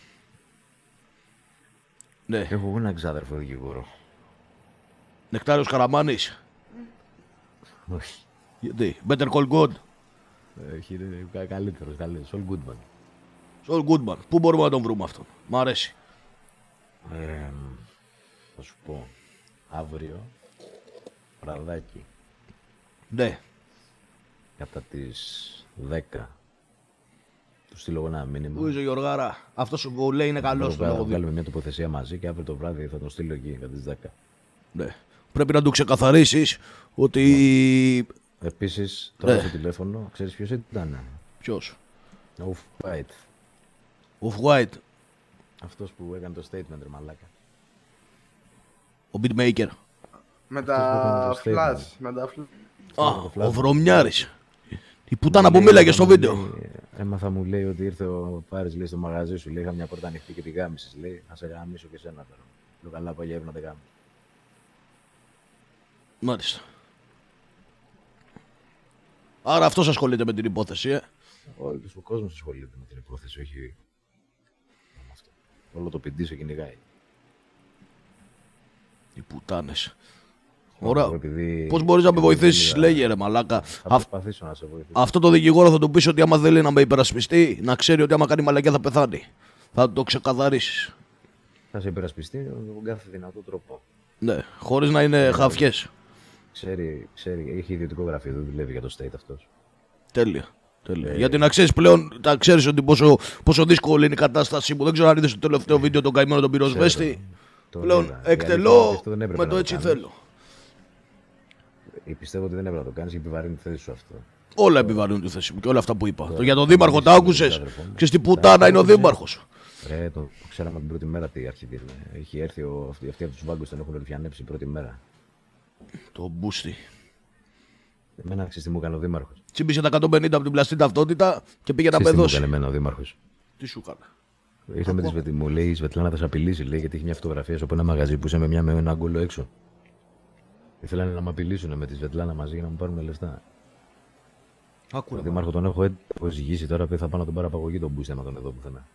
Ναι. Έχω εγώ ένα εξάδερφο δικηγόρο. Νεκτάριος Καραμάνης. Όχι. Γιατί, Better Call God. Όχι, είναι καλύτερος, Saul Goodman. Saul Goodman. Πού μπορούμε να τον βρούμε αυτόν. Μ' αρέσει. Θα σου πω. Αύριο. Βραδάκι. Ναι. Κατά τις 10. Του στείλω ένα μήνυμα. Πού είσαι Γιωργάρα. Αυτός που λέει είναι καλός. Θα βγάλουμε μια τοποθεσία μαζί και αύριο το βράδυ θα τον στείλω εκεί κατά τις 10. Ναι. Πρέπει να του ξεκαθαρίσεις ότι... Επίσης, τώρα στο τηλέφωνο, ξέρεις ποιος ήταν. Ποιος? Off-White. Off-White. Αυτός που έκανε το statement, ρε μαλάκα. Ο beatmaker. Με τα flash. Α, ο Βρωμιάρης. Η πουτάνα που μίλαγε στο βίντεο. Έμαθα, μου λέει ότι ήρθε ο Πάρης, λέει, στο μαγαζί σου. Λέει, είχα μια πόρτα ανοιχτή και τη γάμισες. Λέει, να σε γάμισω και σένα τώρα. Λέω, καλά, παγιεύει να te γάμω. Μάλιστα. Άρα αυτός ασχολείται με την υπόθεση, Όλος ο κόσμος ασχολείται με την υπόθεση, όχι με αυτό. Όλο το πιντί σε κυνηγάει. Οι πουτάνες. Ωραία. Πώς μπορείς να με βοηθήσεις, λέγε ρε μαλάκα. Θα προσπαθήσω να σε βοηθήσω. Αυτό το δικηγόρο θα του πεις ότι άμα θέλει να με υπερασπιστεί, να ξέρει ότι άμα κάνει μαλακιά θα πεθάνει. Θα το ξεκαθαρίσεις. Θα σε υπερασπιστεί με κάθε δυνατό τρόπο. Ναι, χωρίς να είναι χαφιές. Ξέρει, έχει ιδιωτικό γραφείο, δεν δουλεύει για το state αυτός. Τέλεια. Γιατί να ξέρεις πλέον, τα ξέρεις ότι πόσο δύσκολη είναι η κατάστασή μου. Δεν ξέρω αν είδες το τελευταίο βίντεο τον καημένο τον πυροσβέστη. Πλέον εκτελώ με το έτσι θέλω. Πιστεύω ότι δεν έπρεπε να το κάνεις και επιβαρύνει τη θέση σου αυτό. Όλα επιβαρύνουν τη θέση μου και όλα αυτά που είπα. Για τον Δήμαρχο τα άκουσες. Ξέρεις τι πουτάνα είναι ο Δήμαρχος. Ρε, το ξέραμε την πρώτη μέρα τι αρχιδί είναι. Έχει έρθει αυτοί από τους βάγκους, τον έχουν ρουφιανέψει την πρώτη μέρα. Το μπούστι. Εμένα ξέρεις τι μου έκανε ο Δήμαρχος. Τσίμπησε τα 150 από την πλαστή ταυτότητα και πήγε να πεδώσει. Τι μου έκανε εμένα ο Δήμαρχος. Τι σου έκανε. Ήρθε με τη Σβετλάνα, μου λέει η Σβετλάνα θα σε απειλήσει, λέει, γιατί έχει μια φωτογραφία από ένα μαγαζί που είσαι με ένα άγκολο έξω. Ήθελαν να με απειλήσουν με τη Σβετλάνα μαζί για να μου πάρουν λεφτά. Άκουρα. Ο Δήμαρχο τον έχω ζυγίσει τώρα που θα πάω να τον πάρω απαγωγή τον μπούστε να τον εδώ πουθενά.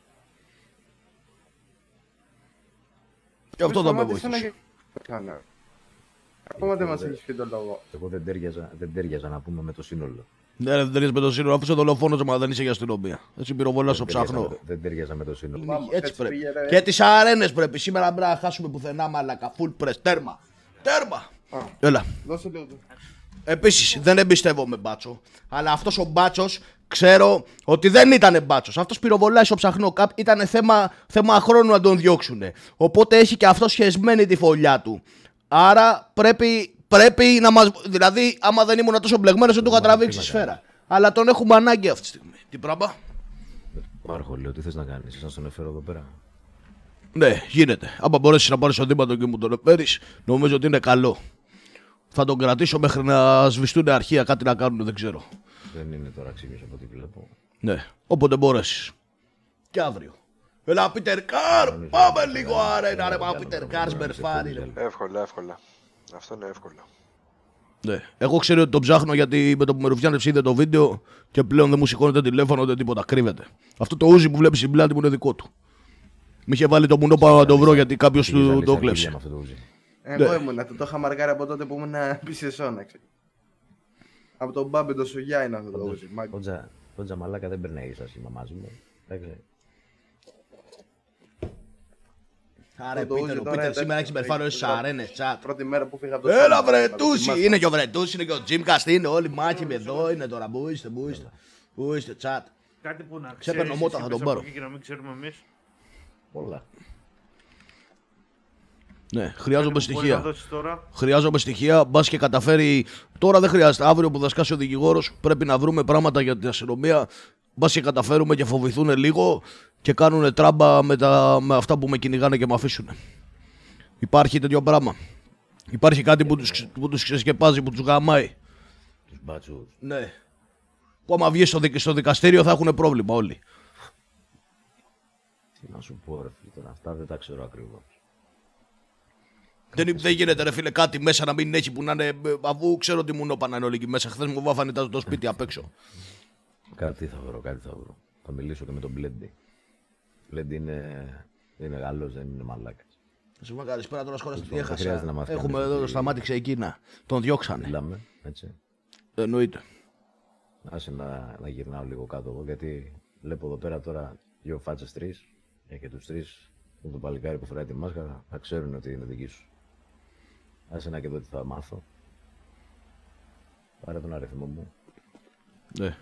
Και αυτό θα με βοηθήσει. Ακόμα δεν μας έχεις πει τον λόγο. Εγώ δεν τέριαζα να πούμε με το σύνολο. Ναι, δεν ταιριάζει με το σύνολο, αφού είσαι δολοφόνος, μα δεν είσαι για αστυνομία. Έτσι πυροβολάς το ψάχνω. Δεν ταιριάζα με το σύνολο. Έτσι πρέπει. Και τις αρένες πρέπει. Σήμερα πρέπει να χάσουμε πουθενά μαλακα. Full press. Τέρμα. Έλα. Δώσε λίγο. Επίσης, δεν εμπιστεύομαι μπάτσο. Αλλά αυτός ο μπάτσος ξέρω ότι δεν ήταν μπάτσος. Αυτός πυροβολάει στο ψαχνό. Ήταν θέμα χρόνου να τον διώξουνε. Οπότε έχει και αυτό σχεσμένη τη φωλιά του. Άρα πρέπει να μας. Δηλαδή, άμα δεν ήμουν τόσο μπλεγμένος, δεν του είχα τραβήξει σφαίρα. Αλλά τον έχουμε ανάγκη αυτή τη στιγμή. Τι πράγμα. Μάρχο, λέω, τι θες να κάνεις, να τον εφέρω εδώ πέρα. Ναι, γίνεται. Άμα μπορέσεις να πάρεις τον δήματο και μου τον εφέρεις, νομίζω ότι είναι καλό. Θα τον κρατήσω μέχρι να σβηστούν αρχεία, κάτι να κάνουν, δεν ξέρω. Δεν είναι τώρα ξύμιος από ό,τι βλέπω. Ναι, όποτε μπορέσεις. Και αύριο. Έλα, Πίτερ Καρ! Πάμε λίγο αρένα, ρε, πάμε Πίτερ Καρ, σμπερφάρι. Εύκολα. Αυτό είναι εύκολο. Ναι, εγώ ξέρω ότι τον ψάχνω γιατί με το που με ρουφιάνεψε είδε το βίντεο και πλέον δεν μου σηκώνεται τηλέφωνο ούτε τίποτα. Κρύβεται. Αυτό το ούζι που βλέπεις στην πλάτη μου είναι δικό του. Μ' είχε βάλει το μουνό πάνω να το βρω γιατί κάποιος του το κλέψε. Εγώ ήμουνα, το είχα μαρκάρει από τότε που ήμουν πισεσόναξε. Από τον Μπάμπη το Σουγιά είναι αυτό το ούζι. Το τζαμαλάκα δεν περνάει άσχημα μαζί μου. Άρε, Πίτερ, σήμερα έχεις μπερφάνει όσες αρένες, τσάτ. Πρώτη μέρα που φύγα το Έλα βρε, Τούση, είναι και ο Βρετούς, είναι και ο Τζίμκαστ, είναι όλοι μάχη με εδώ, είναι τώρα, πού είστε, τσάτ. Κάτι που να ξέπαιρνω μότα, θα τον πάρω. Και να μην ξέρουμε εμείς. Πολλά. Ναι, χρειάζομαι στοιχεία. Τώρα. Χρειάζομαι στοιχεία, μπας και καταφέρει. Τώρα δεν χρειάζεται, αύριο που θα σκάσει ο δικηγόρος, πρέπει να βρούμε πράγματα για την αστυνομία. Μπας και καταφέρουμε και φοβηθούν λίγο και κάνουν τράμπα με αυτά που με κυνηγάνε και με αφήσουν. Υπάρχει τέτοιο πράγμα. Υπάρχει κάτι που τους ξεσκεπάζει, που τους γαμάει. Τους μπάτσους. Ναι. Που άμα βγει στο δικαστήριο θα έχουν πρόβλημα όλοι. Τι να σου πω ρε φίλε, αυτά δεν τα ξέρω ακριβώς. Δεν γίνεται ρε φίλε κάτι μέσα να μην έχει που να είναι, αφού ξέρω τι μου νόπανα είναι όλοι εκεί μέσα. Χθες μου βάφανε το σπίτι απ' έξω. Κάτι θα βρω. Θα μιλήσω και με τον Μπλέντι. Μπλέντι είναι Γάλλος, δεν είναι μαλάκας. Σου πω καλησπέρα τώρα σχόλια στη έχασα. Έχουμε εδώ το σταμάτηξε εκείνα. Τον διώξανε. Μιλάμε, έτσι. Εννοείται. Άσε να γυρνάω λίγο κάτω εγώ, γιατί βλέπω εδώ πέρα τώρα δύο φάτσες τρεις και τους τρεις με το παλικάρι που φοράει τη μάσκα θα ξέρουν ότι είναι δική σου. Άσε να και δω τι θα μάθω. Πάρε τον αριθμό μου. Ναι.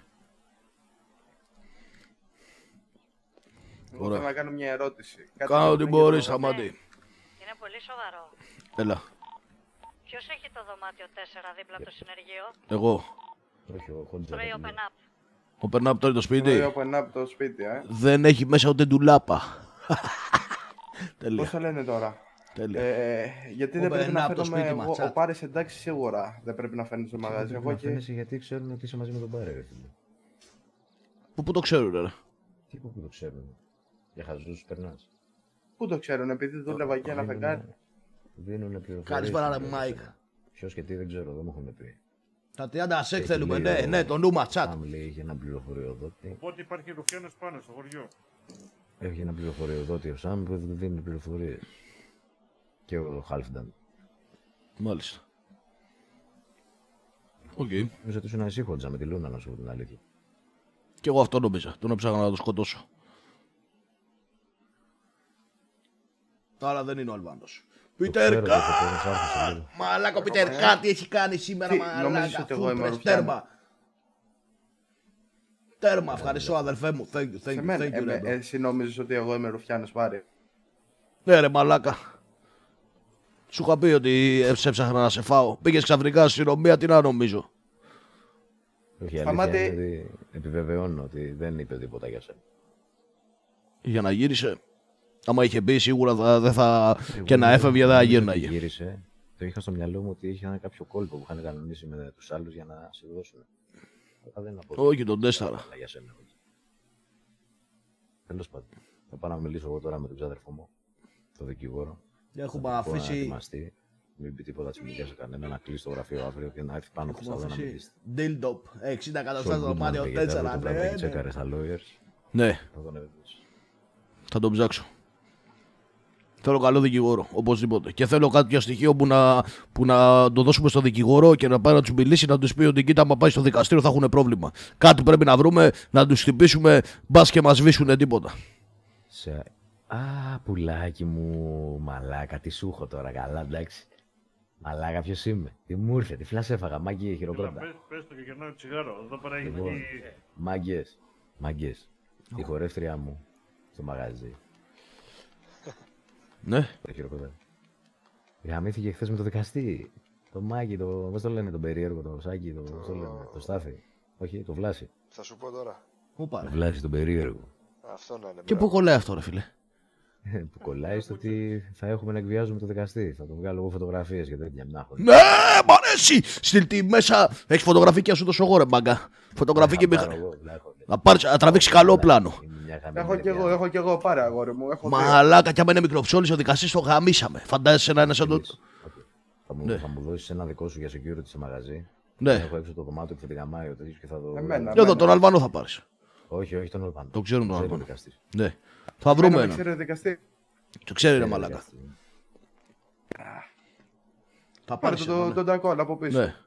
Εγώ θέλω να κάνω μια ερώτηση. Κάνω ό,τι μπορείς, σταμάτη. Είναι πολύ σοβαρό. Έλα. Ποιος έχει το δωμάτιο 4 δίπλα από το συνεργείο? Εγώ. Όχι, ο Χόντζερ. Τρώει open up. Open up τώρα το σπίτι. Τρώει open up το σπίτι, Δεν έχει μέσα ούτε ντουλάπα. Πώς θα λένε τώρα. Τέλεια. Γιατί δεν πρέπει να φέρνουμε εγώ, ο Πάρης εντάξει σίγουρα δεν πρέπει να φέρνει στο μαγαζί. Εγώ και... Γιατί ξέρουν ότι είσαι μαζί με τον Πάρη, ρε φίλε. Πού το ξέρουν, ρε. Τι που το ξέρουν. Για χαζούς περνάς. Πού το ξέρουν, επειδή δούλευα εκεί ένα φεγγάρι. Δίνουνε πληροφορίες. Καλησπέρα ρε Μάικ. Ποιος και τι δεν ξέρω, δεν μου έχουν πει. Τα 30 σεκ θέλουμε, ναι, το νου μας, τσάτ. Αν λέει είχε ένα πληροφοριοδότη. Οπότε υπάρχει ρουφιάνος πάνω στο χωριό. Έχει ένα πληροφοριοδότη ο Σάμ που δεν δίνει πληροφορίες. Και ο Χάλφνταν. Μάλιστα. Οκ. Νομίζω ότι ήσουν εσύ Χόντζα με τη Λούνα, να σου πω την αλήθεια. Κι εγώ αυτό νόμιζα. Τον έψαχνα να το σκοτώσω. Άρα δεν είναι ο Αλβάνος. Πίτερ Κά! Μαλάκα, Πίτερ Κά, τι έχει κάνει σήμερα, μαλάκα. Τέρμα. Τέρμα, ευχαριστώ αδελφέ μου. Thank you. Εσύ νόμιζες ότι εγώ είμαι ρουφιάνος, Πάρη? Ναι ρε μαλάκα. Σου είχα πει ότι έψαχνα να σε φάω. Πήγες ξαφνικά στην αστυνομία, τι να νομίζω. Όχι, αλήθεια είναι ότι επιβεβαιώνω ότι δεν είπε τίποτα για σένα. Για να γύρισε. Άμα είχε μπει σίγουρα δεν θα... και να έφευγε δεν θα γύρναγε. Γύρισε. Το είχα στο μυαλό μου ότι είχε κάποιο κόλπο που είχαν κανονίσει με τους άλλους για να σε δώσουν. Όχι, τον τέσταρα. Τέλος πάντων. Θα πάω να μιλήσω εγώ τώρα με τον ξάδερφό μου, τον δικηγόρο. Έχουμε αφήσει. Να ετοιμαστεί, μην πει τίποτα τσιμικιά σε κανένα, να κλείσει το γραφείο αύριο και να έρθει πάνω από τα να μιλήσει. Dildop, 60 εκατοστά στο δωμάτιο 4. Τσέκαρε στα lawyers. Ναι. Θα τον ψάξω. Θέλω καλό δικηγόρο, οπωσδήποτε. Και θέλω κάποιο στοιχείο που να το δώσουμε στο δικηγόρο και να πάει να του μιλήσει, να του πει ότι κοίτα, άμα πάει στο δικαστήριο θα έχουν πρόβλημα. Κάτι πρέπει να βρούμε, να του χτυπήσουμε, μπα και μα σβήσουν τίποτα. Α, πουλάκι μου, μαλάκα, τι σου έχω τώρα, καλά, εντάξει. Μαλάκα, ποιος είμαι, τι μου ήρθε, τι φλάς έφαγα, μάγκη, χειροκρότα. Πες το και γυρνάω τσιγάρο, εδώ πέρα έχει... Μάγκες, η χορεύτριά μου στο μαγαζί. Ναι. Το χειροκρότα. Γαμήθηκε χθες με το δικαστή. Το Μάγκη, πώς το λένε, τον περίεργο, το Σάκη, το Στάθη. Όχι, το Βλάση. Θα σου πω τώρα. Πού πάρε. Το Βλάση, τον περίεργο. Αυτό να είναι. Και πού κολλάει αυτό, ρε φίλε. Που κολλάει στο ότι θα έχουμε να εκβιάζουμε το δικαστή. Θα τον βγάλω εγώ φωτογραφίες για τέτοια μνάχο. Ναι, μ' αρέσει! Στείλ μέσα. Έχει φωτογραφία σου τόσο εγώ, ρε μπάγκα. Φωτογραφία και μηχανή. Να τραβήξει καλό πλάνο. Έχω κι εγώ, πάρε αγόρι μου. Μαλάκα, κι άμα είναι μικροψόλης ο δικαστής το γαμίσαμε. Φαντάζεσαι να είναι σαν το. Θα μου δώσεις ένα δικό σου για security σε μαγαζί. Ναι. Έχω έξω το δωμάτιο που θα τη γαμάει ο τέτοιος και θα το. Εδώ τον Αλβανό θα πάρεις. Όχι, τον Αλβανό. Το ξέρουν τον Αλβανό. Ναι. Θα βρούμε ένα. Το ξέρει ρε μαλάκα. Θα πάρεις τον τακόλ από πίσω. Ναι.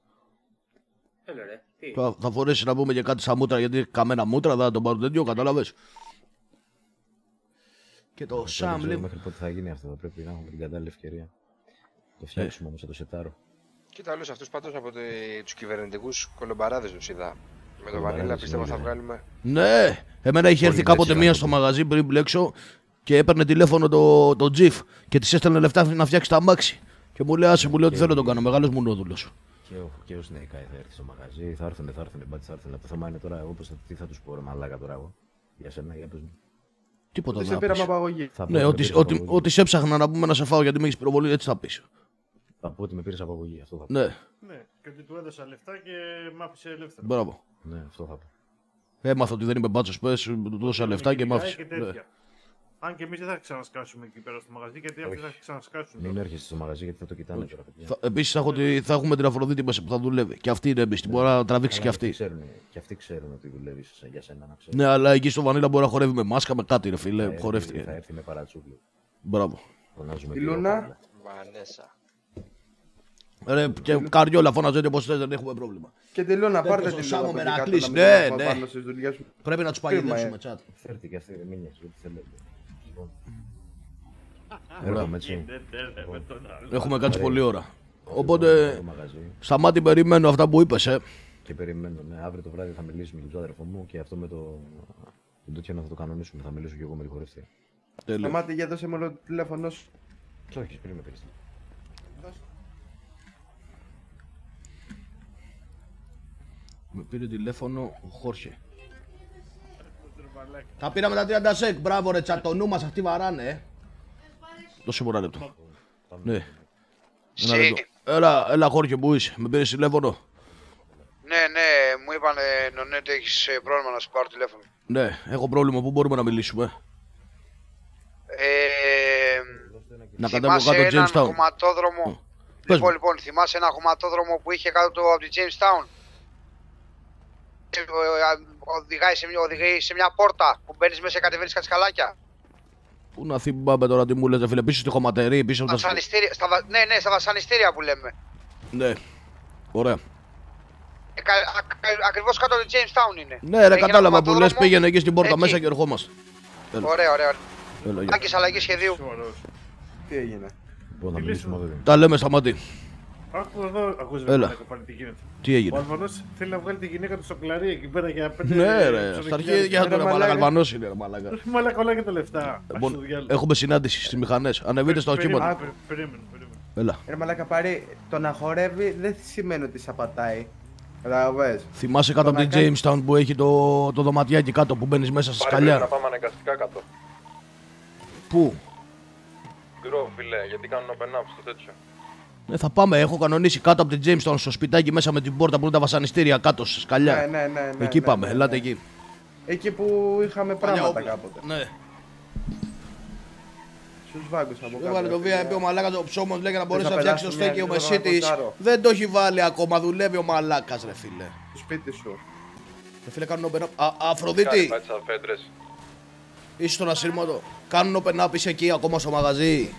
Θα φορέσει να πούμε και κάτι στα μούτρα, γιατί καμένα μούτρα δεν θα τον πάρουν τέτοιο, κατάλαβες. Και το Δεν Σαμ ξέρω λέει. μέχρι πότε θα γίνει αυτό. Θα πρέπει να έχουμε την κατάλληλη ευκαιρία. Το φτιάξουμε όμως, θα το σετάρω. Κοίτα, όλους αυτούς πάντως από τους κυβερνητικούς κολομπαράδες τους είδα. Με τον Κολομπαράδες Βανίλα πιστεύω είναι θα όλοι, βγάλουμε. Ναι, εμένα είχε έρθει Όλοι κάποτε έτσι μία θα στο μαγαζί πριν μπλέξω και έπαιρνε τηλέφωνο το Τζιφ και της έστελνε λεφτά να φτιάξει τα αμάξι. Και μου λέει, άσε, μου λέει ότι θέλω να τον κάνω. Μεγάλος μονόδουλος. Και ο Snake θα έρθει στο μαγαζί, θα έρθουν, μπάτσι θα έρθουν. Το θέμα είναι τώρα, εγώ τι θα τους πω, ρε μαλάκα τώρα εγώ. Για σένα, για πες μου. Τίποτα Ότι δεν σε πήραμε θα πεις. απαγωγή. Ναι, ότι σε έψαχνα να πούμε να σε φάω γιατί με έχεις πυροβολή, έτσι θα πεις. Θα πω ότι με πήρες απαγωγή, αυτό θα πω. Ναι. Ναι, και ότι του έδωσα λεφτά και μ' άφησε ελεύθερο. Μπράβο. Ναι, αυτό θα πω. Έμαθα ότι δεν είμαι μπάτσος, πες, του δώσα λεφτά και μ' άφησε. Και τέτοια. Αν και εμείς δεν θα ξανασκάσουμε εκεί πέρα στο μαγαζί, γιατί αυτοί θα ξανασκάσουν. Μην έρχεσαι στο μαγαζί γιατί θα το κοιτάνε τώρα, παιδιά. Επίσης θα έχουμε την Αφροδίτη μέσα που θα δουλεύει. Και αυτή είναι έμπιστη, μπορεί να τραβήξει και αυτή. Και αυτοί ξέρουν ότι δουλεύεις για σένα, να ξέρουν. Ναι, αλλά εκεί στο Βανίλα μπορεί να χορεύει με μάσκα, με κάτι, ρε φίλε. Χορεύτηκε. Θα έρθει με παρατσούκλι. Μπράβο. Η Λούνα. Βανέσα. Ρε, και καριόλα φώναζε όπως θες, δεν έχουμε πρόβλημα. Και τη Λούνα, πάρτε στο τη Σάμο Λούνα. Μερακλής, ναι, ναι. Ναι. Πρέπει να τους παγιδεύσουμε, τσάτ. Φέρτε και αυτή, μην νοιάζει, ό,τι θέλετε. Ωραία. Έτσι. Έχουμε κάτσει πολλή ώρα. Οπότε, σταμάτη, περιμένω αυτά που είπες, Και περιμένω, ναι, αύριο το βράδυ θα μιλήσουμε με τον αδερφό μου και αυτό με το τέτοιο να θα το κανονίσουμε, θα μιλήσω και εγώ με τη χορευτή. Σταμάτη, για δώσε μου όλο το τηλέφωνο σου. Όχι, πριν με πήρες. Με πήρε τηλέφωνο ο Χόρχε. Τα πήραμε τα 30 σεκ, μπράβο ρε τσάτ, το νου μας αυτοί βαράνε, Δώσε μου ένα λεπτό. Ναι. Ένα λεπτό. Έλα Χόρχε, που είσαι, με πήρες τηλέφωνο. Ναι, μου είπαν νονέτε έχεις πρόβλημα να σου πάρω τηλέφωνο. Ναι, έχω πρόβλημα, πού μπορούμε να μιλήσουμε. Να κατέβω κάτω Jamestown. Χωματόδρομο. Λοιπόν, θυμάσαι ένα χωματόδρομο που είχε κάτω από τη Jamestown. Οδηγάει σε μια πόρτα που μπαίνεις μέσα και κατεβαίνεις κάτι σκαλάκια. Πού να θυμάμαι τώρα τι μου λες, φίλε, πίσω στη χωματερή, πίσω από τα βασανιστήρια, ναι, στα βασανιστήρια που λέμε. Ναι, ωραία. Ακριβώς κάτω από το Jamestown είναι. Ναι, ρε, κατάλαβα που λες, πήγαινε εκεί στην πόρτα μέσα και ερχόμαστε. Ωραία. Άκης αλλαγή σχεδίου. Τι έγινε. Μπορούμε να μιλήσουμε βέβαια. Τα λέμε, σταμάτη. Άκου εδώ, ακούς Έλα. πάλι τι γίνεται. Τι έγινε. Ο Αλβανός θέλει να βγάλει τη γυναίκα του στο κλαρί εκεί πέρα για 5. Ναι, ρε, στα αρχίδια του ρε μαλάκα, Αλβανός είναι ρε μαλάκα. Μαλάκα, όλα και τα λεφτά. Έχουμε συνάντηση στις μηχανές. Ανεβείτε στα οχήματα. Περίμενε. Έλα. Ρε μαλάκα, πάρει το να χορεύει δεν σημαίνει ότι σε απατάει. Καταλαβες. Θυμάσαι κάτω από την Jamestown που έχει το δωματιάκι κάτω που μπαίνεις μέσα στα σκαλιά. Να πάμε αναγκαστικά κάτω. Πού? Γκρό, φίλε, γιατί κάνουν open up στο τέτοιο. Ναι, θα πάμε. Έχω κανονίσει κάτω από την Jamestown στο σπιτάκι μέσα με την πόρτα που είναι τα βασανιστήρια κάτω στα σκαλιά. Ναι. Εκεί πάμε, ελάτε εκεί. Εκεί που είχαμε πράγματα κάποτε. Ναι. Στους βάγκους από κάτω. Έβαλε το VIP ο μαλάκας ο ψώμος, λέει να μπορέσει να φτιάξει το στέκι ο Μεσίτης. Δεν το έχει βάλει ακόμα, δουλεύει ο μαλάκας ρε φίλε. Στο σπίτι σου. Ρε φίλε κάνουν open up. Αφροδίτη, είσαι στον ασύρματο. Κάνουν open up, είσαι εκεί ακόμα στο μαγαζί.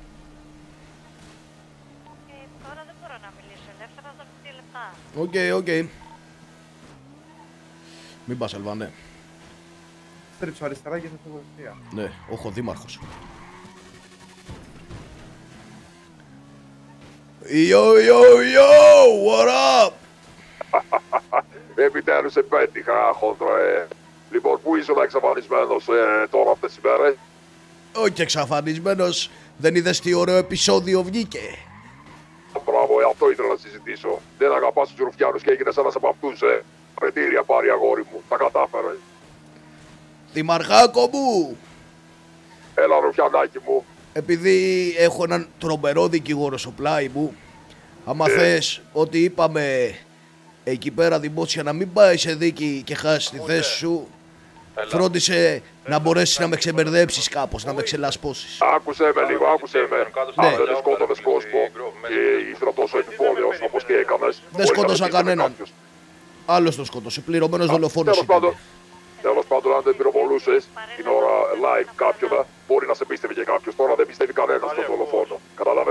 Τώρα δεν μπορώ να μιλήσω ελεύθερα, θα δω 2 λεπτά. Οκ. Μην πας Ελβανέ. Στρίψω αριστερά και θα σε βοηθεία. Ναι, όχι ο δήμαρχος. Yo, what up? Επιτέλους σε πέτυχα, χοντρέ. Λοιπόν, πού ήσουν εξαφανισμένος τώρα αυτές τις μέρες? Όχι εξαφανισμένος, δεν είδες τι ωραίο επεισόδιο βγήκε. Μπράβο, αυτό ήθελα να συζητήσω. Δεν αγαπάς τους ρουφιάνους και έγινες ένας από αυτούς, Πετήρια πάρει αγόρι μου, τα κατάφερε. Δημαρχάκο μου! Έλα ρουφιανάκι μου. Επειδή έχω έναν τρομερό δικηγόρο στο πλάι μου, άμα θες ότι είπαμε εκεί πέρα δημόσια να μην πάει σε δίκη και χάσει τη θέση σου, φρόντισε να μπορέσεις να με ξεμπερδέψεις κάπως, να με ξελασπώσεις. Άκουσε με λίγο, άκουσε με. Αν δεν σκότωνες κόσμο και ήσουν τόσο επιπόλαιος όπως και έκανες. Δεν σκότωσα κανέναν. Άλλος τον σκότωσε, πληρωμένος δολοφόνος ήταν. Τέλος πάντων, αν δεν πυροβολούσες την ώρα live κάποιον, μπορεί να σε πίστευε και κάποιος. Τώρα δεν πιστεύει κανένας στον δολοφόνο. Καταλαβες.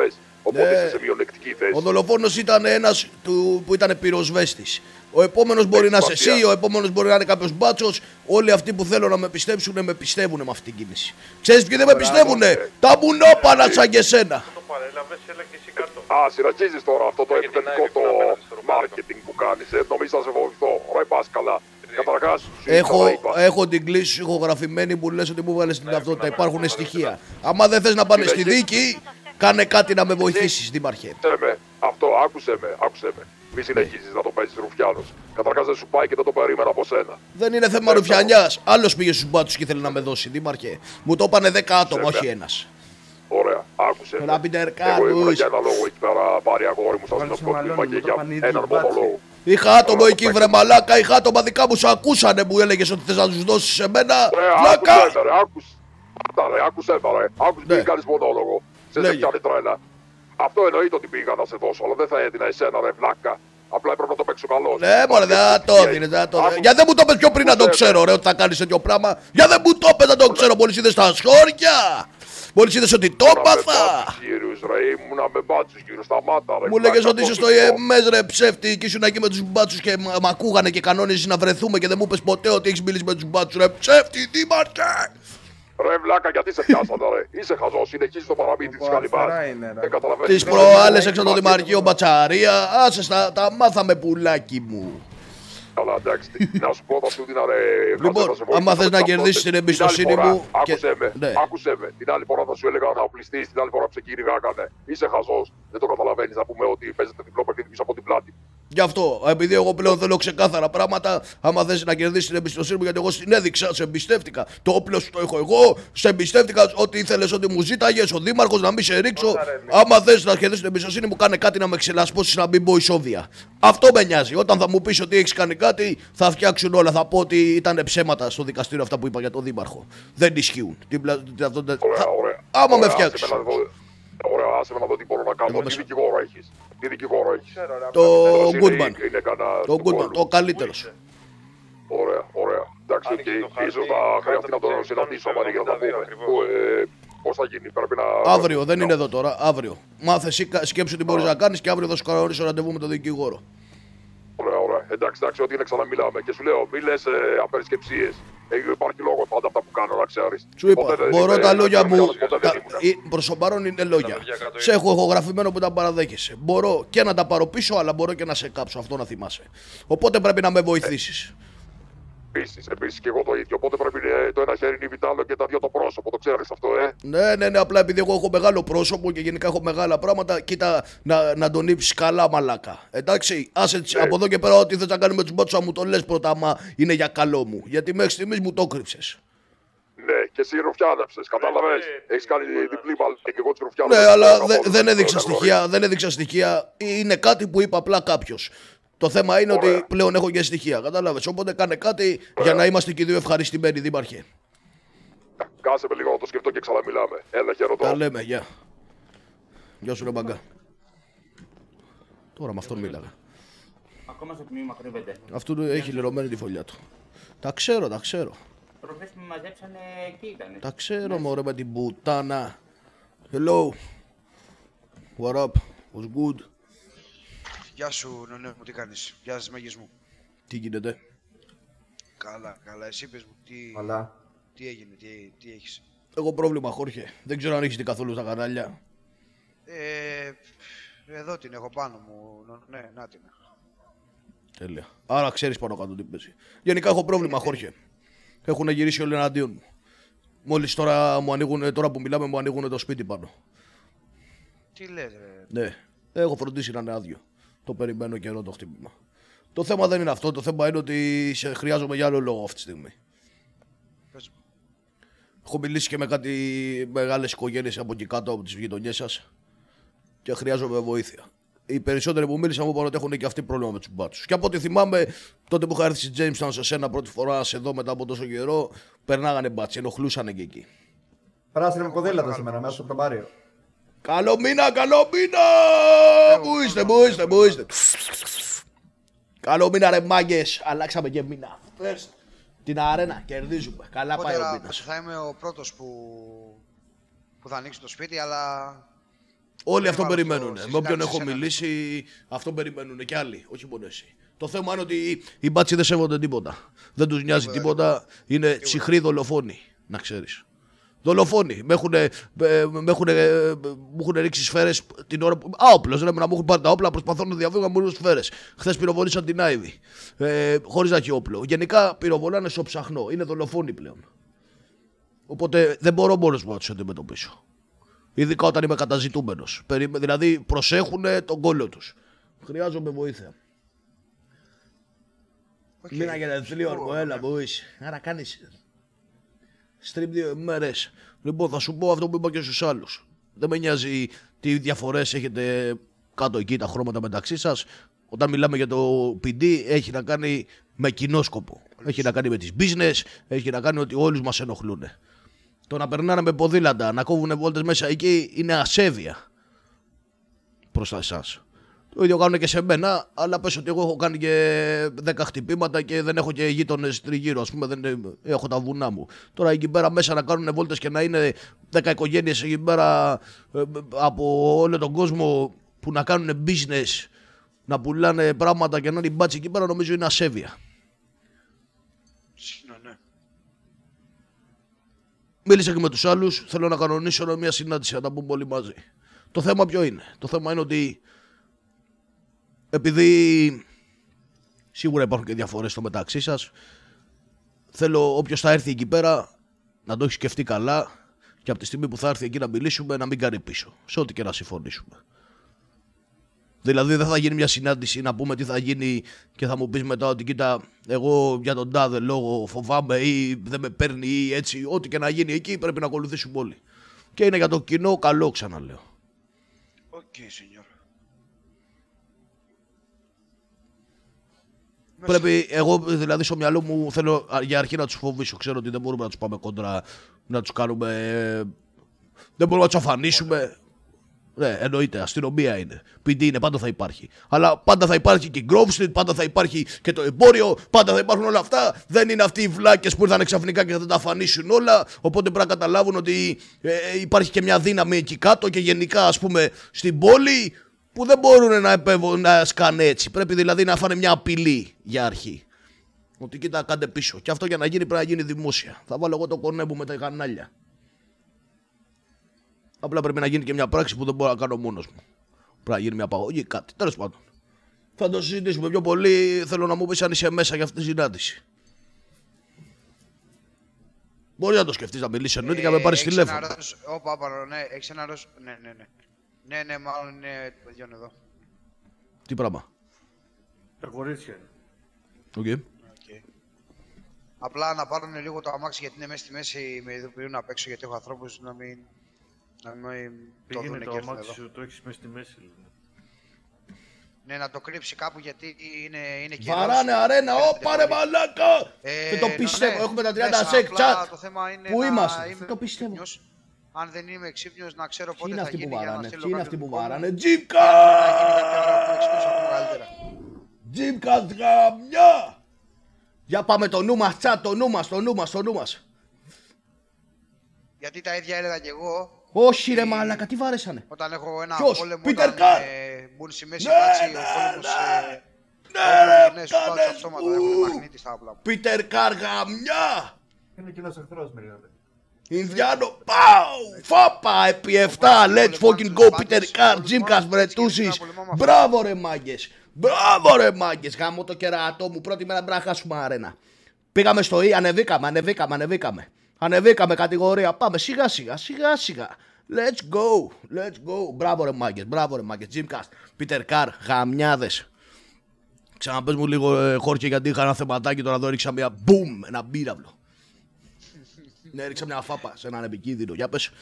Οπότε είσαι σε μειονεκτική θέση. Ο δολοφόνος ήταν ένας που ήταν πυροσβέστης. Ο επόμενος μπορεί να είσαι εσύ, ο επόμενος μπορεί να είναι κάποιος μπάτσος. Όλοι αυτοί που θέλουν να με πιστέψουν, με πιστεύουν με αυτή την κίνηση. Ξέρεις ποιοι δεν με πιστεύουνε? Τα μπουνόπανα σαν και εσένα. Α, συνεχίζεις τώρα αυτό το επιθετικό το marketing που κάνεις. Νομίζεις να σε βοηθώ. Ρε, πας καλά. Καταρχάς, έχω την κλίση σου ηχογραφημένη που λες ότι μου βγάλες την ταυτότητα. Υπάρχουν στοιχεία. Άμα δεν θες να πάνε στη δίκη, κάνε κάτι να με βοηθήσεις, Δήμαρχε. Αυτό, άκουσε με. Μη συνεχίζεις να το παίζεις ρουφιάνος. Καταρχάς δεν σου πάει και δεν το περίμενα από σένα. Δεν είναι θέμα ρουφιανιάς. Άλλος πήγε στους μπάτσους και ήθελε να με δώσει, Δήμαρχε. Μου το είπανε 10 άτομα, όχι ένας. Ωραία, άκουσε. Εγώ ήμουν για ένα λόγο εκεί πέρα, πάρει αγόρι μου, σας το τμήμα και για έναν μόνο λόγο. Είχα άτομο εκεί, βρε μαλάκα, είχα άτομα δικά μου, σου ακούσανε που έλεγες ότι θες να τους δώσεις σε μένα. Βλάκα! Άκουσε με ρε, μην κάνεις μονόλογο. Σε πιάνει τρέλα. Αυτό εννοείται ότι πήγα να σε δώσω, αλλά δεν θα έδινα εσένα ρε βλάκα. Απλά έπρεπε να το παίξω καλό. Ναι, μωρέ, δεν θα το έδινες, δεν θα το έδινες. Για δεν μου το πες πιο πριν να το ξέρω, ρε, ότι θα κάνεις τέτοιο πράγμα. Για δεν μου το πες να το ξέρω, μόλις είδες τα σχόρια. Μόλις είδες ότι το έπαθα. Μου λέγες ότι είσαι στο EMS ρε ψεύτη και ήσουν εκεί με τους μπάτσους και μ' ακούγανε και κανόνιζες να βρεθούμε και δεν μου είπες ποτέ ότι έχεις μιλήσει με τους μπάτσους ρε ψεύτη, Δήμαρχε. Ρε βλάκα, γιατί σε πιάσατε ρε, είσαι χαζός, συνεχίζεις το παραμύθι της Χαλιμπάς. Δεν καταλαβαίνεις. Τις προάλλες έξω από το Δημαρχείο Μπατσαρία, άσε τα μάθαμε πουλάκι μου. Καλά, εντάξει, να σου πω, θα σου δίνα ρε. Λοιπόν, άμα θες να κερδίσεις την εμπιστοσύνη μου. Άκουσε με. Την άλλη φορά θα σου έλεγα να οπλιστείς, την άλλη φορά ξεκίνηγα. Είσαι χαζός. Δεν το καταλαβαίνεις να πούμε ότι παίζετε διπλό παιχνίδι πίσω από την πλάτη. Γι' αυτό, επειδή εγώ πλέον θέλω ξεκάθαρα πράγματα, άμα θες να κερδίσεις την εμπιστοσύνη μου, γιατί εγώ στην έδειξα, σε εμπιστεύτηκα. Το όπλο σου το έχω εγώ, σε εμπιστεύτηκα ότι ήθελες, ότι μου ζήταγες ο Δήμαρχος να μην σε ρίξω. Άμα θες να κερδίσεις την εμπιστοσύνη μου, κάνε κάτι να με ξελασπώσεις, να μην πω ισόβια. Αυτό με νοιάζει. Όταν θα μου πεις ότι έχεις κάνει κάτι, θα φτιάξουν όλα. Θα πω ότι ήταν ψέματα στο δικαστήριο αυτά που είπα για τον Δήμαρχο. Δεν ισχύουν. Άμα με φτιάξεις. Ωραία, άσε με να δω τι μπορώ να κάνω. Τι δικηγόρο έχεις. Το Goodman. Το Goodman, το καλύτερος. Ωραία. Εντάξει, ίσως θα χρειαστεί να τον συναντήσω άμα για να τα πούμε. Πώς θα γίνει, πρέπει να... Αύριο, δεν είναι εδώ τώρα, αύριο. Μάθε εσύ, σκέψου τι μπορείς να κάνεις και αύριο θα σου κανονίσω ραντεβού με τον δικηγόρο. Ωραία. Εντάξει, ότι είναι ξαναμιλάμε. Και σου λέω, μη λες απερισκεψίες. Υπάρχει λόγο πάντα αυτά που κάνω, να ξέρεις. Σου είπα, μπορώ τα λόγια μου. Προς το παρόν είναι λόγια. Σε έχω ηχογραφημένο που τα παραδέχεσαι. Μπορώ και να τα πάρω πίσω, αλλά μπορώ και να σε κάψω. Αυτό να θυμάσαι. Οπότε πρέπει να με βοηθήσεις. Επίσης και εγώ το ίδιο. Οπότε πρέπει το ένα χέρι είναι βιτάλο και τα δύο το πρόσωπο. Το ξέρεις αυτό, Ναι. Απλά επειδή εγώ έχω μεγάλο πρόσωπο και γενικά έχω μεγάλα πράγματα, κοίτα να τον ύψεις καλά, μαλάκα. Εντάξει, άσε από εδώ και πέρα, ό,τι θες να κάνει με τους μπότσους, μου το λες πρώτα, άμα είναι για καλό μου. Γιατί μέχρι στιγμής μου το κρύψες. Ναι, και εσύ ρουφιάνεψες, κατάλαβες. Έχεις κάνει διπλή μάλλον και εγώ τις ρουφιάνεψες. Ναι, αλλά δεν έδειξα στοιχεία. Είναι κάτι που είπε απλά κάποιος. Το θέμα είναι ότι πλέον έχω και στοιχεία, κατάλαβες. Οπότε κάνε κάτι για να είμαστε και οι δύο ευχαριστημένοι, Δήμαρχε. Κάσε με λίγο να το σκεφτώ και ξαναμιλάμε. Έλα, χαιρετώ. Τα λέμε, γεια. Γεια σου, ρε μπαγκά. Τώρα με αυτόν μίλαγα. Ακόμα στο τμήμα κρύβεται. Αυτού έχει λερωμένη τη φωλιά του. Τα ξέρω. Προχθές που με μαζέψανε, εκεί ήταν. Τα ξέρω, μωρέ, με την πουτάνα. Hello. What up? What's good? Γεια σου, νονέ μου, τι κάνεις. Γεια σας, μέγες μου. Τι γίνεται? Καλά. Εσύ πες μου, τι έγινε, τι έχεις. Έχω πρόβλημα, Χόρχε. Δεν ξέρω αν έχεις δει καθόλου στα κανάλια. Εδώ την έχω πάνω μου. Ναι, να την. Τέλεια. Άρα ξέρεις πάνω κάτω τι παίζει. Γενικά έχω πρόβλημα, Χόρχε. Έχουν γυρίσει όλοι εναντίον μου. Μόλις τώρα που μιλάμε μου ανοίγουν το σπίτι πάνω. Τι λες, ρε. Ναι. Έχω φροντίσει να είναι άδειο. Το περιμένω καιρό το χτύπημα. Το θέμα δεν είναι αυτό. Το θέμα είναι ότι σε χρειάζομαι για άλλο λόγο αυτή τη στιγμή. Έχω μιλήσει και με κάτι μεγάλες οικογένειες από εκεί κάτω από τις γειτονιές σας και χρειάζομαι βοήθεια. Οι περισσότεροι που μίλησαν μου είπαν ότι έχουν και αυτοί πρόβλημα με τους μπάτσους. Και από ό,τι θυμάμαι, τότε που είχα έρθει στη Jamestown σε σένα πρώτη φορά, σε εδώ μετά από τόσο καιρό, περνάγανε μπάτσοι, ενοχλούσανε και εκεί. Πράσινο με ποδήλατο σήμερα, μέσα στο προπάριο. Καλό μήνα! Πού είστε! Καλό μήνα, ρε μάγκες! Αλλάξαμε και μήνα. Την αρένα, κερδίζουμε. Καλά πάει ο μήνας. Θα είμαι ο πρώτος που θα ανοίξει το σπίτι, αλλά Όλοι αυτό περιμένουν. Με όποιον έχω μιλήσει, αυτό περιμένουν και άλλοι, όχι μόνο εσύ. Το θέμα είναι ότι οι μπάτσοι δεν σέβονται τίποτα. Δεν τους νοιάζει τίποτα. Είναι ψυχροί δολοφόνοι, να ξέρεις. Δολοφόνοι. Μου έχουν ρίξει σφαίρες την ώρα που. Άοπλος, ρε, να μου έχουν πάρει τα όπλα, προσπαθώ να διαφύγω με όλες τις σφαίρες. Χθες πυροβολήσαν την Άιβη. Χωρίς να έχει όπλο. Γενικά πυροβολάνε στο ψαχνό. Είναι δολοφόνοι πλέον. Οπότε δεν μπορώ μόνος μου να τους αντιμετωπίσω. Ειδικά όταν είμαι καταζητούμενος. Δηλαδή προσέχουν τον κόλλο τους. Χρειάζομαι βοήθεια. Μήνα για δευτερίων μου, έλα μου είσαι. Άρα κάνεις stream 2 μέρες. Λοιπόν, θα σου πω αυτό που είπα και στους άλλους. Δεν με νοιάζει τι διαφορές έχετε κάτω εκεί τα χρώματα μεταξύ σας. Όταν μιλάμε για το PD έχει να κάνει με κοινό σκοπό. Έχει να κάνει με τις business, έχει να κάνει ότι όλους μας ενοχλούν. Το να περνάνε με ποδήλατα, να κόβουν βόλτες μέσα εκεί είναι ασέβεια προς εσάς. Το ίδιο κάνουν και σε μένα, αλλά πες ότι εγώ έχω κάνει και 10 χτυπήματα και δεν έχω και γείτονες τριγύρω, ας πούμε, δεν έχω τα βουνά μου. Τώρα εκεί πέρα μέσα να κάνουν βόλτες και να είναι 10 οικογένειες εκεί πέρα από όλο τον κόσμο που να κάνουν business, να πουλάνε πράγματα και να είναι μπάτσι εκεί πέρα, νομίζω είναι ασέβεια. Ναι. Μίλησα και με τους άλλους, θέλω να κανονίσω μια συνάντηση, να τα πούμε όλοι μαζί. Το θέμα ποιο είναι? Το θέμα είναι ότι επειδή σίγουρα υπάρχουν και διαφορές στο μεταξύ σας, θέλω όποιος θα έρθει εκεί πέρα να το έχει σκεφτεί καλά και από τη στιγμή που θα έρθει εκεί να μιλήσουμε να μην κάνει πίσω, σε ό,τι και να συμφωνήσουμε. Δηλαδή δεν θα γίνει μια συνάντηση να πούμε τι θα γίνει και θα μου πεις μετά ότι κοίτα εγώ για τον τάδε λόγο φοβάμαι ή δεν με παίρνει ή έτσι, ό,τι και να γίνει εκεί πρέπει να ακολουθήσουμε όλοι. Και είναι για το κοινό καλό, ξαναλέω. Σενιόρ. Πρέπει, εγώ δηλαδή στο μυαλό μου θέλω για αρχή να τους φοβήσω. Ξέρω ότι δεν μπορούμε να τους πάμε κόντρα, να τους κάνουμε. Δεν μπορούμε να τους αφανίσουμε. Ναι, εννοείται, αστυνομία είναι. PD είναι, πάντα θα υπάρχει. Αλλά πάντα θα υπάρχει και η Grove Street, πάντα θα υπάρχει και το εμπόριο, πάντα θα υπάρχουν όλα αυτά. Δεν είναι αυτοί οι βλάκες που ήρθαν ξαφνικά και θα τα αφανίσουν όλα. Οπότε πρέπει να καταλάβουν ότι υπάρχει και μια δύναμη εκεί κάτω και γενικά, ας πούμε, στην πόλη που δεν μπορούν να σκάνε έτσι. Πρέπει δηλαδή να φάνε μια απειλή για αρχή. Ότι κοίτα, κάντε πίσω. Και αυτό για να γίνει πρέπει να γίνει δημόσια. Θα βάλω εγώ το κονέ μου με τα κανάλια. Απλά πρέπει να γίνει και μια πράξη που δεν μπορώ να κάνω μόνος μου. Πρέπει να γίνει μια απαγωγή, κάτι. Τέλος πάντων. Θα το συζητήσουμε πιο πολύ. Θέλω να μου πεις αν είσαι μέσα για αυτή τη συνάντηση. Μπορεί να το σκεφτείς να μιλήσεις εννοείται και να με πάρεις τηλέφωνο. Ναι, έχεις ένα ρος. Ναι, μάλλον είναι παιδιών εδώ. Τι πράγμα? Τα κορίτσια. Οκ. Απλά να πάρουν λίγο το αμάξι γιατί είναι μέσα στη μέση, με ειδοποιούν απ' έξω γιατί έχω ανθρώπους να μην το δουν και έρθουν εδώ. Σου το έχεις μέσα στη μέση. Ναι, να το κρύψει κάπου γιατί είναι καιρός. Βαράνε αρένα, όπα ρε μαλάκα! Δεν το πιστεύω, έχουμε τα 30 σεκ chat. Πού είμαστε? Δεν το πιστεύω. Αν δεν είμαι ξύπνιος να ξέρω πότε θα γίνει για να στείλω. Ποιοι είναι αυτοί που βαράνε? Τζίμκα! Τζίμκα γαμιά! Για πάμε το νου μας, chat, το νου μας. Γιατί τα ίδια έλεγα κι εγώ. Όχι ρε μαλάκα, τι βάρεσανε? Όταν έχω ένα πόλεμο, Πίτερ όταν μπουν στη μέση ναι, ο πόλεμος... Ναι, σου πάω τα ψώματα, έχουν μαγνήτη στα όπλα μου. Πίτερ Καρ γαμιά! Είναι κοινός εχθρός, μιλάτε. Ινδιάνο, πάου! Φάπα, επί 7, let's fucking go, Πίτερ Καρ, Τζίμκας βρετούσεις. Μπράβο ρε μάγκες, γάμω το κερατό μου, πρώτη μέρα πρέπει να χάσουμε αρένα. Πήγαμε στο E, ανεβήκαμε κατηγορία, πάμε σιγά σιγά. Let's go. Μπράβο ρε μάγκες, Τζίμκας, Πίτερ Καρ, γαμιάδες. Ξαναπες μου λίγο Χόρκε γιατί είχα ένα θεματάκι, τώρα εδώ έριξα μια μπουμ, ένα μπύραυλο. Ναι, έριξα μια φάπα σε έναν επικίνδυνο, για πες.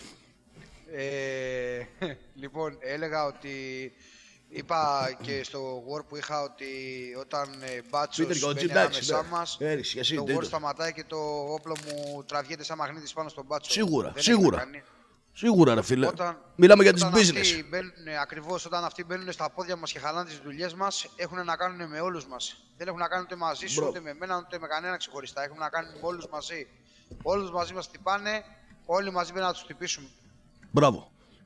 Λοιπόν, έλεγα ότι είπα και στο War που είχα ότι όταν μπάτσος μπαίνει ανάμεσά μας, το War σταματάει και το όπλο μου τραβιέται σαν μαγνήτης πάνω στον μπάτσο. Σίγουρα ρε φίλε, μιλάμε για τις business. Ακριβώς όταν αυτοί μπαίνουν στα πόδια μας και χαλάνε τις δουλειές μας, έχουν να κάνουν με όλους μας. Δεν έχουν να κάνουν ούτε μαζί σου, ούτε με μένα, ούτε με κανένα ξεχωριστά. Έχουν να κάνουν με όλους μαζί. Όλους μαζί μας χτυπάνε, όλοι μαζί πρέπει να τους χτυπήσουμε. Μπράβο.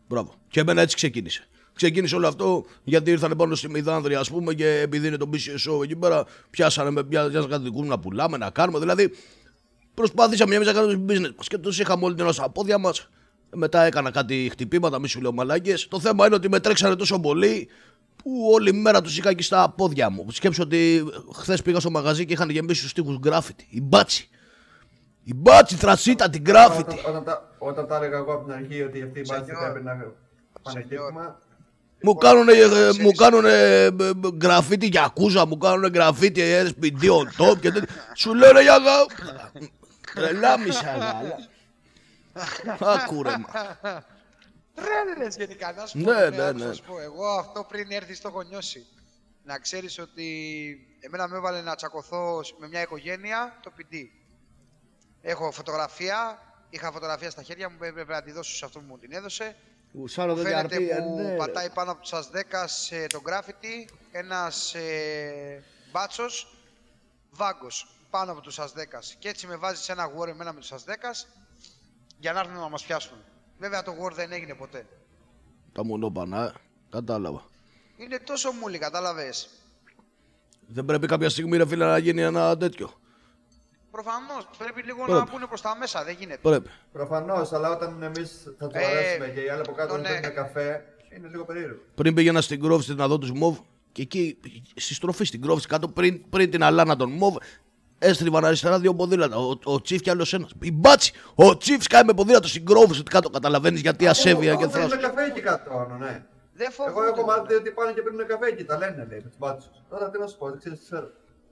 Μπράβο. Και εμένα έτσι ξεκίνησε. Ξεκίνησε όλο αυτό γιατί ήρθαν πάνω στη Μηδάνδρια, ας πούμε, και επειδή είναι το BCSO εκεί πέρα, πιάσανε κάτι δικούς να πουλάμε, να κάνουμε. Δηλαδή, προσπάθησαμε εμείς να κάνουμε business μας και τους είχαμε όλη την ώρα στα πόδια μας. Μετά έκανα κάτι χτυπήματα, μη σου λέω μαλάκες. Το θέμα είναι ότι με τρέξανε τόσο πολύ που όλη μέρα τους είχα εκεί στα πόδια μου. Σκέψω ότι χθες πήγα στο μαγαζί και είχαν γεμίσει τους τοίχους γκράφιτι. Η μπάτσι. Η μπάτσι τρασίτα την γκράφιτι. Όταν τα έλεγα εγώ από την αρχή ότι αυτή η μπάτσι πρέπει να πάνε χτύπημα. Μου κάνουνε γραφίτι για κούζα, μου κάνουνε γραφίτι SPD on top και τέτοια. Σου λένε για τρελά μισά γάλα. Άκουρε μα. Τρέλες γενικά, να σου πω, εγώ αυτό πριν έρθεις το έχω νιώσει. Να ξέρεις ότι εμένα με έβαλε να τσακωθώ με μια οικογένεια, το PD. Έχω φωτογραφία, είχα φωτογραφία στα χέρια μου, έπρεπε να τη δώσω σε αυτό που μου την έδωσε. Φαίνεται που πατάει πάνω από τους ΑΣ10 το γκράφιτι, ένας μπάτσος, βάγκος, πάνω από τους ΑΣ10. Και έτσι με βάζει σε ένα war εμένα με τους ΑΣ10 για να έρθουν να μας πιάσουν. Βέβαια το war δεν έγινε ποτέ. Τα μονόπανα, κατάλαβα. Είναι τόσο μούλη, κατάλαβες. Δεν πρέπει κάποια στιγμή ρε φίλε να γίνει ένα τέτοιο. Προφανώς, πρέπει λίγο να πούνε προς τα μέσα, δεν γίνεται. Πρέπει. Προφανώς, αλλά όταν εμείς θα του αρέσουμε και οι άλλοι από κάτω να παίρνουν καφέ, είναι λίγο περίεργο. Πριν πήγαινα στην Κρόβιστη να δω τους Μοβ και εκεί στη στροφή στην Κρόβιστη κάτω πριν την αλάνα των Μοβ έστριβαν αριστερά δύο ποδήλατα. Ο Τσίφ και άλλος ένας. Η μπάτσι! Ο Τσίφ σκάει με ποδήλατο στην Κρόβιστη κάτω. Καταλαβαίνεις γιατί ασέβεια και θράσος. Παίρνουν καφέ εκεί κάτω, ναι. Εγώ έχω μάθει ότι πάνε και παίρνουν καφέ εκεί, τα λένε λέει με τους μπάτσους. Τώρα τι να σου πω, δεν ξέρεις τι ξέρω.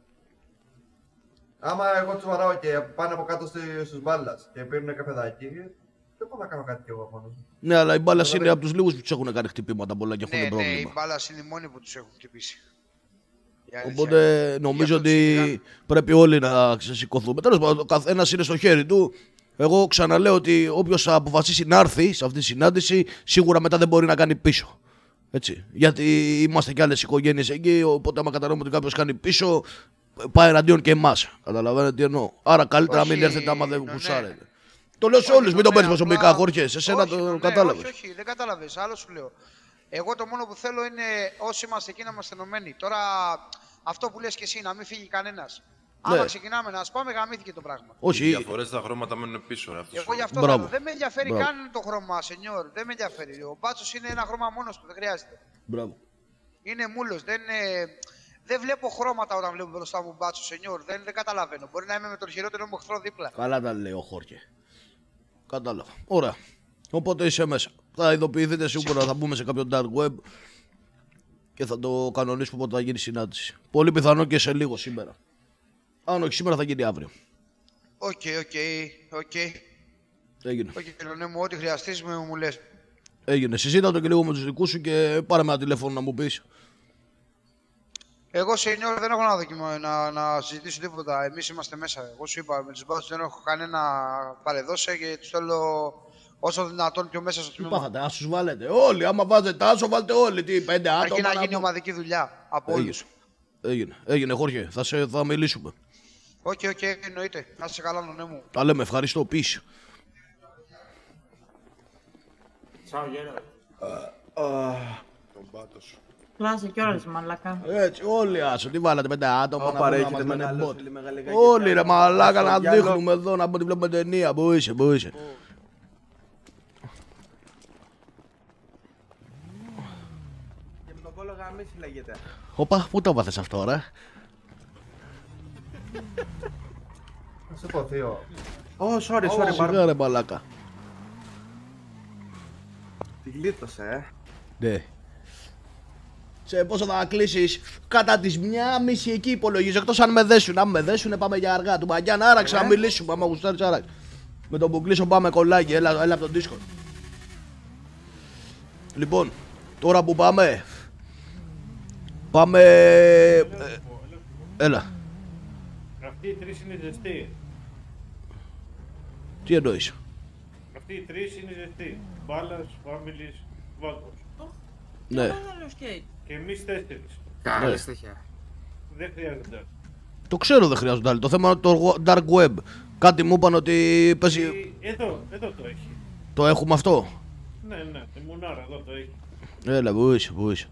Άμα εγώ τους βαράω και πάνε από κάτω στους μπάλας και πίνουν καφεδάκι, δεν μπορώ να κάνω κάτι κι εγώ μόνος μου. Ναι, αλλά η μπάλα είναι από τους λίγους που τους έχουν κάνει χτυπήματα πολλά και έχουν πρόβλημα. Ναι, η μπάλα είναι οι μόνοι που τους έχουν χτυπήσει. Οπότε νομίζω ότι πρέπει όλοι να ξεσηκωθούμε. Τέλος πάντων, ο καθένας είναι στο χέρι του. Εγώ ξαναλέω ότι όποιος αποφασίσει να έρθει σε αυτή τη συνάντηση, σίγουρα μετά δεν μπορεί να κάνει πίσω. Έτσι. Γιατί είμαστε κι άλλες οικογένειες εκεί, οπότε άμα καταλάβουμε ότι κάποιος κάνει πίσω, πάει εναντίον και εμάς. Καταλαβαίνετε τι εννοώ. Άρα καλύτερα να μην έρθετε άμα δεν γουσάρετε. Το λέω σε όλους, μην το παίρνεις προσωπικά, Χόρχε. Εσένα το κατάλαβες. Όχι, δεν κατάλαβες. Άλλο σου λέω. Εγώ το μόνο που θέλω είναι όσοι είμαστε εκεί να είμαστε ενωμένοι. Τώρα αυτό που λες και εσύ, να μην φύγει κανένας. Ναι. Άμα ξεκινάμε να σπάμε, γαμήθηκε το πράγμα. Όχι. Οι διαφορές στα χρώματα μένουν πίσω. Εγώ γι' αυτό θέλω. Δεν με ενδιαφέρει καν το χρώμα, σενιόρ. Δεν με ενδιαφέρει. Ο μπάτσος είναι ένα χρώμα μόνος του, δεν χρειάζεται. Μπράβο. Είναι μούλος. Δεν βλέπω χρώματα όταν βλέπω μπροστά μου μπάτσο, σενιόρ. Δεν καταλαβαίνω. Μπορεί να είμαι με τον χειρότερο μου εχθρό δίπλα. Καλά τα λέει ο Χόρχε. Κατάλαβα. Ωραία. Οπότε είσαι μέσα. Θα ειδοποιηθείτε σίγουρα, θα μπούμε σε κάποιο dark web και θα το κανονίσουμε πότε θα γίνει συνάντηση. Πολύ πιθανό και σε λίγο σήμερα. Αν όχι σήμερα θα γίνει αύριο. Οκ. Έγινε. Οκ, ναι, μου ό,τι χρειαστείς μου λες. Έγινε. Συζήτα το και λίγο με τους δικούς σου και πάρε με ένα τηλέφωνο να μου πεις. Εγώ σενιόρ δεν έχω να συζητήσω τίποτα. Εμείς είμαστε μέσα. Εγώ σου είπα με τους μπάτσους δεν έχω κανένα παρεδώσε και τους θέλω όσο δυνατόν πιο μέσα στο τμήμα. Τι πάθατε, άσους βάλετε όλοι. Άμα βάζετε άσο, βάλτε όλοι. Τι, 5 άτομα. Αρκεί να γίνει ομαδική δουλειά από όλους. Έγινε, Χόρχε. Θα μιλήσουμε. Οκ, εννοείται. Να είσαι καλά, νονέ μου. Τα λέμε, ευχαριστώ. Πίσω. Τσάου, γέρα. Τον πάτο σου. Κλάσε κιόλας, μαλάκα. Έτσι, όλοι άσο. Τι βάλατε 5 άτομα να παρέχετε με ένα μπότ. Όλοι ρε μαλάκα να δείχνουμε εδώ, να πούμε βλέπουμε ταινία. Πού είσαι. Και με τον κόλλο γαμίση λέγεται. Οπα, πού το βάθες αυτό ρε. Θα σε πω θείο. Sorry, Σιγά ρε μαλάκα. Τη γλίτωσε, Ναι. Σε πόσο θα κλείσεις? Κατά τις 1:30 εκεί υπολογίζω. Εκτός αν με δέσουν. Αν με δέσουν πάμε για αργά. Του Μαγκιάν άραξε να μιλήσουμε. Άμα γουστάρεις άραξε. Με τον που κλείσω πάμε κολλάκι. Έλα από τον Discord. Λοιπόν, τώρα που πάμε. Έλα. Αυτοί οι τρεις είναι ζεστοί. Τι εννοείς? Αυτοί οι τρεις είναι ζεστοί. Μπάλας, Φάμιλης, Βάγκος. Ναι. Και εμείς 4. Καλή στοιχεία. Δεν χρειάζεται. Το ξέρω δεν χρειάζονται άλλοι. Το θέμα είναι το dark web. Κάτι μου είπαν ότι παίζει... Εδώ το έχει. Το έχουμε αυτό. Ναι, η μουνάρα εδώ το έχει. Έλα, πού είσαι.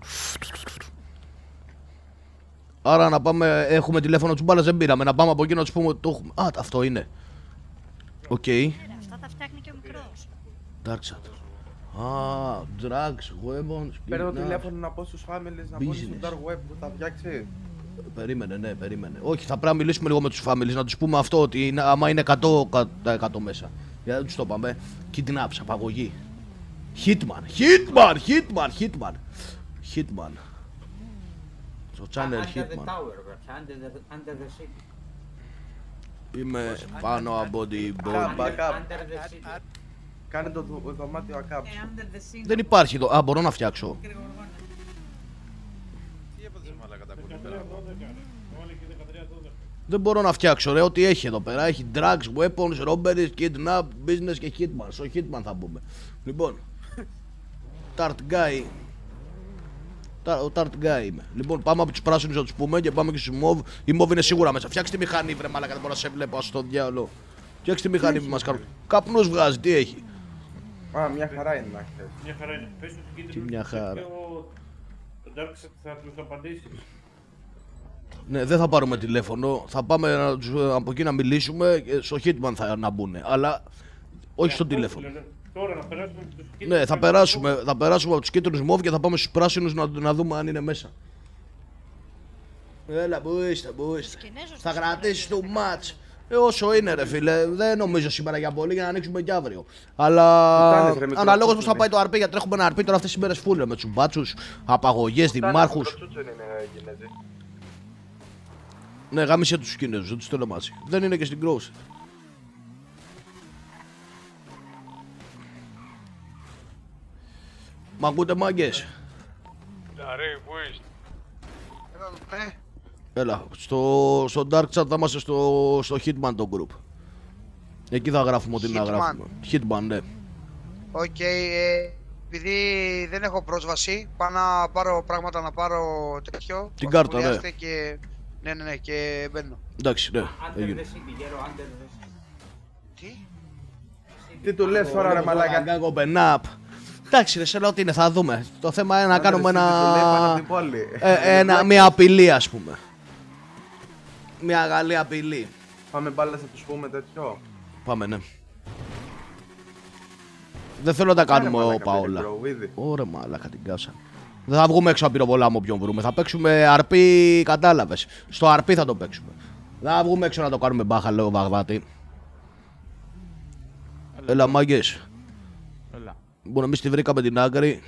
Άρα να πάμε, έχουμε τηλέφωνο τους μπάλας, δεν πήραμε. Να πάμε από εκεί να τους πούμε ότι το έχουμε. Α, αυτό είναι. Οκ. Αυτά τα φτιάχνει και ο μικρός. Darkshot. Α, drugs, weapons. Παίρνω τηλέφωνο να πω στους families να μπουν στο dark web που θα φτιάξει. Περίμενε. Όχι, θα πρέπει να μιλήσουμε λίγο με τους families, να τους πούμε αυτό ότι άμα είναι 100% μέσα. Γιατί δεν τους το είπαμε. Kidnaps, απαγωγή. Hitman. Στο channel Hitman. Είμαι πάνω από την πόλη. Κάνε το δωμάτιο ακάψου. Δεν υπάρχει εδώ. Α, μπορώ να φτιάξω. Δεν μπορώ να φτιάξω ρε, ό,τι έχει εδώ πέρα. Έχει drugs, weapons, robberies, kidnap, business και hitman. Στο hitman θα μπούμε. Λοιπόν, Tart Guy. Ο Tart Guy είμαι. Λοιπόν, πάμε από τους πράσινους να τους πούμε και πάμε και στους mauve. Η mauve είναι σίγουρα μέσα. Φτιάξτε τη μηχανή, βρε μαλάκα, δεν μπορώ να σε βλέπω, ας το διάολο. Φτιάξτε τη μηχανή που μας κάνουν. Καπνούς βγάζει, τι έχει. Α, μια χαρά είναι να ξέρεις. Μια χαρά είναι. Πες του κίτρινο. Τι μια χαρά. Και ο Darkseid θα τους απαντήσεις. Ναι, δεν θα πάρουμε τηλέφωνο. Θα πάμε από εκεί να μιλήσουμε. Στο Hitman να μπουν. Αλλά όχι στο τηλέφωνο. Τώρα να περάσουμε από τους κίτρινους. Ναι, θα περάσουμε από τους κίτρινους μόβ και θα πάμε στους πράσινους να δούμε αν είναι μέσα. Έλα, πού είστε. Θα κρατήσεις το match. Όσο είναι ρε φίλε, δεν νομίζω σήμερα για πολύ για να ανοίξουμε και αύριο. Αλλά αναλόγως πως θα πάει το RP, γιατί έχουμε ένα RP τώρα αυτές τις μέρες φούλε με τους μπάτσους, απαγωγές, δημάρχους. Ναι, γάμισε τους Κινέζους, δεν τους θέλω μαζί. Δεν είναι και στην Growth. Μ' ακούτε μάγκες? Πού είστε? Έλα, στο Dark Chat θα είμαστε στο Hitman το group. Εκεί θα γράφουμε ό,τι να γράφουμε. Hitman, ναι. Οκ, επειδή δεν έχω πρόσβαση, πάω να πάρω πράγματα, να πάρω τέτοιο. Την κάρτα, ναι. Και... Ναι, και μπαίνω. Εντάξει, ναι, έγινε. Τι του λες τώρα ρε μαλάκα? Γκάγκο Μπενάπ. Εντάξει ρε, σε λέω ότι είναι, θα δούμε. Το θέμα είναι να κάνουμε μια απειλή ας πούμε. Μια καλή απειλή. Πάμε μπάλες να τους πούμε τέτοιο. Πάμε, ναι. Δεν θέλω να τα κάνουμε όπα όλα. Ωραία μαλάκα την κάψα. Δεν θα βγούμε έξω από πυροβολάμο όποιον βρούμε. Θα παίξουμε RP, κατάλαβες. Στο RP θα το παίξουμε. Δεν θα βγούμε έξω να το κάνουμε μπάχα, λέω Βαγδάτη. Έλα μάγκες. Λοιπόν, εμείς τη βρήκαμε την άκρη.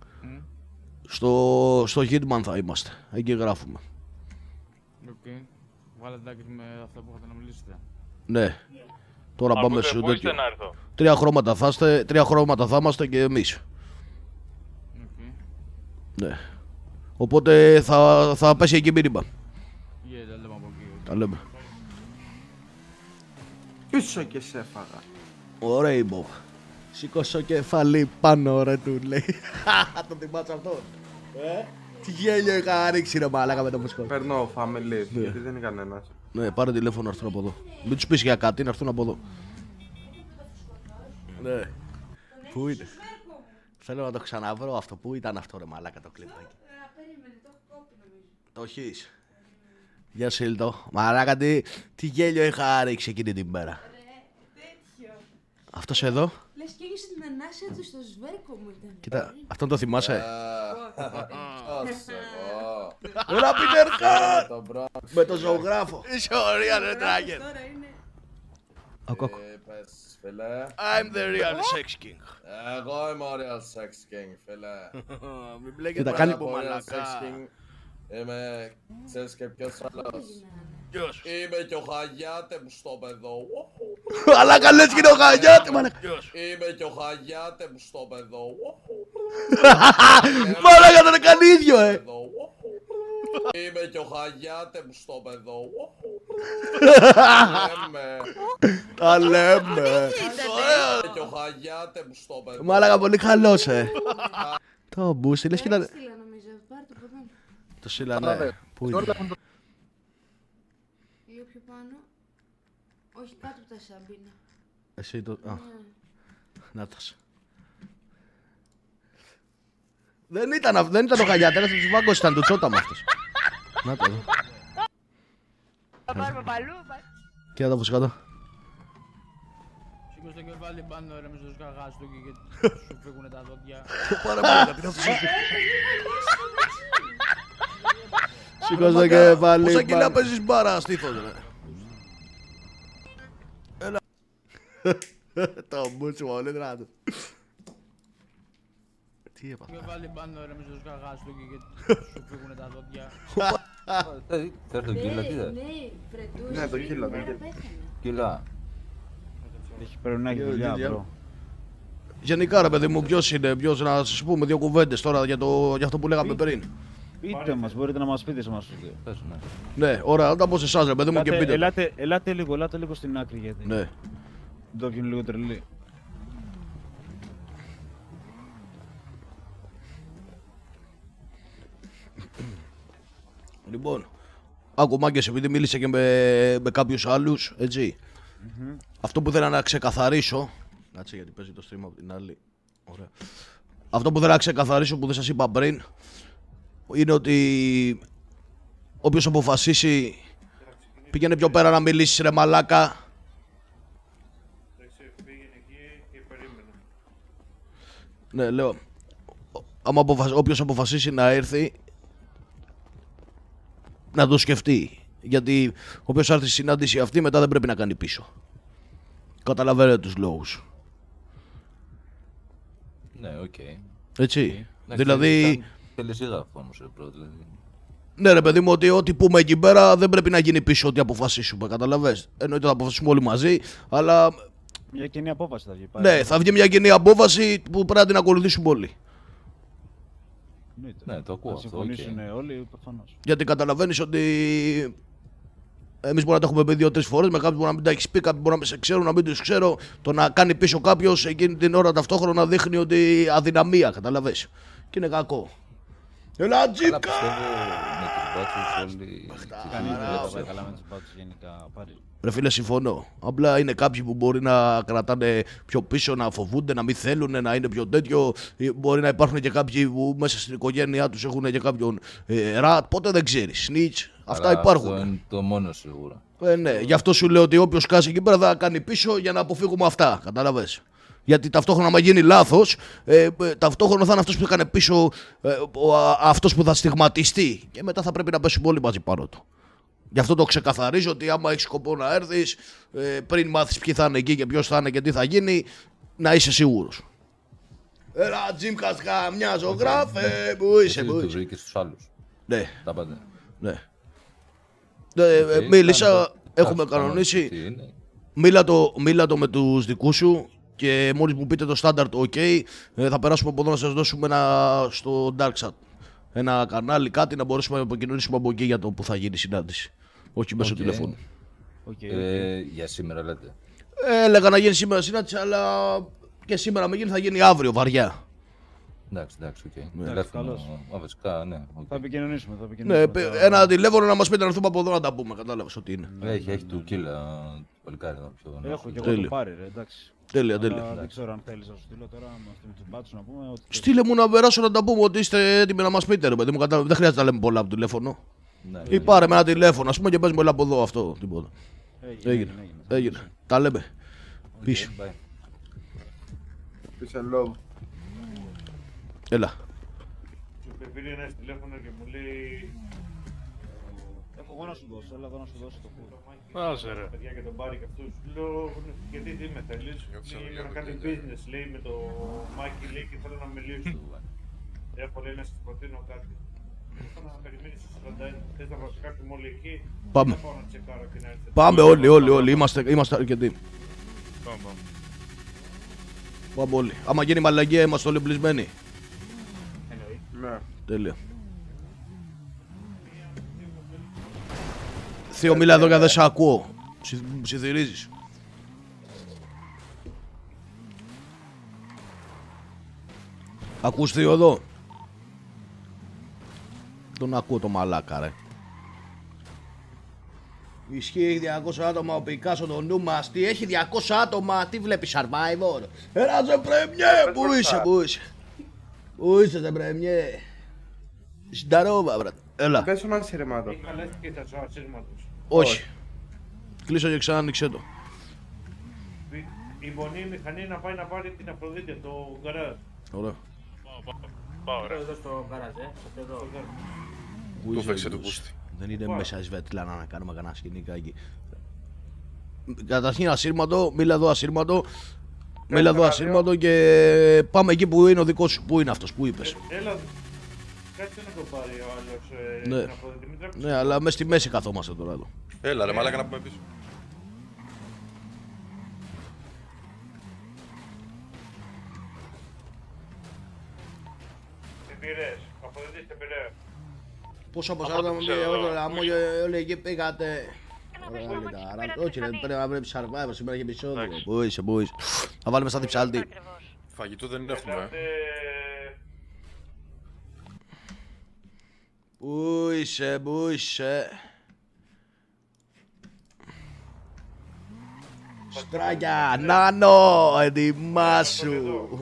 Στο Hitman θα είμαστε. Εκεί γράφουμε. Βάλετε άκρη με αυτά που είχατε να μιλήσετε. Ναι. Τώρα πάμε στο τέτοιο. 3 χρώματα θα είμαστε και εμείς. Ναι. Οπότε θα πέσει εκεί μήνυμα. Τα λέμε από εκεί. Τα λέμε. Πίσω και σε έφαγα. Ωραία Rainbow. Σήκωσο κεφάλι πάνω ρε του λέει. Το θυμάσαι αυτό? Τι γέλιο είχα ρίξει ρε μαλάκα με το μουσικό. Παίρνω family, γιατί δεν είναι κανένας. Ναι, πάρε τηλέφωνο να έρθουν από εδώ. Μην τους πεις για κάτι, να έρθουν από εδώ. Ναι. Πού είναι? Θέλω να το ξαναβρω αυτό. Πού ήταν αυτό ρε μαλάκα το κλιπάκι? Το έχεις? Γεια σου Ήλτο. Μαλάκα τι γέλιο είχα ρίξει εκείνη την μέρα. Αυτός εδώ. Λες και έγισε την ανάσια του στο σβέρκο μου ήταν. Κοίτα, αυτόν το θυμάσαι? Έλα Πίτερ Καν! Με το ζωγράφο. Είσαι ωραία ρε Dragon. Ακού. I'm the real sex king. Εγώ είμαι ο real sex king, φίλε. Μην μπλέκετε πάλι από μαλακά. Είμαι, ξέρεις και ποιος άλλος? Είμαι και ο Χαγιάτε μου στο παιδό. Αλλά καλές και είναι ο Χαγιάτε μαλακά. Είμαι και ο Χαγιάτε μου στο παιδό. Μαλακά τον έκανε ίδιο Είμαι και ο Χαγιάτε μου στο παιδό. Τα λέμε. Είμαι και ο Χαγιάτε μου στο παιδό. Μαλακά πολύ καλός Το μπούσι λες και να... Το σύλλα ναι. Πού είναι? Λίγο πιο πάνω. Όχι κάτω από τα σαμπίνα. Εσύ το... Να τας. Δεν ήταν ο Χαλιατέρας, ο Τσιβάγκος ήταν, του Τσότα με αυτός. Να το δω. Θα πάρουμε παλού. Κοίτα το φυσικά. Σήκω στο κεφάλι πάνω ρε με στο σκαγάς του και σου φύγουνε τα δόντια. Πάρα πολύ, τι να αυτό σου σήκω στο κεφάλι. Πόσα κιλά παίζεις μπάρα στήθος ρε. Έλα. Το μπούτσι μου, όλοι τράτο. Τι έπαθα. Στο κεφάλι πάνω ρε με στο σκαγάς του και σου φύγουνε τα δόντια. Φέρ' τον κύλα, τι δε. Ναι, το κύλα. Κύλα. Πρέπει να έχει δουλειά, bro. Γενικά ρε παιδί μου, ποιος είναι, να σας πούμε δύο κουβέντες τώρα για αυτό που λέγαμε πριν. Πείτε μας, μπορείτε να μας πείτε σε εμάς τους δύο. Ναι, ωραία, όταν πω σε εσάς ρε παιδί μου και πείτε. Ελάτε λίγο στην άκρη γιατί. Ναι. Το είναι λίγο τρελή. Λοιπόν, άκου Μάγκες, επειδή μίλησε και με κάποιους άλλους, έτσι. Αυτό που θέλω να ξεκαθαρίσω. Κάτσε γιατί παίζει το stream από την άλλη. Ωραία. Αυτό που θέλω να ξεκαθαρίσω που δεν σας είπα πριν είναι ότι όποιος αποφασίσει πήγαινε πιο πέρα να μιλήσει ρε μαλάκα. Ναι, λέω. Όποιος αποφασίσει να έρθει να το σκεφτεί. Γιατί όποιος έρθει στη συνάντηση αυτή μετά δεν πρέπει να κάνει πίσω. Καταλαβαίνετε τους λόγους. Ναι, οκ. Έτσι. Ναι, δηλαδή. Τελεσίδα όμως, δηλαδή. Ναι, ρε παιδί μου, ότι ό,τι πούμε εκεί πέρα δεν πρέπει να γίνει πίσω ό,τι αποφασίσουμε. Καταλαβες. Εννοείται θα αποφασίσουμε όλοι μαζί, αλλά. Μια κοινή απόφαση θα βγει. Ναι, θα βγει μια κοινή απόφαση που πρέπει να την ακολουθήσουμε όλοι. Ναι, το ακούω. Θα συμφωνήσουν όλοι, προφανώς. Γιατί καταλαβαίνεις ότι εμείς μπορούμε να τα έχουμε πει 2-3 φορές, με κάποιους μπορεί να μην τα έχεις πει, κάποιοι μπορεί να σε ξέρουν, να μην τους ξέρω. Το να κάνει πίσω κάποιος εκείνη την ώρα ταυτόχρονα δείχνει ότι αδυναμία, καταλαβες. Και είναι κακό. Έλα Τζίκα! Πιστεύω με τους μπάτσους όλοι. Κανείς δεν πάει καλά με τους μπάτσους γενικά. Ρε φίλε, συμφωνώ. Απλά είναι κάποιοι που μπορεί να κρατάνε πιο πίσω, να φοβούνται, να μην θέλουν, να είναι πιο τέτοιο. Μπορεί να υπάρχουν και κάποιοι που μέσα στην οικογένειά τους έχουν και κάποιον ρατ. Πότε δεν ξέρεις. Σνίτς. Αυτά υπάρχουν. Αυτό είναι το μόνο σίγουρα. Ναι, γι' αυτό σου λέω ότι όποιος κάσει εκεί πέρα θα κάνει πίσω για να αποφύγουμε αυτά. Κατάλαβες. Γιατί ταυτόχρονα, άμα γίνει λάθος, ταυτόχρονα θα είναι αυτός που έκανε πίσω αυτός που θα στιγματιστεί. Και μετά θα πρέπει να πέσουμε όλοι μαζί πάνω του. Γι' αυτό το ξεκαθαρίζω ότι άμα έχεις σκοπό να έρθεις, πριν μάθεις ποιοι θα είναι εκεί και ποιος θα είναι και τι θα γίνει, να είσαι σίγουρος. Έλα Τζίμκας καμιά ζωγράφε, που είσαι, που είσαι. Το βρήκε στους άλλους. Ναι. Τα πάντα. Ναι. Μίλησα, έχουμε κανονίσει. Μίλα το με τους δικούς σου και μόλις μου πείτε το στάνταρτ ok, θα περάσουμε από εδώ να σας δώσουμε στο Darksat. Ένα κανάλι, κάτι να μπορέσουμε να επικοινωνήσουμε από εκεί για το που θα γίνει η συνάντηση. Όχι μέσω τηλεφώνου. Για σήμερα λέτε. Έλεγα να γίνει σήμερα συνάντηση, αλλά και σήμερα με γίνει θα γίνει αύριο βαριά. Εντάξει, οκ. Βασικά, ναι. Θα επικοινωνήσουμε. Ναι, ένα τηλέφωνο να μας πείτε να έρθουμε από εδώ να τα πούμε. Κατάλαβες ότι είναι. Έχει του κύλα παλικάρι εδώ πιο. Έχω και εγώ το πάρει, εντάξει. Τέλεια. Δεν ξέρω αν θέλεις να σου στείλω τώρα με τους μπάτσους να πούμε. Στείλε μου να περάσω να τα πούμε ότι είστε έτοιμοι να μας πείτε, ρε παιδί μου. Δεν χρειάζεται να λέμε πολλά από το τηλέφωνο. Ή πάρε με ένα τηλέφωνο, ας πούμε, και πες μου έλα από εδώ αυτό. Τίποτα. Έγινε. Τα λέμε. Πίσω. Peace. Έλα. Με πήρε ένα τηλέφωνο και μου λέει. Έχω εγώ να σου δώσω, έλα εδώ να σου δώσω το κούρο. Πάσε ρε. Παιδιά και τον πάρει και αυτούς. Λέω, γιατί τι με θέλεις. Να κάνει business λέει με το Μάκη λέει και θέλω να μιλήσω. Έχω λέει να σας προτείνω κάτι. Θέλω να περιμένεις στο 41. Θες να βρω κάποιον όλοι εκεί. Πάμε. Θα πάω να τσεκάρω και να έρθετε. Πάμε όλοι. Είμαστε αρκετοί. Πάμε όλοι. Άμα γίνει μαλαγία είμαστε όλοι πλεισμένοι. Ναι. Τέλεια. Θείο, μίλα εδώ και δεν σε ακούω. Μου ψιθυρίζεις. Ακούς Θείο εδώ. Τον ακούω το μαλάκα ρε. Ισχύει 200 άτομα ο Πικάσο το νου μας. Τι έχει 200 άτομα, τι βλέπεις Survivor. Έλα Ζε Πρέμιε, πού είσαι. Πού είσαι, δε πρέμιε. Συνταρόβα, βρε. Έλα. Πες σου ασύρματο. Είχα λες και τα σου ασύρματος. Όχι. Κλείσω και ξανά άνοιξε το. Η μονή μηχανή να πάει να πάρει την Αφροδίτη από το γκαράζ. Ωραία. Πάω, ρε. Εδώ στο γκαράζ, εδώ. Του φέξε το πούστη. Δεν είναι μέσα σβέτλα να κάνουμε κανένα σκηνικάκι. Καταρχήν ασύρματο, μίλα εδώ ασύρματο. Μίλα εδώ ασύρματο και πάμε εκεί που είναι ο δικός σου. Πού είναι αυτός, πού είπες. Έλα, κάτσε να το πάρει ο άλλος ναι. την Αφροδίτη. Ναι, αλλά μέσα στη μέση καθόμαστε τώρα εδώ. Έλα ρε μάλακα να πούμε πίσω. Στην Πειραιές, Αφροδίτη στην Πειραιά. Πόσο από εσάς όλοι εκεί πήγατε. Όχι ρε, πρέπει να πρέπει survivor, σήμερα έχει επεισόδιο. Πού είσαι, πού είσαι. Θα βάλουμε σαν διψάλτη. Φαγητό δεν έχουμε. Πού είσαι, πού είσαι. Στράκια, Νάνο, ετοιμάσου.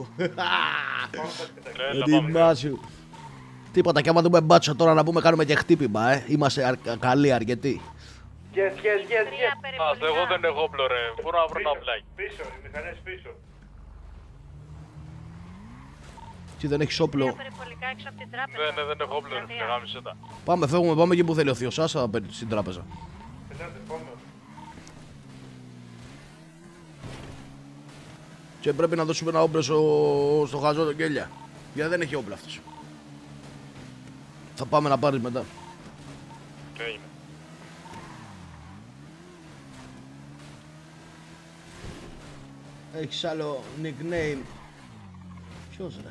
Ετοιμάσου. Τίποτα, και άμα δούμε μπάτσο τώρα να πούμε κάνουμε και χτύπημα, Είμαστε καλοί αρκετοί. Yes. Ας, εγώ δεν έχω όπλο ρε, μπορώ να βρω ένα απλάκι. Πίσω, οι μηχανές πίσω. Τι δεν έχεις όπλο. Ναι, δεν έχω όπλο ρε, γάμισε τα. Πάμε, φεύγουμε, πάμε εκεί που θέλει ο θείος σας, στην τράπεζα. Πετάτε, πάμε. Και πρέπει να δώσουμε ένα όπλο στο χαζό τον Κέλια. Γιατί δεν έχει όπλο αυτός. Θα πάμε να πάρεις μετά. Έγινε. Έχεις άλλο nickname. Ποιος ρε.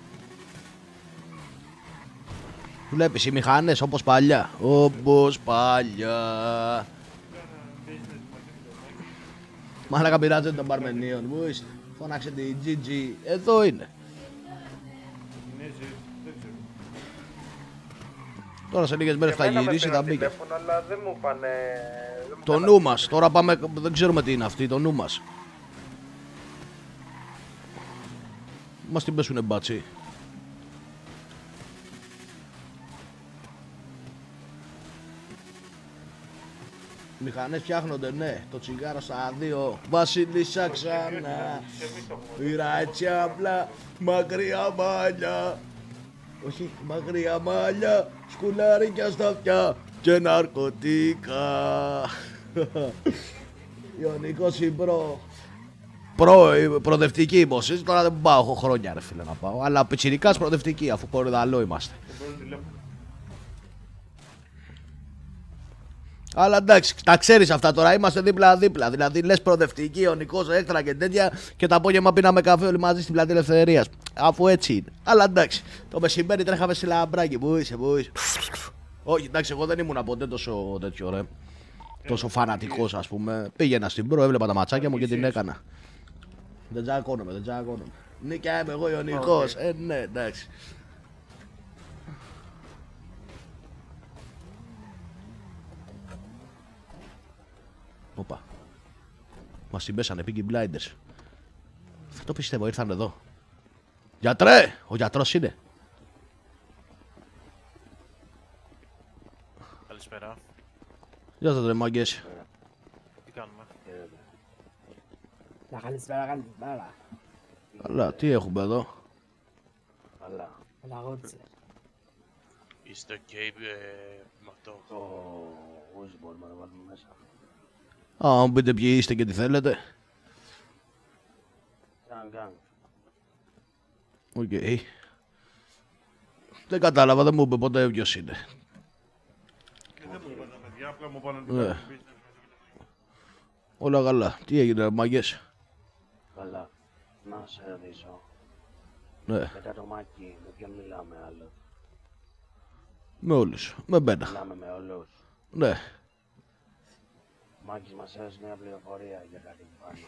Βλέπεις οι μηχανές όπως παλιά. Όπως παλιά. Μάλακα πειράζεται των Παρμενίων. Πού είστε. Φώναξε τη GG. Εδώ είναι. Τώρα σε λίγες μέρες θα γυρίσει, θα μπει. Αλλά δεν μου πάνε... Το νου μας. Τώρα πάμε, δεν ξέρουμε τι είναι αυτή. Το νου μας. Μας την πέσουνε μπάτσι. Οι μηχανές φτιάχνονται, ναι. Το τσιγάρο στα δύο. Βασίλισσα ξανά. Πήρα έτσι απλά. Μακριά μάλια. Όχι, μακριά μάλια. Σκουλάρικια στα αυτιά. Και ναρκωτικά. Ιωνικός Ιμπρό. Προοδευτική υπόσχεση, τώρα δεν πάω, έχω χρόνια ρε φίλε να πάω. Αλλά πιτσιρικάς προοδευτική, αφού κορυδαλό είμαστε. Αλλά εντάξει, τα ξέρεις αυτά τώρα, είμαστε δίπλα-δίπλα. Δηλαδή λες προοδευτική, Ιωνικός, Έκτρα και τέτοια. Και το απόγευμα πίναμε καφέ όλοι μαζί στην πλατεία Ελευθερίας. Αφού έτσι είναι. Αλλά εντάξει, το μεσημέρι τρέχαμε στη λαμπράκι. Πού είσαι, πού είσαι. Όχι, εντάξει, εγώ δεν ήμουν ποτέ τόσο τέτοιο ρε. Τόσο φανατικός ας πούμε. Πήγαινα στην προ, έβλεπα τα ματσάκια μου και την έκανα. Δεν τζακώνομαι, δεν τζακώνομαι. Νίκια είμαι εγώ Ιωνικός. Ναι, εντάξει. Οπα. Μας συμπέσανε, Peaky Blinders. Αυτό το πιστεύω, ήρθαν εδώ. Γιατρέ! Ο γιατρός είναι. Καλησπέρα. Γεια σας ρε μάγκες. Τι κάνουμε. Καλησπέρα. Καλά, τι έχουμε εδώ. Καλά. Λαγότσε. Είστε ok με αυτό. Όχι μπορούμε να βάλουμε μέσα. Α, μου πείτε ποιοι είστε και τι θέλετε. Gang. Οκ. Δεν κατάλαβα, δεν μου είπε ποτέ ποιος είναι. Δεν μου είπα τα παιδιά, απλά μου πάνε να την κάνουν business. Όλα καλά. Τι έγινε, μάγκες. Καλά. Να σε ρωτήσω. Ναι. Μετά το Μάκη, με ποιον μιλάμε άλλο. Με όλους. Με μπένα. Μιλάμε με όλους. Ναι. Ο Μάκης μας έδωσε μια πληροφορία για κάτι πάνω.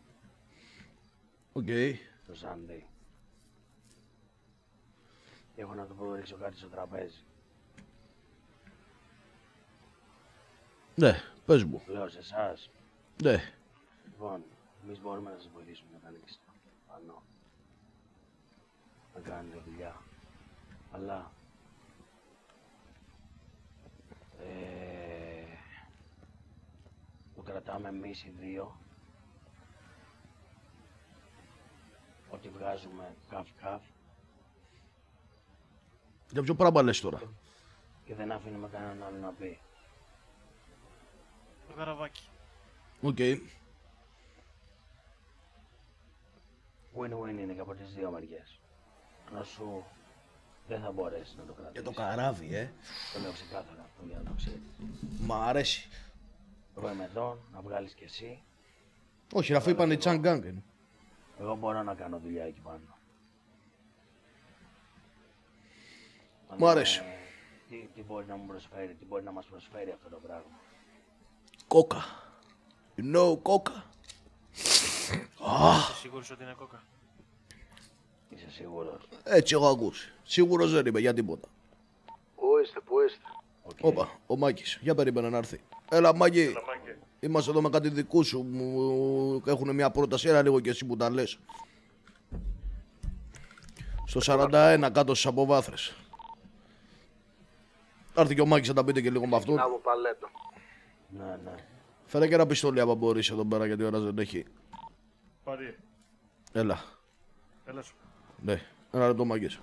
Οκ. Το Sunday. Έχω να του πω ρίξω κάτι στο τραπέζι. Ναι, πες μου. Λέω σε εσάς. Ναι. Λοιπόν, εμείς μπορούμε να σας βοηθήσουμε να τα ανοίξετε. Πάνω. να κάνετε δουλειά. Αλλά το κρατάμε εμείς οι δύο. Ό,τι βγάζουμε καφ-καφ. Για ποιο πράγμα λες τώρα? Και δεν αφήνουμε κανέναν άλλο να πει. Το καραβάκι. Οκ. Win-win είναι και από τις δύο μεριές. Να σου δεν θα μπορέσει να το κρατήσεις. Για το καράβι, Το λέω ξεκάθαρα αυτό για να το ξέρεις. Μ' αρέσει. Εγώ είμαι εδώ, να βγάλεις κι εσύ. Όχι, αφού είπανε Τσανγκάνγκ. Εγώ μπορώ να κάνω δουλειά εκεί πάνω. Μ' αρέσει. Τι μπορεί να μου προσφέρει, τι μπορεί να μας προσφέρει αυτό το πράγμα. Κόκα. You know κόκα. Είσαι σίγουρος ότι είναι κόκα? Είσαι σίγουρος? Έτσι έχω ακούσει. Σίγουρος δεν είμαι για τίποτα. Πού είστε? Όπα, ο Μάκης. Για περίμενε να έρθει. Έλα Μάκη. Είμαστε εδώ με κάτι δικού σου. Μου έχουν μια πρόταση. Έλα λίγο και εσύ που τα λες. Στο 41 κάτω στις αποβάθρες. Θα έρθει και ο Μάκης, θα τα πείτε και λίγο με αυτόν. Ναι. Φέρε και ένα πιστόλι άμα μπορείς εδώ πέρα γιατί ο ένας δεν έχει. Πάρει. Έλα. Έλα σου. Ναι, ένα λεπτό Μάκης.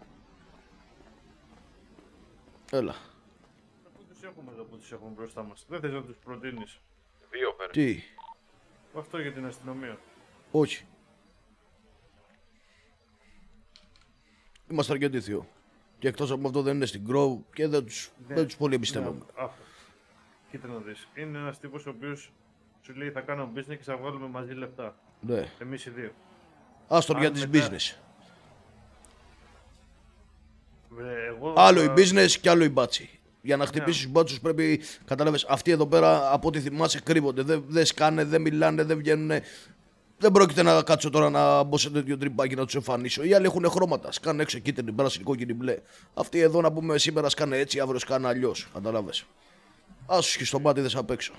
Έλα. Πού τους έχουμε εδώ που τους έχουμε μπροστά μας? Δεν θες να τους προτείνεις? Δύο φέρε. Τι? Αυτό για την αστυνομία. Όχι. Είμαστε αρκετοί θείο. Και εκτός από αυτό δεν είναι στην Grove και δεν τους πολύ εμπιστεύομαι. Κοίτα να δεις. Είναι ένας τύπος ο οποίος σου λέει θα κάνω business και θα βγάλουμε μαζί λεφτά. Ναι. Εμείς οι δύο. Άστον για τις business. Εγώ άλλο η business και άλλο η μπάτσι. Για να χτυπήσεις τους μπάτσους πρέπει, κατάλαβες, αυτοί εδώ πέρα από ό,τι θυμάσαι κρύβονται. Δεν σκάνε, δεν μιλάνε, δεν βγαίνουνε. Δεν πρόκειται να κάτσω τώρα να μπω σε τέτοιο τρυπάκι να τους εμφανίσω. Οι άλλοι έχουν χρώματα. Σκάνε έξω κίτρινη, πράσινη, κόκκινη, μπλε. Αυτοί εδώ να πούμε σήμερα σκάνε έτσι, αύριο σκάνε αλλιώς. Κατάλαβες. Άσου και στον πάτη δεν απ' έξω.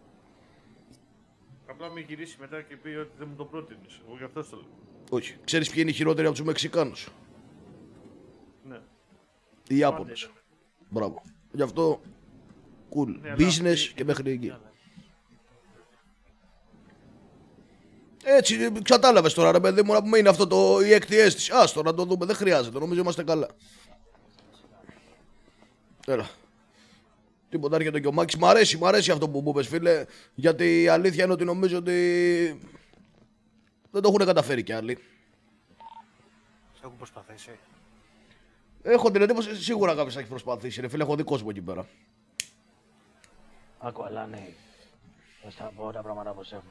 Απλά μην γυρίσει μετά και πει ότι δεν μου το πρότεινες. Εγώ γι' αυτό το λέω. Όχι. Ξέρεις ποιοι είναι οι χειρότεροι από τους Μεξικάνους? Ναι. Οι Ιάπωνες. Μπράβο. Γι' αυτό cool. Ναι, business και μέχρι εκεί. Έτσι, κατάλαβες τώρα ρε παιδί μου, να πούμε είναι αυτό η έκτη αίσθηση. Άστο να το δούμε, δεν χρειάζεται, νομίζω είμαστε καλά. Έλα. Τίποτα, έρχεται και ο Μάκης. Μ' αρέσει αυτό που μου είπες φίλε, γιατί η αλήθεια είναι ότι νομίζω ότι δεν το έχουν καταφέρει κι άλλοι. Σε έχουν προσπαθήσει? Έχω την εντύπωση σίγουρα κάποιος θα έχει προσπαθήσει ρε φίλε, έχω δικό μου εκεί πέρα. Άκου, αλλά ναι, θα στα πω τα πράγματα πως έχουν.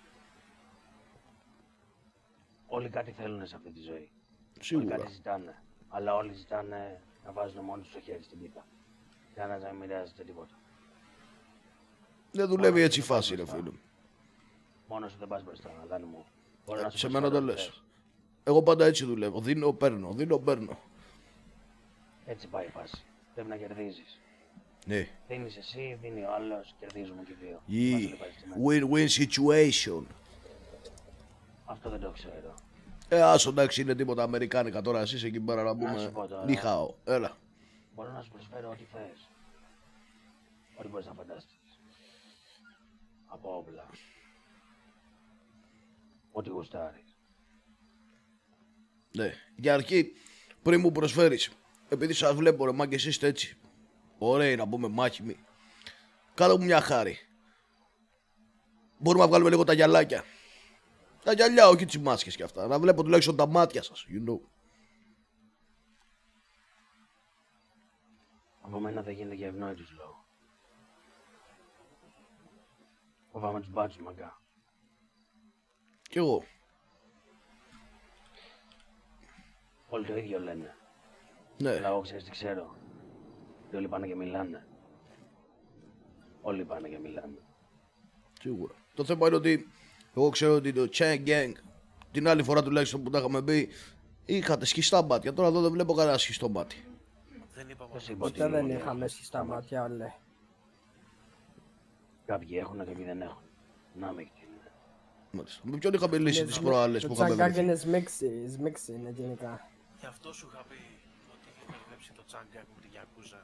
Όλοι κάτι θέλουν σε αυτή τη ζωή. Σίγουρα. Όλοι κάτι ζητάνε. Αλλά όλοι ζητάνε να βάζουν μόνοι τους το χέρι στην πίτα. Κανένας να μην μοιράζεται τίποτα. Δεν δουλεύει έτσι η φάση ρε φίλε. Μόνος σου δεν πας μπροστά, Αδάνη μου. Σε μένα το λες. Εγώ πάντα έτσι δουλεύω. Δίνω, παίρνω. Δίνω, παίρνω. Έτσι πάει η φάση. Πρέπει να κερδίζεις. Ναι. Δίνεις εσύ, δίνει ο άλλος, κερδίζουμε και δύο. Win-win situation. Αυτό δεν το ξέρω. Άσο εντάξει είναι τίποτα αμερικάνικα τώρα εσείς εκεί πέρα να πούμε. Νιχάω. Έλα. Μπορώ να σου προσφέρω ό,τι θες. Ό,τι μπορείς να φανταστείς. Από όπλα. Ό,τι γουστάρεις. Ναι. Για αρχή, πριν μου προσφέρεις, επειδή σας βλέπω ρε μα και εσείς είστε έτσι ωραίοι να πούμε μάχημοι, κάτω μου μια χάρη. Μπορούμε να βγάλουμε λίγο τα γυαλάκια. Τα γυαλιά, όχι τις μάσκες και αυτά. Να βλέπω τουλάχιστον τα μάτια σας, you know. Από μένα δεν γίνεται για ευνόητους λόγους. Φοβάμαι τους μπάτσους μαγκά. Κι εγώ. Όλοι το ίδιο λένε. Ναι. Αλλά εγώ ξέρεις τι ξέρω. Και όλοι πάνε και μιλάνε. Όλοι πάνε και μιλάνε. Σίγουρα. Το θέμα είναι ότι εγώ ξέρω ότι το Chang Gang την άλλη φορά τουλάχιστον που τα είχαμε πει είχατε σχιστά μάτια. Τώρα εδώ δεν βλέπω κανένα σχιστό μάτι. Ποτέ δεν είχαμε σχιστά μάτια όλε. Κάποιοι έχουν και κάποιοι δεν έχουν. Να με εκτείνουν. Μάλιστα. Με ποιον είχα μιλήσει τις προάλλες που είχαμε βρει. Το Chang Gang είναι σμίξη, είναι γενικά. Γι' αυτό σου είχα πει ότι είχε μπερδέψει το Τσάγκακ με τη Γιακούζα.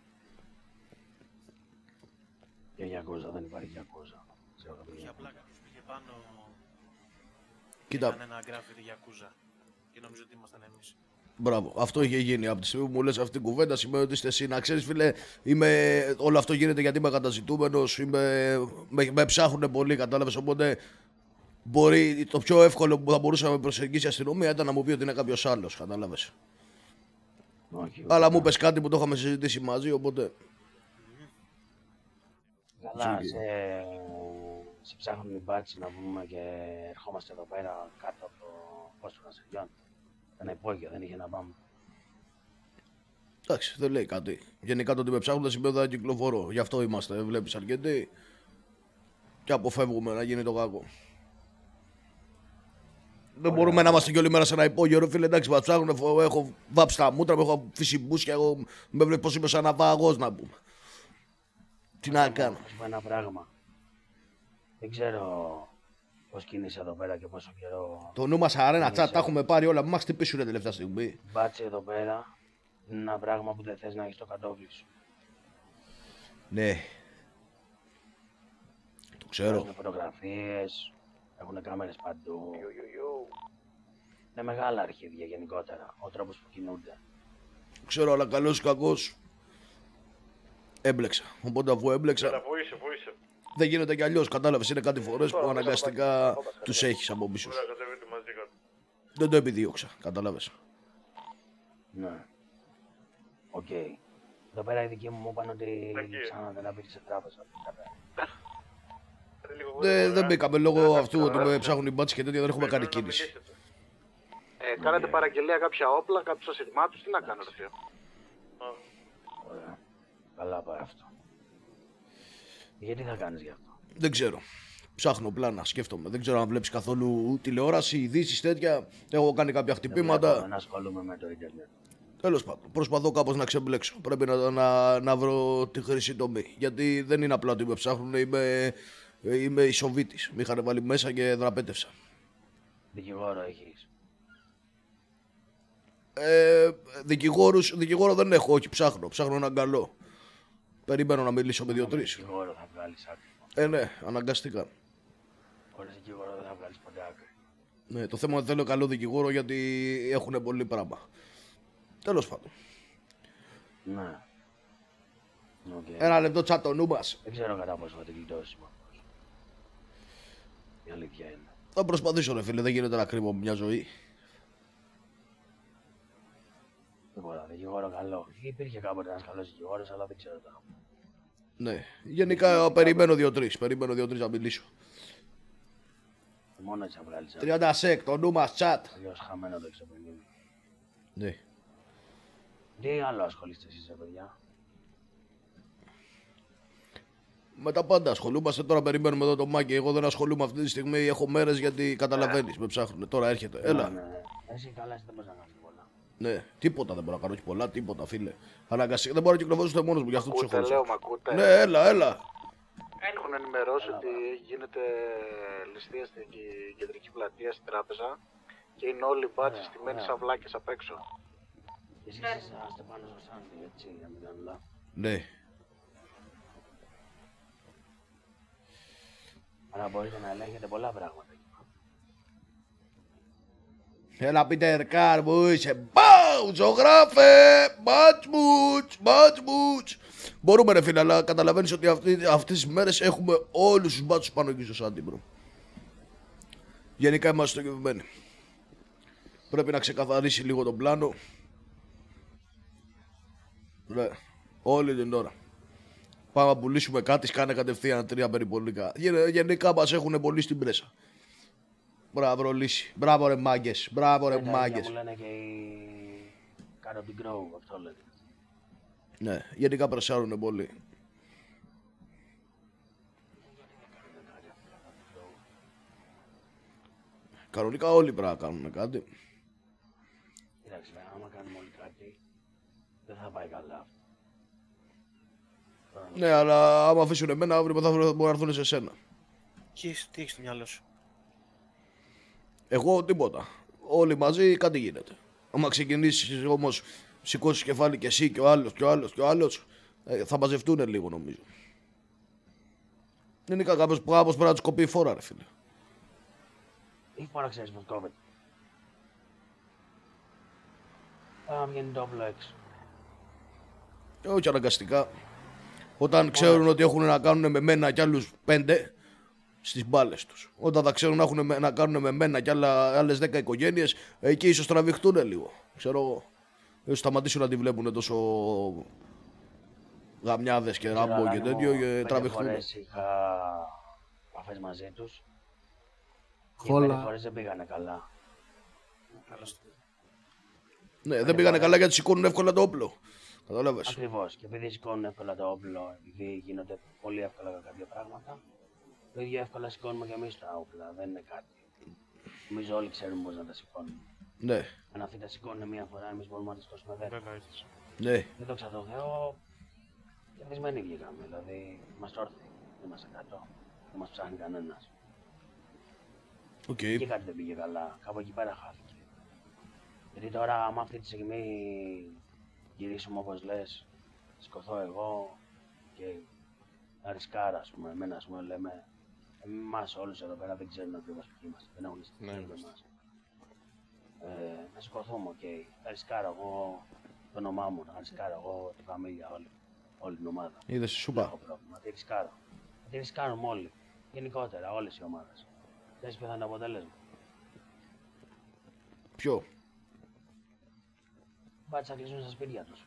Για Γιακούζα δεν υπάρχει Γιακούζα. Για πλάκα τους πήγε πάνω. Κοίτα. Έκανε ένα γράφει τη Γιακούζα. Και νομίζω ότι ήμασταν εμείς. Μπράβο, αυτό είχε γίνει. Από τη στιγμή που μου λες αυτή την κουβέντα σημαίνει ότι είστε εσύ. Να ξέρεις, φίλε, όλο αυτό γίνεται γιατί είμαι καταζητούμενος. Με ψάχνουν πολύ, κατάλαβες. Οπότε μπορεί το πιο εύκολο που θα μπορούσε να με προσεγγίσει η αστυνομία ήταν να μου πει ότι είναι κάποιος άλλος. Κατάλαβες. Αλλά μου πες κάτι που το είχαμε συζητήσει μαζί, οπότε. Καλά, σε ψάχνουν οι μπάτσι να πούμε και ερχόμαστε εδώ πέρα κάτω από το πόστο Νασεριών. Ένα υπόγειο, δεν είχε να πάμε. Εντάξει, δεν λέει κάτι. Γενικά το ότι με ψάχνουν δεν σημαίνει ότι δεν κυκλοφορώ. Γι' αυτό είμαστε, βλέπεις αρκετοί. Και αποφεύγουμε να γίνει το κακό. Δεν μπορούμε να είμαστε κι όλη μέρα σε ένα υπόγειο. Ρε φίλε, εντάξει, μα ψάχνουν. Έχω βάψει τα μούτρα μου, έχω αφήσει μπούσια. Με βλέπει πως είμαι σαν ναυαγός να πούμε. Τι να κάνω. Θα σου πω ένα πράγμα. Δεν ξέρω πώς κινείσαι εδώ πέρα και πόσο καιρό. Το νου μας αρένα, τσάτ, τα έχουμε πάρει όλα. Μην μας χτυπήσουν τελευταία στιγμή. Μπάτσι εδώ πέρα είναι ένα πράγμα που δεν θες να έχεις το κατόφλι σου. Ναι. Το ξέρω. Έχουν φωτογραφίες, έχουν κάμερες παντού. Είναι μεγάλα αρχίδια γενικότερα, ο τρόπος που κινούνται. Το ξέρω, αλλά καλός ή κακός έμπλεξα. Οπότε αφού έμπλεξα. Βοήσε. Δεν γίνεται κι αλλιώς, κατάλαβες. Είναι κάτι φορές που αναγκαστικά τους έχεις από πίσω. Δεν το επιδίωξα, κατάλαβες. Ναι. Οκ. Εδώ πέρα οι δικοί μου είπαν ότι ξανά να μπείτε σε τράπεζα. Δεν μπήκαμε λόγω αυτού ότι με ψάχνουν οι μπάτσες και τέτοια, δεν έχουμε κάνει κίνηση. Κάνετε παραγγελία κάποια όπλα, κάποιους ασυρμάτους, τι να κάνετε αυτό. Ωραία. Καλά πάει αυτό. Γιατί θα κάνεις γι' αυτό. Δεν ξέρω. Ψάχνω πλάνα, σκέφτομαι. Δεν ξέρω αν βλέπεις καθόλου τηλεόραση, ειδήσεις τέτοια. Έχω κάνει κάποια χτυπήματα. Δεν ασχολούμαι με το ίντερνετ. Τέλος πάντων, προσπαθώ κάπως να ξεμπλέξω. Πρέπει να βρω τη χρυσή τομή. Γιατί δεν είναι απλά ότι με ψάχνουν, είμαι ισοβήτης. Με είχαν βάλει μέσα και δραπέτευσα. Δικηγόρο έχεις. Δικηγόρο δεν έχω, όχι, ψάχνω έναν καλό. Περιμένω να μιλήσω με 2-3. Δικηγόρο θα βγάλεις άκρη. Ναι, αναγκαστικά. Χωρίς δικηγόρο δεν θα βγάλεις ποτέ άκρη. Ναι, το θέμα είναι ότι θέλω καλό δικηγόρο γιατί έχουν πολύ πράγμα. Τέλος πάντων. Ναι. Okay. Ένα λεπτό τσάτ το νου μας. Δεν ξέρω κατά πόσο θα την γλιτώσεις μόνο. Η αλήθεια είναι. Θα προσπαθήσω ρε φίλε, δεν γίνεται να κρύβω μια ζωή. Τίποτα, δικηγόρο καλό. Υπήρχε κάποτε ένας καλός δικηγόρος, αλλά δεν ξέρω τώρα. Ναι, γενικά περιμένω 2-3 να μιλήσω. Μόνο έτσι θα βγάλεις. 30 σεκ, το νου μας τσάτ. Αλλιώς χαμένο το εξωπενίδι. Ναι. Τι άλλο ασχολείστε εσείς, παιδιά. Με τα πάντα ασχολούμαστε. Τώρα περιμένουμε εδώ το Μάκη. Εγώ δεν ασχολούμαι αυτή τη στιγμή. Έχω μέρες γιατί καταλαβαίνεις. Με ψάχνουν. Τώρα έρχεται. Έλα. Ναι. Εσύ καλά, εσύ δεν μπορείς να κάνεις πολλά. Ναι, τίποτα δεν μπορώ να κάνω. Όχι πολλά, τίποτα, φίλε. Αναγκαστικά δεν μπορώ να κυκλοφορήσω ούτε μόνος μου. Γι' αυτό τους έχω. Ναι, έλα. Έχουν ενημερώσει ότι γίνεται ληστεία στην κεντρική πλατεία στην τράπεζα και είναι όλοι οι μπάτσοι στημένοι σαν βλάκες απ' έξω. Και εσείς είσαστε πάνω στο σάντι, έτσι, να μην κάνω λάθος. Ναι. Αλλά μπορείτε να ελέγχετε πολλά πράγματα. Έλα Πίτερ Καρ μου είσαι. Μπαου, ζωγράφε. Μπατσμούτς. Μπορούμε ρε φίλε, αλλά καταλαβαίνεις ότι αυτές τις μέρες έχουμε όλους τους μπάτσους πάνω εκεί στο Σάντι, μπρο. Γενικά είμαστε στοχευμένοι. Πρέπει να ξεκαθαρίσει λίγο τον πλάνο. Ναι, όλη την ώρα. Πάμε να πουλήσουμε κάτι, σκάνε κατευθείαν 3 περιπολικά. Γενικά μας έχουν πολύ στην πρέσα. Μπράβο λύση. Μπράβο ρε μάγκες. Μπράβο ρε μάγκες. Μου λένε και οι... Κάτω την Grow, αυτό λέτε. Ναι, γενικά πρεσάρουνε πολύ. Κανονικά όλοι πρέπει να κάνουν κάτι. Κοίταξε, άμα κάνουμε όλοι κάτι, δεν θα πάει καλά. Ναι, αλλά άμα αφήσουν εμένα, αύριο μεθαύριο μπορεί να έρθουν σε σένα. Τι έχεις στο μυαλό σου. Εγώ τίποτα. Όλοι μαζί κάτι γίνεται. Άμα ξεκινήσεις όμως, σηκώσεις κεφάλι και εσύ και ο άλλος και ο άλλος και ο άλλος, θα μαζευτούν λίγο νομίζω. Είναι κάπως πρέπει να τους κοπεί η φόρα, ρε φίλε. Η φόρα ξέρεις πως κόβεται. Άμα βγαίνει το όπλο έξω. Όχι αναγκαστικά. Όταν ξέρουν ότι έχουν να κάνουν με μένα κι άλλους 5 στις μπάλες τους. Όταν θα ξέρουν να κάνουν με μένα κι άλλες 10 οικογένειες, εκεί ίσως τραβηχτούν λίγο. Ξέρω εγώ. Ίσως σταματήσουν να τη βλέπουν τόσο γαμιάδες και ράμπο και τέτοιο και τραβηχτούν. Φορές είχα επαφές μαζί τους. Και 5 φορές δεν πήγανε καλά. Ναι, δεν πήγανε καλά γιατί σηκώνουν εύκολα το όπλο. Κατάλαβες. Ακριβώς. Και επειδή σηκώνουν εύκολα το όπλο, επειδή γίνονται πολύ εύκολα κάποια πράγματα, το ίδιο εύκολα σηκώνουμε και εμείς τα όπλα. Δεν είναι κάτι. Νομίζω όλοι ξέρουμε πώς να τα σηκώνουμε. Ναι. Αν αυτοί τα σηκώνουν μία φορά, εμείς μπορούμε να τα σηκώσουμε 10. Ναι. Δεν το ξέρω, Θεό. Κερδισμένοι βγήκαμε. Δηλαδή, είμαστε όρθιοι. Είμαστε 100. Δεν μας ψάχνει κανένας. Okay. Και κάτι δεν πήγε καλά. Κάπου εκεί πέρα χάθηκε. Γιατί τώρα, άμα αυτή τη στιγμή γυρίσουμε όπως λες, σηκωθώ εγώ και να ρισκάρω, ας πούμε, εμένα, ας πούμε, λέμε, εμάς όλους εδώ πέρα δεν ξέρουν ακριβώς ποιοι είμαστε, δεν έχουν στοιχεία για εμάς. Να σηκωθούμε, okay. Να ρισκάρω εγώ το όνομά μου, να ρισκάρω εγώ τη φαμίλια, όλη την ομάδα. Είδες, σου είπα. Δεν έχω πρόβλημα, να τη ρισκάρω. Να τη ρισκάρουμε όλοι, γενικότερα, όλες οι ομάδες. Ξέρεις ποιο θα είναι το αποτέλεσμα. Ποιο? Μπάτσα κλείσουν στα σπίτια τους.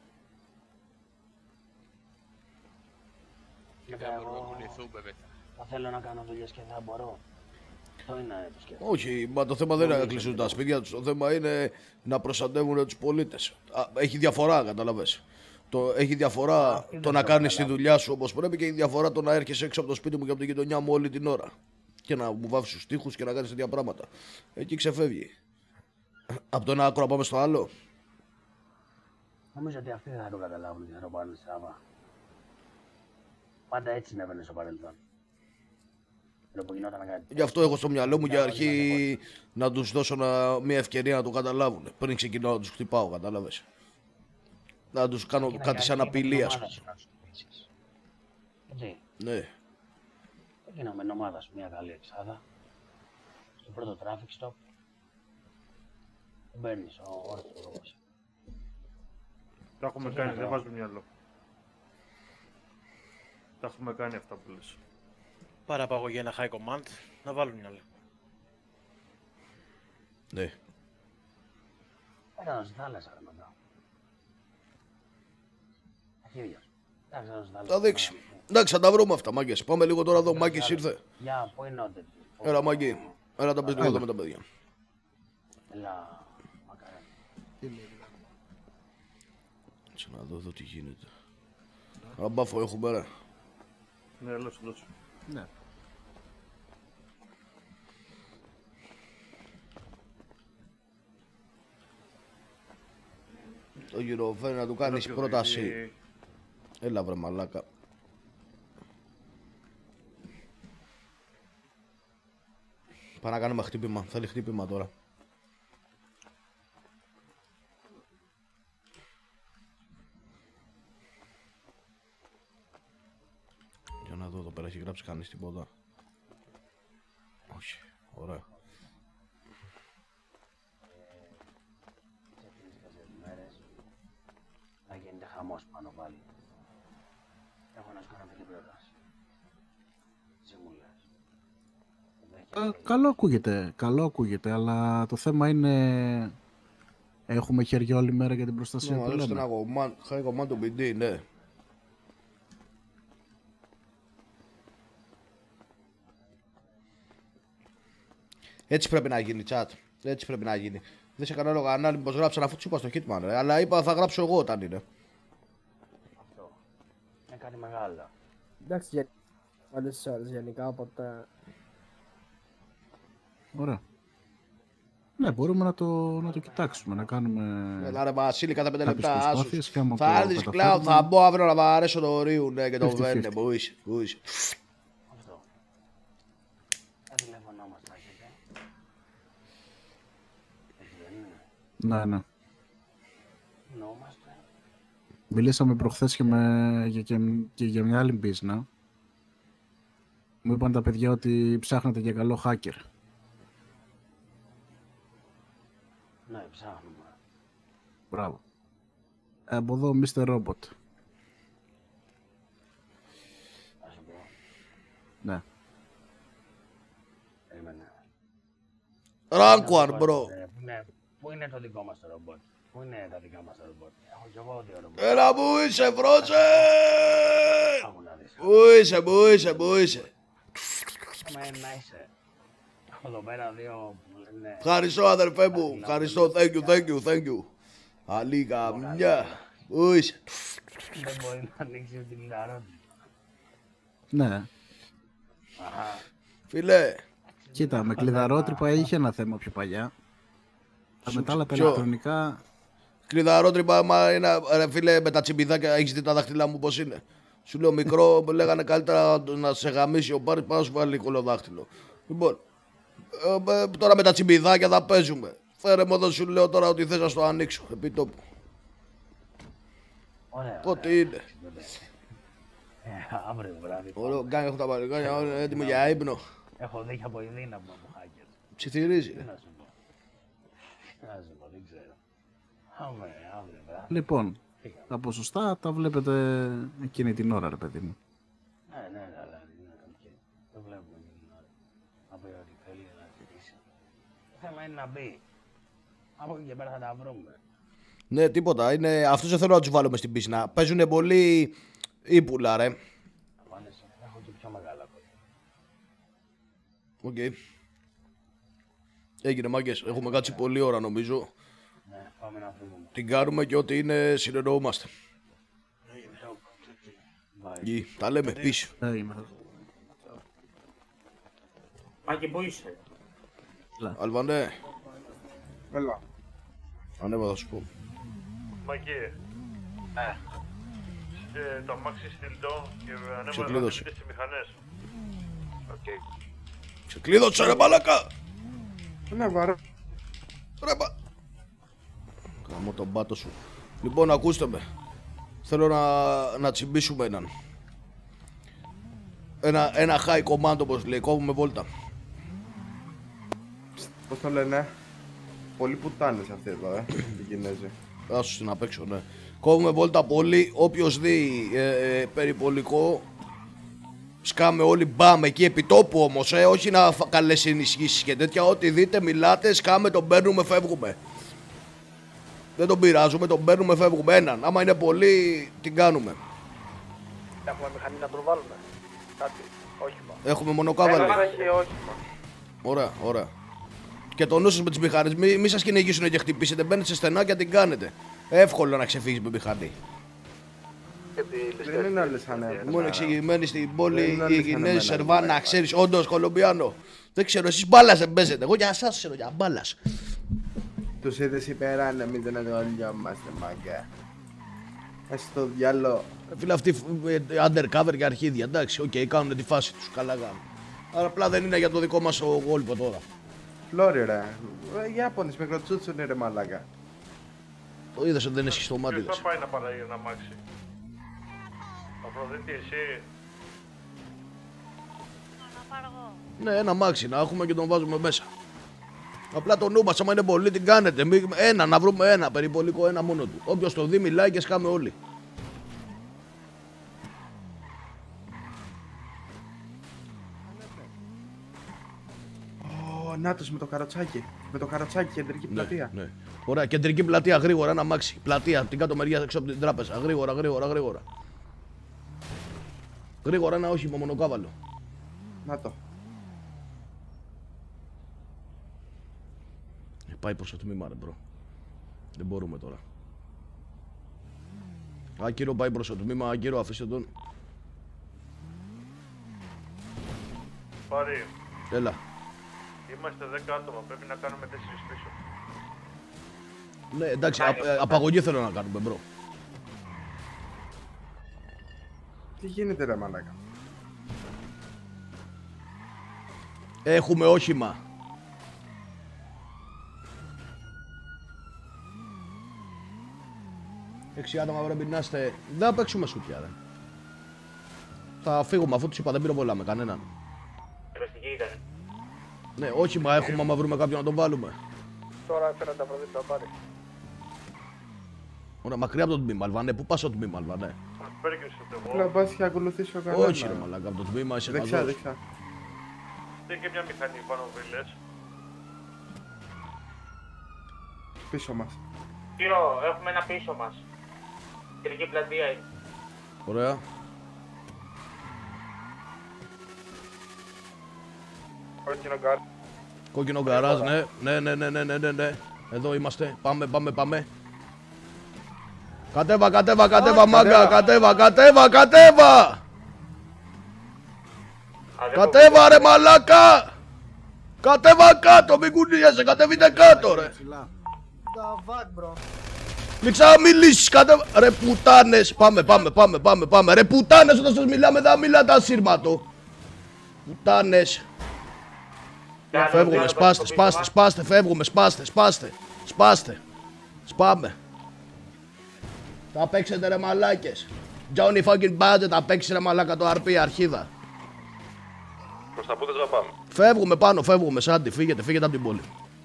Θα θέλω να κάνω δουλειές και θα μπορώ. Αυτό είναι το σκέφτομαι. Όχι, μα το θέμα δεν είναι να κλείσουν τα σπίτια τους. Το θέμα είναι να προστατεύουν τους πολίτες. Έχει διαφορά, καταλαβες. Έχει διαφορά το να κάνεις τη δουλειά σου όπως πρέπει και έχει διαφορά το να έρχεσαι έξω από το σπίτι μου και από την γειτονιά μου όλη την ώρα. Και να μου βάφεις τους τοίχους και να κάνεις τέτοια πράγματα. Εκεί ξεφεύγει. Από το ένα άκρο πάμε στο άλλο. Νομίζω ότι αυτοί δεν θα το καταλάβουν και θα το πάρουν στραβά. Πάντα έτσι συνέβαινε στο παρελθόν. Γι' αυτό έχω στο μυαλό μου για αρχή να τους δώσω μια ευκαιρία να το καταλάβουν. Πριν ξεκινάω να τους χτυπάω, κατάλαβες. Να τους κάνω κάτι σαν απειλή, ας πούμε. Έτσι. Ναι. Έγιναμε με ομάδα σου μια καλή εξάδα. Στο πρώτο traffic stop. Τον παίρνεις ο όρθιος. Τα έχουμε κάνει, δεν βάζουμε μυαλό. Τα έχουμε κάνει αυτά που λες. Παραπαγωγή ένα high command, να βάλουν μυαλό. Ναι. Έκανα στη θάλασσα, ρε μετά. Αρχίδιος. Θα δείξει. Εντάξει, θα τα βρούμε αυτά, μάγκες. Πάμε λίγο τώρα εδώ, ο Μάκης ήρθε. Γεια, πού είναι ο τέτοιος. Έλα, Μάκη. Έλα, τα πες λίγο εδώ με τα παιδιά. Έλα, μακαρέ. Έτσι να δω εδώ τι γίνεται. Ραμπάφο έχουμε, ρε. Ναι, έλα σου δώσω. Ναι. Το γυροφέρει να του κάνεις πρόταση. Έλα βρε μαλάκα. Πάμε να κάνουμε χτύπημα. Θέλει χτύπημα τώρα. Για να δω εδώ πέρα έχει γράψει κανείς τίποτα. Όχι. Ωραία. Θα γίνεται χαμός πάνω πάλι. Έχω να σου κάνω αυτή την πρόταση. Τι μου λες. Καλό ακούγεται, αλλά το θέμα είναι... Έχουμε χέρια όλη μέρα για την προστασία που λέμε. High command του BD, ναι. Έτσι πρέπει να γίνει, chat. Έτσι πρέπει να γίνει. Δεν σε κανένα λόγο ανάλυση πως γράψαν αφού τους είπα στο Hitman, ρε. Αλλά είπα θα γράψω εγώ όταν είναι. Αυτό. Είναι κάτι μεγάλο. Εντάξει, όλες τις ώρες γενικά, οπότε... Ωραία. Ναι, μπορούμε να το κοιτάξουμε, να κάνουμε... Έλα ρε Βασίλη, κατά 5 λεπτά, άσους. Θα έρθεις Cloud, θα μπω αύριο να βαρέσω το Ρίου, ναι, και το Βέρνε, που είσαι. Αυτό. Τα τηλέφωνά μας τα έχετε. Έτσι δεν είναι. Ναι, ναι. Μιλήσαμε προχθές και για μια άλλη μπίζνα. Μου είπαν τα παιδιά ότι ψάχνετε για καλό hacker. Ναι, ψάχνουμε. Μπράβο. Από εδώ, Mr. Robot. Ας πω. Ναι. Περίμενε. Rank one, bro. Πού είναι το δικό μας το ρομπότ? Πού είναι τα δικά μας το ρομπότ? Έχω κι εγώ 2 ρομπότ. Έλα, πού είσαι, Φρότζε! Πού είσαι. Να είσαι. Έχω εδώ πέρα 2 που λένε... Ευχαριστώ, αδερφέ μου. Ευχαριστώ. Thank you. Αλή καμιά. Πού είσαι. Δεν μπορεί να ανοίξει την κλειδαρότρυπα. Ναι. Φίλε. Κοίτα, με κλειδαρότρυπα είχε ένα θέμα πιο παλιά. Μετά άλλα τα ηλεκτρονικά... Κλειδαρότρυπα, άμα είναι, ρε φίλε, με τα τσιμπιδάκια, έχεις δει τα δάχτυλά μου πώς είναι. Σου λέω μικρό, λέγανε καλύτερα να σε γαμίσει ο Πάρης πάνω να σου βάλει κολοδάχτυλο. Λοιπόν, τώρα με τα τσιμπιδάκια θα παίζουμε. Φέρε μου εδώ, σου λέω τώρα ότι θες να στο ανοίξω, επί τόπου. Ωραία. Ό,τι είναι. Αύριο βράδυ. Ωραίο, γκάνγκ, έχω τα παλικάνια, έτοιμο για ύπνο. Έχω δει από η δύναμη από hacker. Ψιθυρίζει. Να σου πω, δεν ξέρω. Αύριο βράδυ. Λοιπόν, τα ποσοστά τα βλέπετε εκείνη την ώρα, ρε παιδί μου. Ναι, αλλά το βλέπουμε εκείνη την ώρα. Από ό,τι θέλει να ζητήσει. Το θέμα είναι να μπει. Από εκεί και πέρα θα τα βρούμε. Ναι, τίποτα. Αυτούς δεν θέλω να τους βάλουμε στην πίσνα. Παίζουνε πολύ ύπουλα, ρε. Έχω και πιο μεγάλα Οκ. παιδιά. Έγινε, μάγκες. Έχουμε κάτσει πολλή ώρα, νομίζω. Ναι, πάμε να φύγουμε. Την κάνουμε και ό,τι είναι συνεννοούμαστε. Γη, τα λέμε πίσω. Μάκη, πού είσαι? Αλβανέ. Έλα. Ανέβα, θα σου πω. Μάκη. Το αμάξι στυλτό και ανέβαλα Ξεκλείδωσε. στις μηχανές. Ξεκλείδωσε, ρε μαλάκα! Ναι, βαρά. Καμώ τον πάτο σου. Λοιπόν, ακούστε με. Θέλω να τσιμπήσουμε έναν. Ένα high command, όπως λέει. Κόβουμε βόλτα. Πώς το λένε? Πολλοί πουτάνες αυτοί εδώ, οι Κινέζοι. Άσου στην απ' έξω, ναι. Κόβουμε βόλτα πολύ. Όποιος δει περιπολικό, σκάμε όλοι μπαμ εκεί επί τόπου όμως, όχι να καλές ενισχύσεις και τέτοια. Ό,τι δείτε, μιλάτε, σκάμε, τον παίρνουμε, φεύγουμε. Δεν τον πειράζουμε, τον παίρνουμε, φεύγουμε. Έναν. Άμα είναι πολύ, την κάνουμε. Έχουμε μηχανή να τον βάλουμε. Κάτι, όχημα. Έχουμε μονοκάβαλο. Έχει όχημα. Ωραία. Και το νου σας με τις μηχανές, μη σας κυνηγήσουν και χτυπήσετε. Μπαίνετε σε στενά και την κάνετε. Εύκολο να ξεφύγεις με μηχανή. Δεν είναι άλλες ανέβες. Μόνο εξηγημένοι στην πόλη οι Κινέζοι Σερβάνα, ξέρεις, όντως Κολομπιάνο. Δεν ξέρω, εσείς μπάλας δεν παίζετε. Εγώ για εσάς ξέρω, για μπάλας. Τους είδες υπεράν, εμείς δεν ολιόμαστε, μάγκα. Στο διάλο. Φίλε, αυτοί undercover και αρχίδια, εντάξει, οκ, κάνουν τη φάση τους, καλά κάνουν. Αλλά απλά δεν είναι για το δικό μας ο γόλπο τώρα. Φλόρι, ρε. Ιάπωνες μικροτσούτσουνε, ρε μαλάκα. Το είδες ότι δεν έσχει στο μάτι. Ποιος θα πάει να παράγει ένα αμάξι? Αφροδίτη, εσύ? Ναι, ένα αμάξι να έχουμε και τον βάζουμε μέσα. Απλά το νου μας, άμα είναι πολύ, την κάνετε. Ένα, να βρούμε ένα περιπολικό, ένα μόνο του. Όποιος το δει, μιλάει και σκάμε όλοι. Νάτος με το καροτσάκι. Με το καροτσάκι, κεντρική πλατεία. Ναι. Ωραία, κεντρική πλατεία, γρήγορα, ένα αμάξι. Πλατεία, από την κάτω μεριά έξω από την τράπεζα. Γρήγορα. Γρήγορα, ένα όχημα μονοκάβαλο. Να το. Πάει προς το τμήμα, ρε μπρο. Δεν μπορούμε τώρα. Άκυρο, πάει προς το τμήμα, άκυρο, αφήστε τον. Πάρη. Έλα. Είμαστε 10 άτομα, πρέπει να κάνουμε 4 πίσω. Ναι, εντάξει, απαγωγή θέλω να κάνουμε, μπρο. Τι γίνεται, ρε μαλάκα? Έχουμε όχημα. 6 άτομα πρέπει να είστε. Δεν θα παίξουμε σουτιά, ρε. Θα φύγουμε αφού τους είπα, δεν πυροβολάμε κανέναν. Ερωστική ήταν. Ναι, όχι, μα έχουμε άμα βρούμε κάποιον να τον βάλουμε. Τώρα έφεραν τα προδίτητα πάρει. Ωραία, μακριά από το τμήμα, Αλβανέ. Πού πας στο τμήμα, Αλβανέ? Να πας και ακολουθήσω κανένα. Όχι, ρε μαλάκα, από το τμήμα είσαι δεξιά, μαζός. δεξιά. Έχει και μια μηχανή πάνω βίλες. Πίσω μας. Κύριο, έχουμε ένα πίσω μας. Κυρική πλατεία είναι. Ωραία. Κόκκινο γκάρ. Κόκκινο γκαράζ, ναι. Εδώ είμαστε. Πάμε. Κατέβα, μάγκα, κατέβα! Κατέβα, ρε μαλάκα! Κατέβα κάτω, μην κουνιέσαι, κατέβείτε κάτω, ρε! Μην ξαναμιλήσεις, κατέβα... Ρε πουτάνες, πάμε. Ρε πουτάνες, όταν σας μιλάμε, δεν μιλάτε ασύρματο. Πουτάνες. Φεύγουμε, σπάστε, φεύγουμε, σπάστε. Σπάμε. Θα παίξετε ρε μαλάκες. Johnny fucking budget, θα παίξει ρε μαλάκα το RP αρχίδα. Προς τα πού θες να πάμε? Φεύγουμε πάνω, φεύγουμε Σάντι, φύγετε από την πόλη.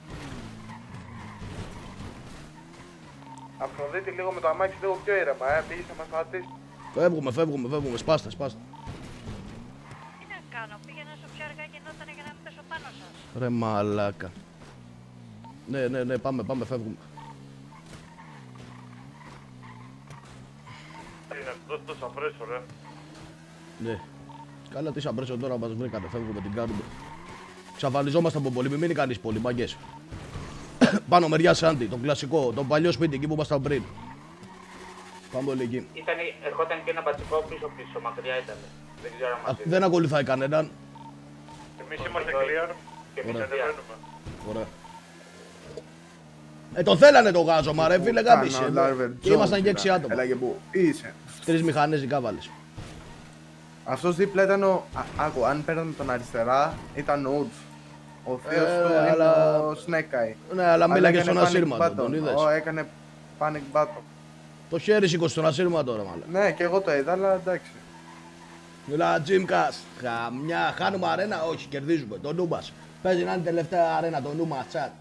Αφροδίτη λίγο με το αμάξι λίγο πιο ήρεμα, πήγες να μας πατήσεις. Φεύγουμε, σπάστε. Τι να κάνω, πήγαινα όσο πιο αργά γινότανε για να μην πέσω πάνω σας. Ρε μαλάκα. Ναι, πάμε, φεύγουμε. Είναι αυτός το σαπρέσο, ρε. Ναι. Καλά, τι σαμπρέσο τώρα μας βρήκατε, φεύγουμε, την κάνουμε. Ξαφανιζόμαστε από πολύ, μην μείνει κανείς πολύ, μαγκές. Πάνω μεριά Σάντι, το κλασικό, το παλιό σπίτι εκεί που ήμασταν πριν. Πάμε όλοι εκεί. Ερχόταν και ένα μπατσικό πίσω, μακριά ήταν. Δεν ξέρω αν μας είδε. Δεν ακολουθάει κανέναν. Εμείς είμαστε clear και εμείς ανεβαίνουμε. Ωραία. Το θέλανε το γάζωμα ρε φίλε, γάμισε. Και ήμασταν και 6 άτομα. Έλα και πού είσαι. 3 μηχανές δικάβαλες. Αυτός δίπλα ήταν ο... Άκου, αν παίρναμε τον αριστερά, ήταν ο Ουρτς. Ο θείος του είναι ο Snake Eye. Ναι, αλλά μίλαγε στον ασύρματο, τον είδες? Έκανε panic button. Το χέρι σήκωσε στον ασύρματο ρε μάλλον. Ναι, και εγώ το είδα, αλλά εντάξει. Μιλά Τζιμκας, χαμιά, χάνουμε αρένα, όχι, κερδίζουμε, το νου μας. Παίζει να είναι τελευταία αρένα, το νου μας, τσάτ.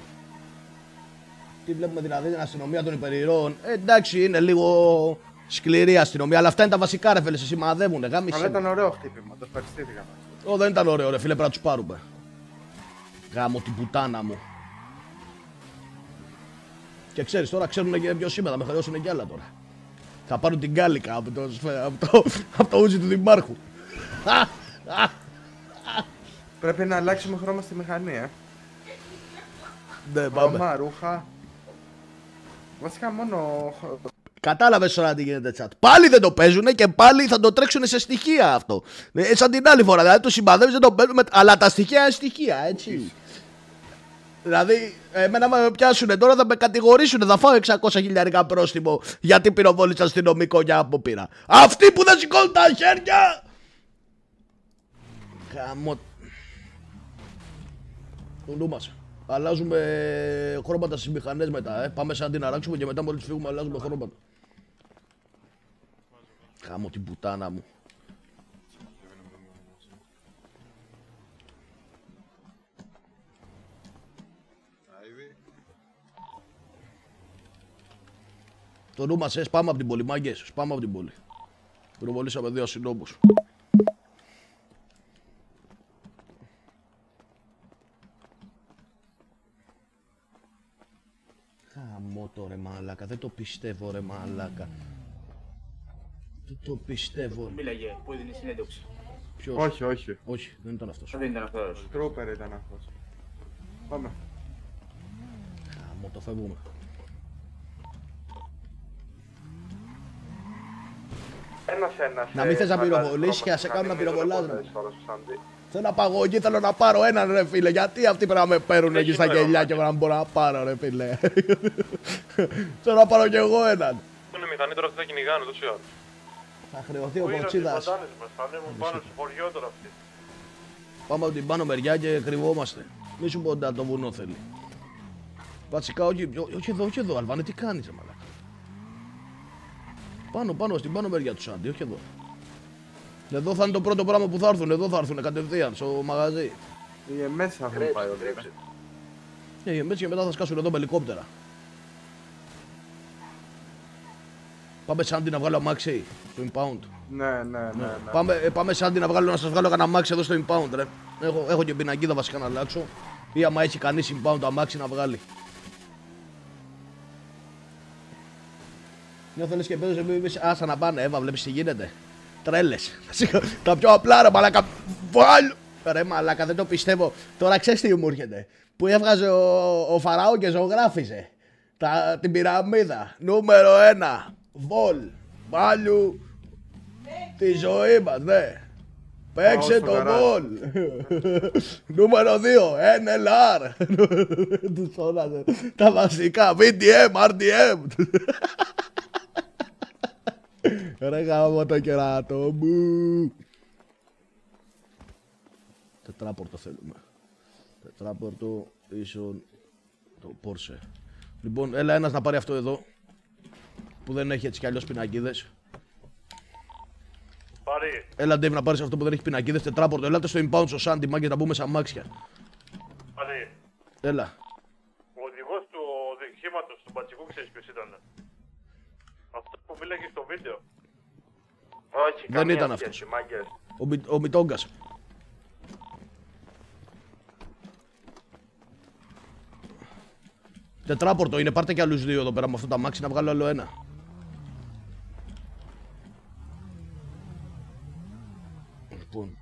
Τι βλέπουμε δηλαδή την αστυνομία των υπερηρώων. Εντάξει, είναι λίγο σκληρή αστυνομία, αλλά αυτά είναι τα βασικά ρε φίλε, σε σημαδεύουνε, γάμισε. Αλλά ήταν ωραίο χτύπημα, το ευχαριστήθηκα. Δεν ήταν ωραίο ρε φίλε, πρέπει να τους πάρουμε. Γάμω την πουτάνα μου. Και ξέρεις τώρα ξέρουν και ποιος είμαι, θα με χρεώσουν κι άλλα τώρα. Θα πάρουν την κάλικα από το ούζι του δημάρχου. Πρέπει να αλλάξουμε χρώμα στη μηχανή, Ναι, πάμε. Χρώμα, ρούχα. Βασικά μόνο... Κατάλαβες τώρα τι γίνεται, chat. Πάλι δεν το παίζουνε και πάλι θα το τρέξουνε σε στοιχεία αυτό. Σαν την άλλη φορά, δηλαδή το συμπαδεύεις δεν το παίζουν, αλλά τα στοιχεία είναι στοιχεία, έτσι. Δηλαδή, εμένα με πιάσουνε τώρα θα με κατηγορήσουνε, θα φάω 600.000 πρόστιμο γιατί πυροβόλησα αστυνομικό για απόπειρα. Αυτοί που δεν σηκώνουν τα χέρια! Γαμώ... Το νου μας. Αλλάζουμε χρώματα στις μηχανές μετά, Πάμε σαν την αράξουμε και μετά μόλις φύγουμε αλλάζουμε χρώματα. Γαμώ την πουτάνα μου. Το νου μας, σπάμε από την πόλη, μάγκες, σπάμε από την πόλη. Πυροβολήσαμε 2 αστυνόμους. Χαμώ το ρε μαλάκα, δεν το πιστεύω ρε μαλάκα. Δεν το πιστεύω. Μίλαγε, που έδινε συνέντευξη. Ποιος? Όχι, δεν ήταν αυτός. Δεν ήταν αυτός. Τρούπερ ήταν αυτός. Πάμε. Χαμώ το φεύγουμε. Ένας. Να μην θες να πυροβολήσεις και να σε κάνουν να πυροβολάς. Θέλω να πάω εκεί, θέλω να πάρω έναν ρε φίλε. Γιατί αυτοί πρέπει να με παίρνουν εκεί στα γελιά και εγώ να μπορώ να πάρω ρε φίλε. Θέλω να πάρω κι εγώ έναν. Είναι μηχανή τώρα, θα κυνηγάνε τόσο άλλο. Θα χρεωθεί ο Κοτσίδας. Θα ανέβουν πάνω στο χωριό τώρα αυτοί. Πάμε από την πάνω μεριά και κρυβόμαστε. Μη σου πω ότι το βουνό θέλει. Βασικά όχι εδώ, Αλβάνε, τι κάνεις ρε μαλάκα. Πάνω, στην πάνω μεριά του Σάντι, όχι εδώ. Εδώ θα είναι το πρώτο πράγμα που θα έρθουν, εδώ θα έρθουν κατευθείαν στο μαγαζί. Οι εμές θα έχουν πάει όλοι. Οι εμές και μετά θα σκάσουν εδώ με ελικόπτερα. Πάμε Σάντι να βγάλω αμάξι στο impound. Ναι. Πάμε Σάντι να σας βγάλω κανένα αμάξι εδώ στο impound, ρε. Έχω και πινακίδα βασικά να αλλάξω. Ή άμα έχει κανείς impound αμάξι να βγάλει. Νιώθω λες και παίζεις, άσα να πάνε, Εύα, βλέπεις τι γίνεται. Τρέλες. Τα πιο απλά ρε μαλάκα. Βάλ! Ρε μαλάκα, δεν το πιστεύω. Τώρα ξέρεις τι μου έρχεται. Που έβγαζε ο Φαραώ και ζωγράφιζε την πυραμίδα. Νούμερο 1. Βολ. Βάλου. Τη ζωή μας, ναι. Παίξε το βολ. Νούμερο 2. NLR. Τους φώναζε. Τα βασικά. VDM, RDM. Ρε γάμο το κεράτο μου. Τετράπορτο θέλουμε. Τετράπορτο ίσον το Porsche. Λοιπόν, έλα ένας να πάρει αυτό εδώ. Που δεν έχει έτσι κι αλλιώς πινακίδες. Πάρει. Έλα Dave να πάρεις αυτό που δεν έχει πινακίδες. Τετράπορτο, ελάτε στο impound στο Sandy μάγκες να μπούμε σαν μάξια. Πάρει. Έλα. Ο οδηγός του οχήματος του Μπατσικού ξέρεις ποιος ήταν? Αυτό που μίλαγε στο βίντεο. Όχι, δεν ήταν αυτός. Ο Μιτόγκας. Τετράπορτο είναι, πάρτε και άλλους δύο εδώ πέρα με αυτό το αμάξι να βγάλω άλλο ένα. Λοιπόν.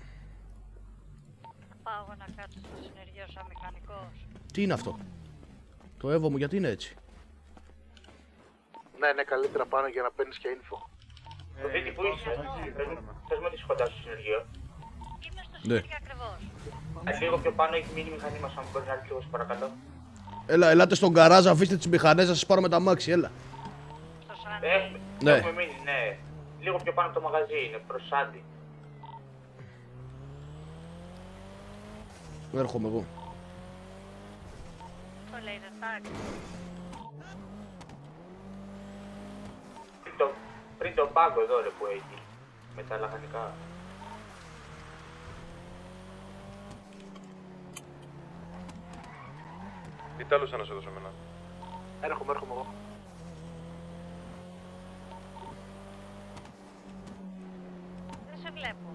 Πάω να κάτσω στο συνεργείο σαν μηχανικός. Τι είναι αυτό? Το Εύω μου γιατί είναι έτσι? Ναι, είναι καλύτερα πάνω για να παίρνεις και info. Το Βίκυ που είσαι, θες με τη σκοτά στο συνεργείο. Είμαι στο συνεργείο ακριβώς. Λίγο πιο πάνω έχει μείνει η μηχανή μας, αν μπορεί να έρθει λίγο παρακαλώ. Έλα, ελάτε στον γκαράζ, αφήστε τις μηχανές, να σας πάρω με τα μάξι, έλα. Ναι. Έχουμε μείνει, ναι. Λίγο πιο πάνω από το μαγαζί είναι, προς Σάντι. Έρχομαι εγώ. Το λέει δεν Πριν τον πάγκο εδώ ρε που έχει, με τα λαχανικά. Τι τέλος να σε δώσω εμένα. Έρχομαι εγώ. Δεν σε βλέπω.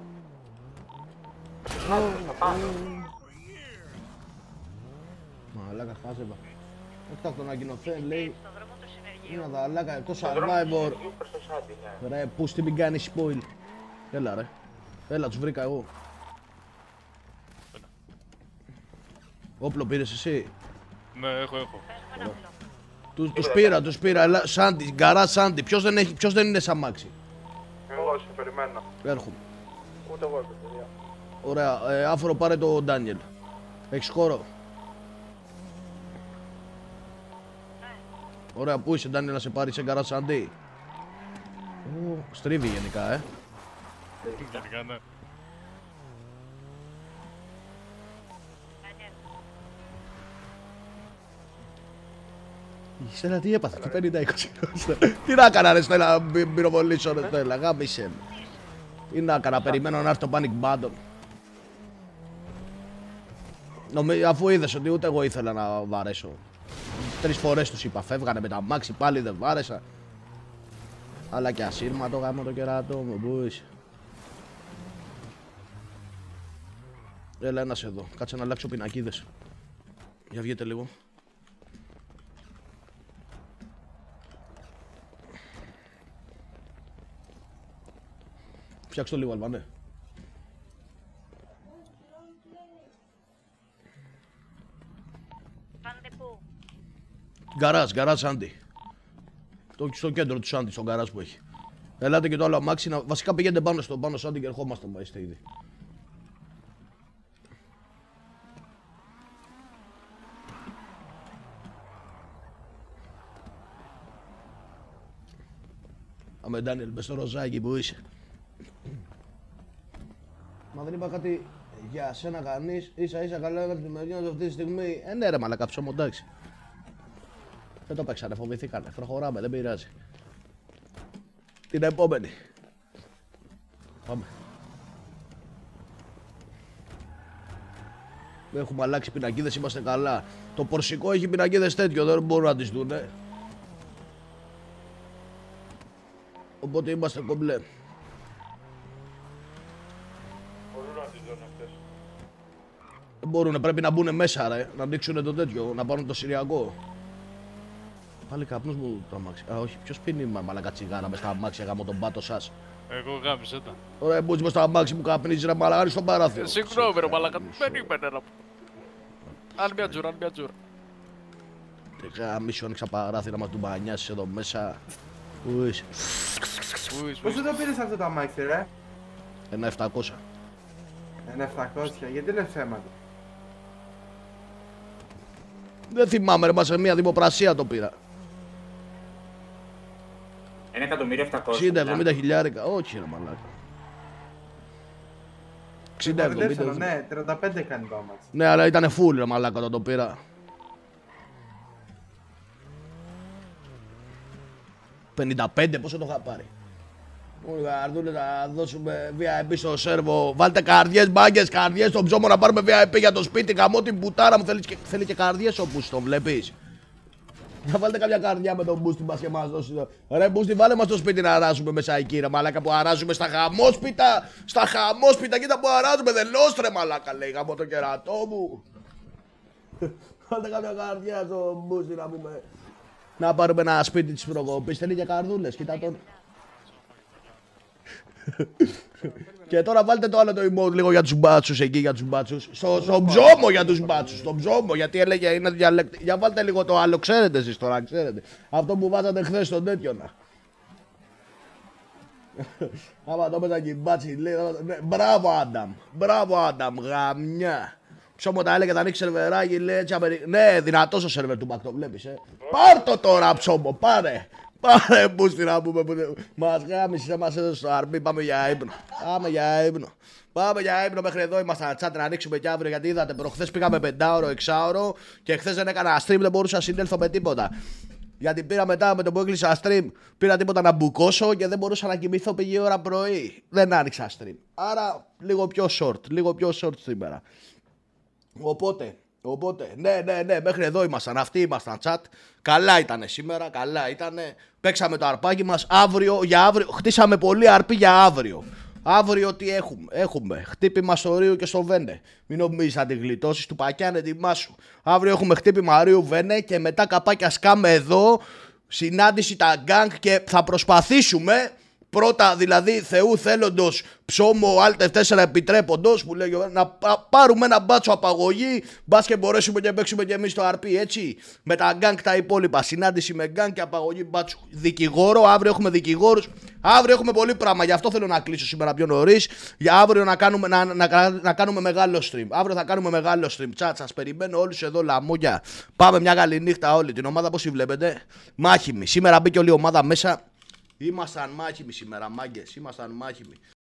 Μαλάκα χάζευα. Όχι αυτό να ανακοινωθέν λέει. Είναι δαλάκα, το survivor. Ρε, πούς τι μην κάνεις spoil. Έλα ρε. Έλα, τους βρήκα εγώ. Όπλο πήρες εσύ? Ναι, έχω. Τους πήρα, έλα, Σάντι, γκαρά Σάντι. Ποιος δεν είναι σαν μάξι? Εγώ σε περιμένω. Έρχομαι. Ούτε εγώ παιδιά. Ωραία, άφρο πάρε το Ντάνιελ. Έχεις χώρο? Ωραία, πού είσαι Ντάνιελ να σε πάρει σε γκαρά Σάντι? Στρίβει γενικά, Γενικά, ναι. Η Στέλλα τι έπαθε, τι 50-20. Τι να έκανα ρε Στέλλα, να πυροβολήσω ρε Στέλλα, γάμισε με. Τι να έκανα, περιμένω να έρθει το panic button. Αφού είδες ότι ούτε εγώ ήθελα να βαρέσω. 3 φορές τους είπα, φεύγανε με τα μάξι, πάλι δεν βάρεσα. Αλλά και ασύρματο γάμο το κεράτο μου, πού είσαι? Έλα ένας εδώ, κάτσε να αλλάξω πινακίδες. Για βγείτε λίγο. Φτιάξτε το λίγο Αλβανέ. Γκαράζ Σάντι. Στο κέντρο του Σάντι, στο γκαράζ που έχει. Ελάτε και το άλλο αμάξι, βασικά πηγαίνετε πάνω στο πάνω Σάντι και ερχόμαστε, μα είστε ήδη. Αμέ Ντάνιελ, μπες στο ροζάκι που είσαι. Μα δεν είπα κάτι για σένα κανείς, ίσα καλά έκανε τη μεριά αυτή τη στιγμή. Ναι ρε μαλάκα, ψωμο, εντάξει. Δεν το παίξανε, φοβηθήκανε, προχωράμε, δεν πειράζει. Την επόμενη. Πάμε. Έχουμε αλλάξει πινακίδες, είμαστε καλά. Το πορσικό έχει πινακίδες τέτοιο, δεν μπορούν να τις δούνε. Οπότε είμαστε κομπλέ. Μπορούν να τις δουν αυτές. Δεν μπορούνε, πρέπει να μπουν μέσα ρε, να ανοίξουν το τέτοιο, να πάρουν το Συριακό. Πάλι καπνούς μου το αμάξι. Α, όχι, ποιος πίνει μαλάκα τσιγάρα μες στα αμάξια γάμω τον πάτο σας. Εγώ γάμισε τα. Ωραία, μπούτσι μες στα αμάξι μου καπνίζει ρε μαλάκα, στο παράθυρο. Συγγνώμη ρε μαλάκα, περίμενε να πω. Άλλη μια τζούρα, άλλη μια τζούρα. Μίσου άνοιξα παράθυρα μας του μπανιάσεις εδώ μέσα. Πού είσαι. Πώς το πήρες αυτό το αμάξι ρε? 1.700. 1.700, γιατί είναι ψέματα. Δεν θυμάμαι ρε, μας σε μια δημοπρασία το πήρα. 1.700.000. 60-70 χιλιάρικα, όχι ρε μαλάκα. 60-70. Ναι, 35 κάνει το αμάξι. Ναι, αλλά ήτανε full ρε μαλάκα όταν το πήρα. 55, πόσο το είχα πάρει. Όλοι γαρδούλες να δώσουμε VIP στο σέρβο. Βάλτε καρδιές, μπάγκες, καρδιές στον ψώμο να πάρουμε VIP για το σπίτι. Καμώ την πουτάρα μου, θέλει και καρδιές ο Μπούστη, τον βλέπεις. Να βάλτε κάποια καρδιά με τον Μπούστη μας και μας δώσει. Ρε Μπούστη, βάλε μας στο σπίτι να αράζουμε μέσα εκεί ρε μαλάκα, που αράζουμε στα χαμόσπιτα. Στα χαμόσπιτα, κοίτα που αράζουμε, δεν λόστρε μαλάκα λέει, γαμώ το κερατό μου. Βάλτε κάποια καρδιά στον Μπούστη να πούμε. Να πάρουμε ένα σπίτι της προκοπής, θέλει και καρδούλες, κοίτα τον. Και τώρα βάλτε το άλλο το emote λίγο για τους μπάτσους εκεί, για τους μπάτσους. Στον ψώμο για τους μπάτσους, στον ψώμο, γιατί έλεγε είναι διαλέκτη. Για βάλτε λίγο το άλλο, ξέρετε εσείς τώρα, ξέρετε. Αυτό που βάζατε χθες στον τέτοιο να. Άμα το πέτα και οι μπάτσοι λέει, μπράβο Άνταμ, μπράβο Άνταμ, γαμιά. Ψώμο τα έλεγε, θα ανοίξει σερβεράκι, λέει έτσι ναι, δυνατός ο σερβερ του μπακ, το βλέπεις Πάρ' το τώρα ψώμο, πάρε. Πάρε Μπούστη να πούμε που μας γάμισε, μας έδωσε στο αρμπί, πάμε για ύπνο. Πάμε για ύπνο. Πάμε για ύπνο, μέχρι εδώ ήμασταν chat να ανοίξουμε και αύριο γιατί είδατε προχθές πήγαμε 5ωρο, 6ωρο και χθες δεν έκανα stream, δεν μπορούσα να συνέλθω με τίποτα. Γιατί πήρα μετά με το που έκλεισα stream, πήρα τίποτα να μπουκώσω και δεν μπορούσα να κοιμηθώ, πήγε η ώρα πρωί. Δεν άνοιξα stream. Άρα λίγο πιο short σήμερα. Οπότε, ναι, μέχρι εδώ ήμασταν, αυτοί ήμασταν chat. Καλά ήτανε σήμερα, καλά ήτανε. Παίξαμε το αρπάκι μας, αύριο, χτίσαμε πολύ αρπή για αύριο. Αύριο τι έχουμε χτύπημα στο Ρίου και στο Βένε. Μην νομίζεις να την γλιτώσεις, του Πακιάνε ετοιμάσου. Αύριο έχουμε χτύπημα Ρίου Βένε και μετά καπάκια σκάμε εδώ. Συνάντηση τα γκάνγκ και θα προσπαθήσουμε. Πρώτα δηλαδή Θεού θέλοντος ψώμο Alt F4 επιτρέποντος που λέγει να πάρουμε ένα μπάτσο απαγωγή. Μπας και μπορέσουμε και παίξουμε και εμείς το RP έτσι. Με τα γκάνγκ τα υπόλοιπα. Συνάντηση με γκάνγκ και απαγωγή μπάτσου. Δικηγόρο, αύριο έχουμε δικηγόρους. Αύριο έχουμε πολύ πράγμα. Γι' αυτό θέλω να κλείσω σήμερα πιο νωρίς. Για αύριο να κάνουμε μεγάλο stream. Αύριο θα κάνουμε μεγάλο stream. Τσάτ, σας περιμένω όλους εδώ λαμόγια. Πάμε μια καλή νύχτα όλοι. Την ομάδα πώς τη βλέπετε. Μάχημη. Σήμερα μπήκε όλη η ομάδα μέσα. Ήμασταν μάχημοι σήμερα, μάγκες. Ήμασταν μάχημοι.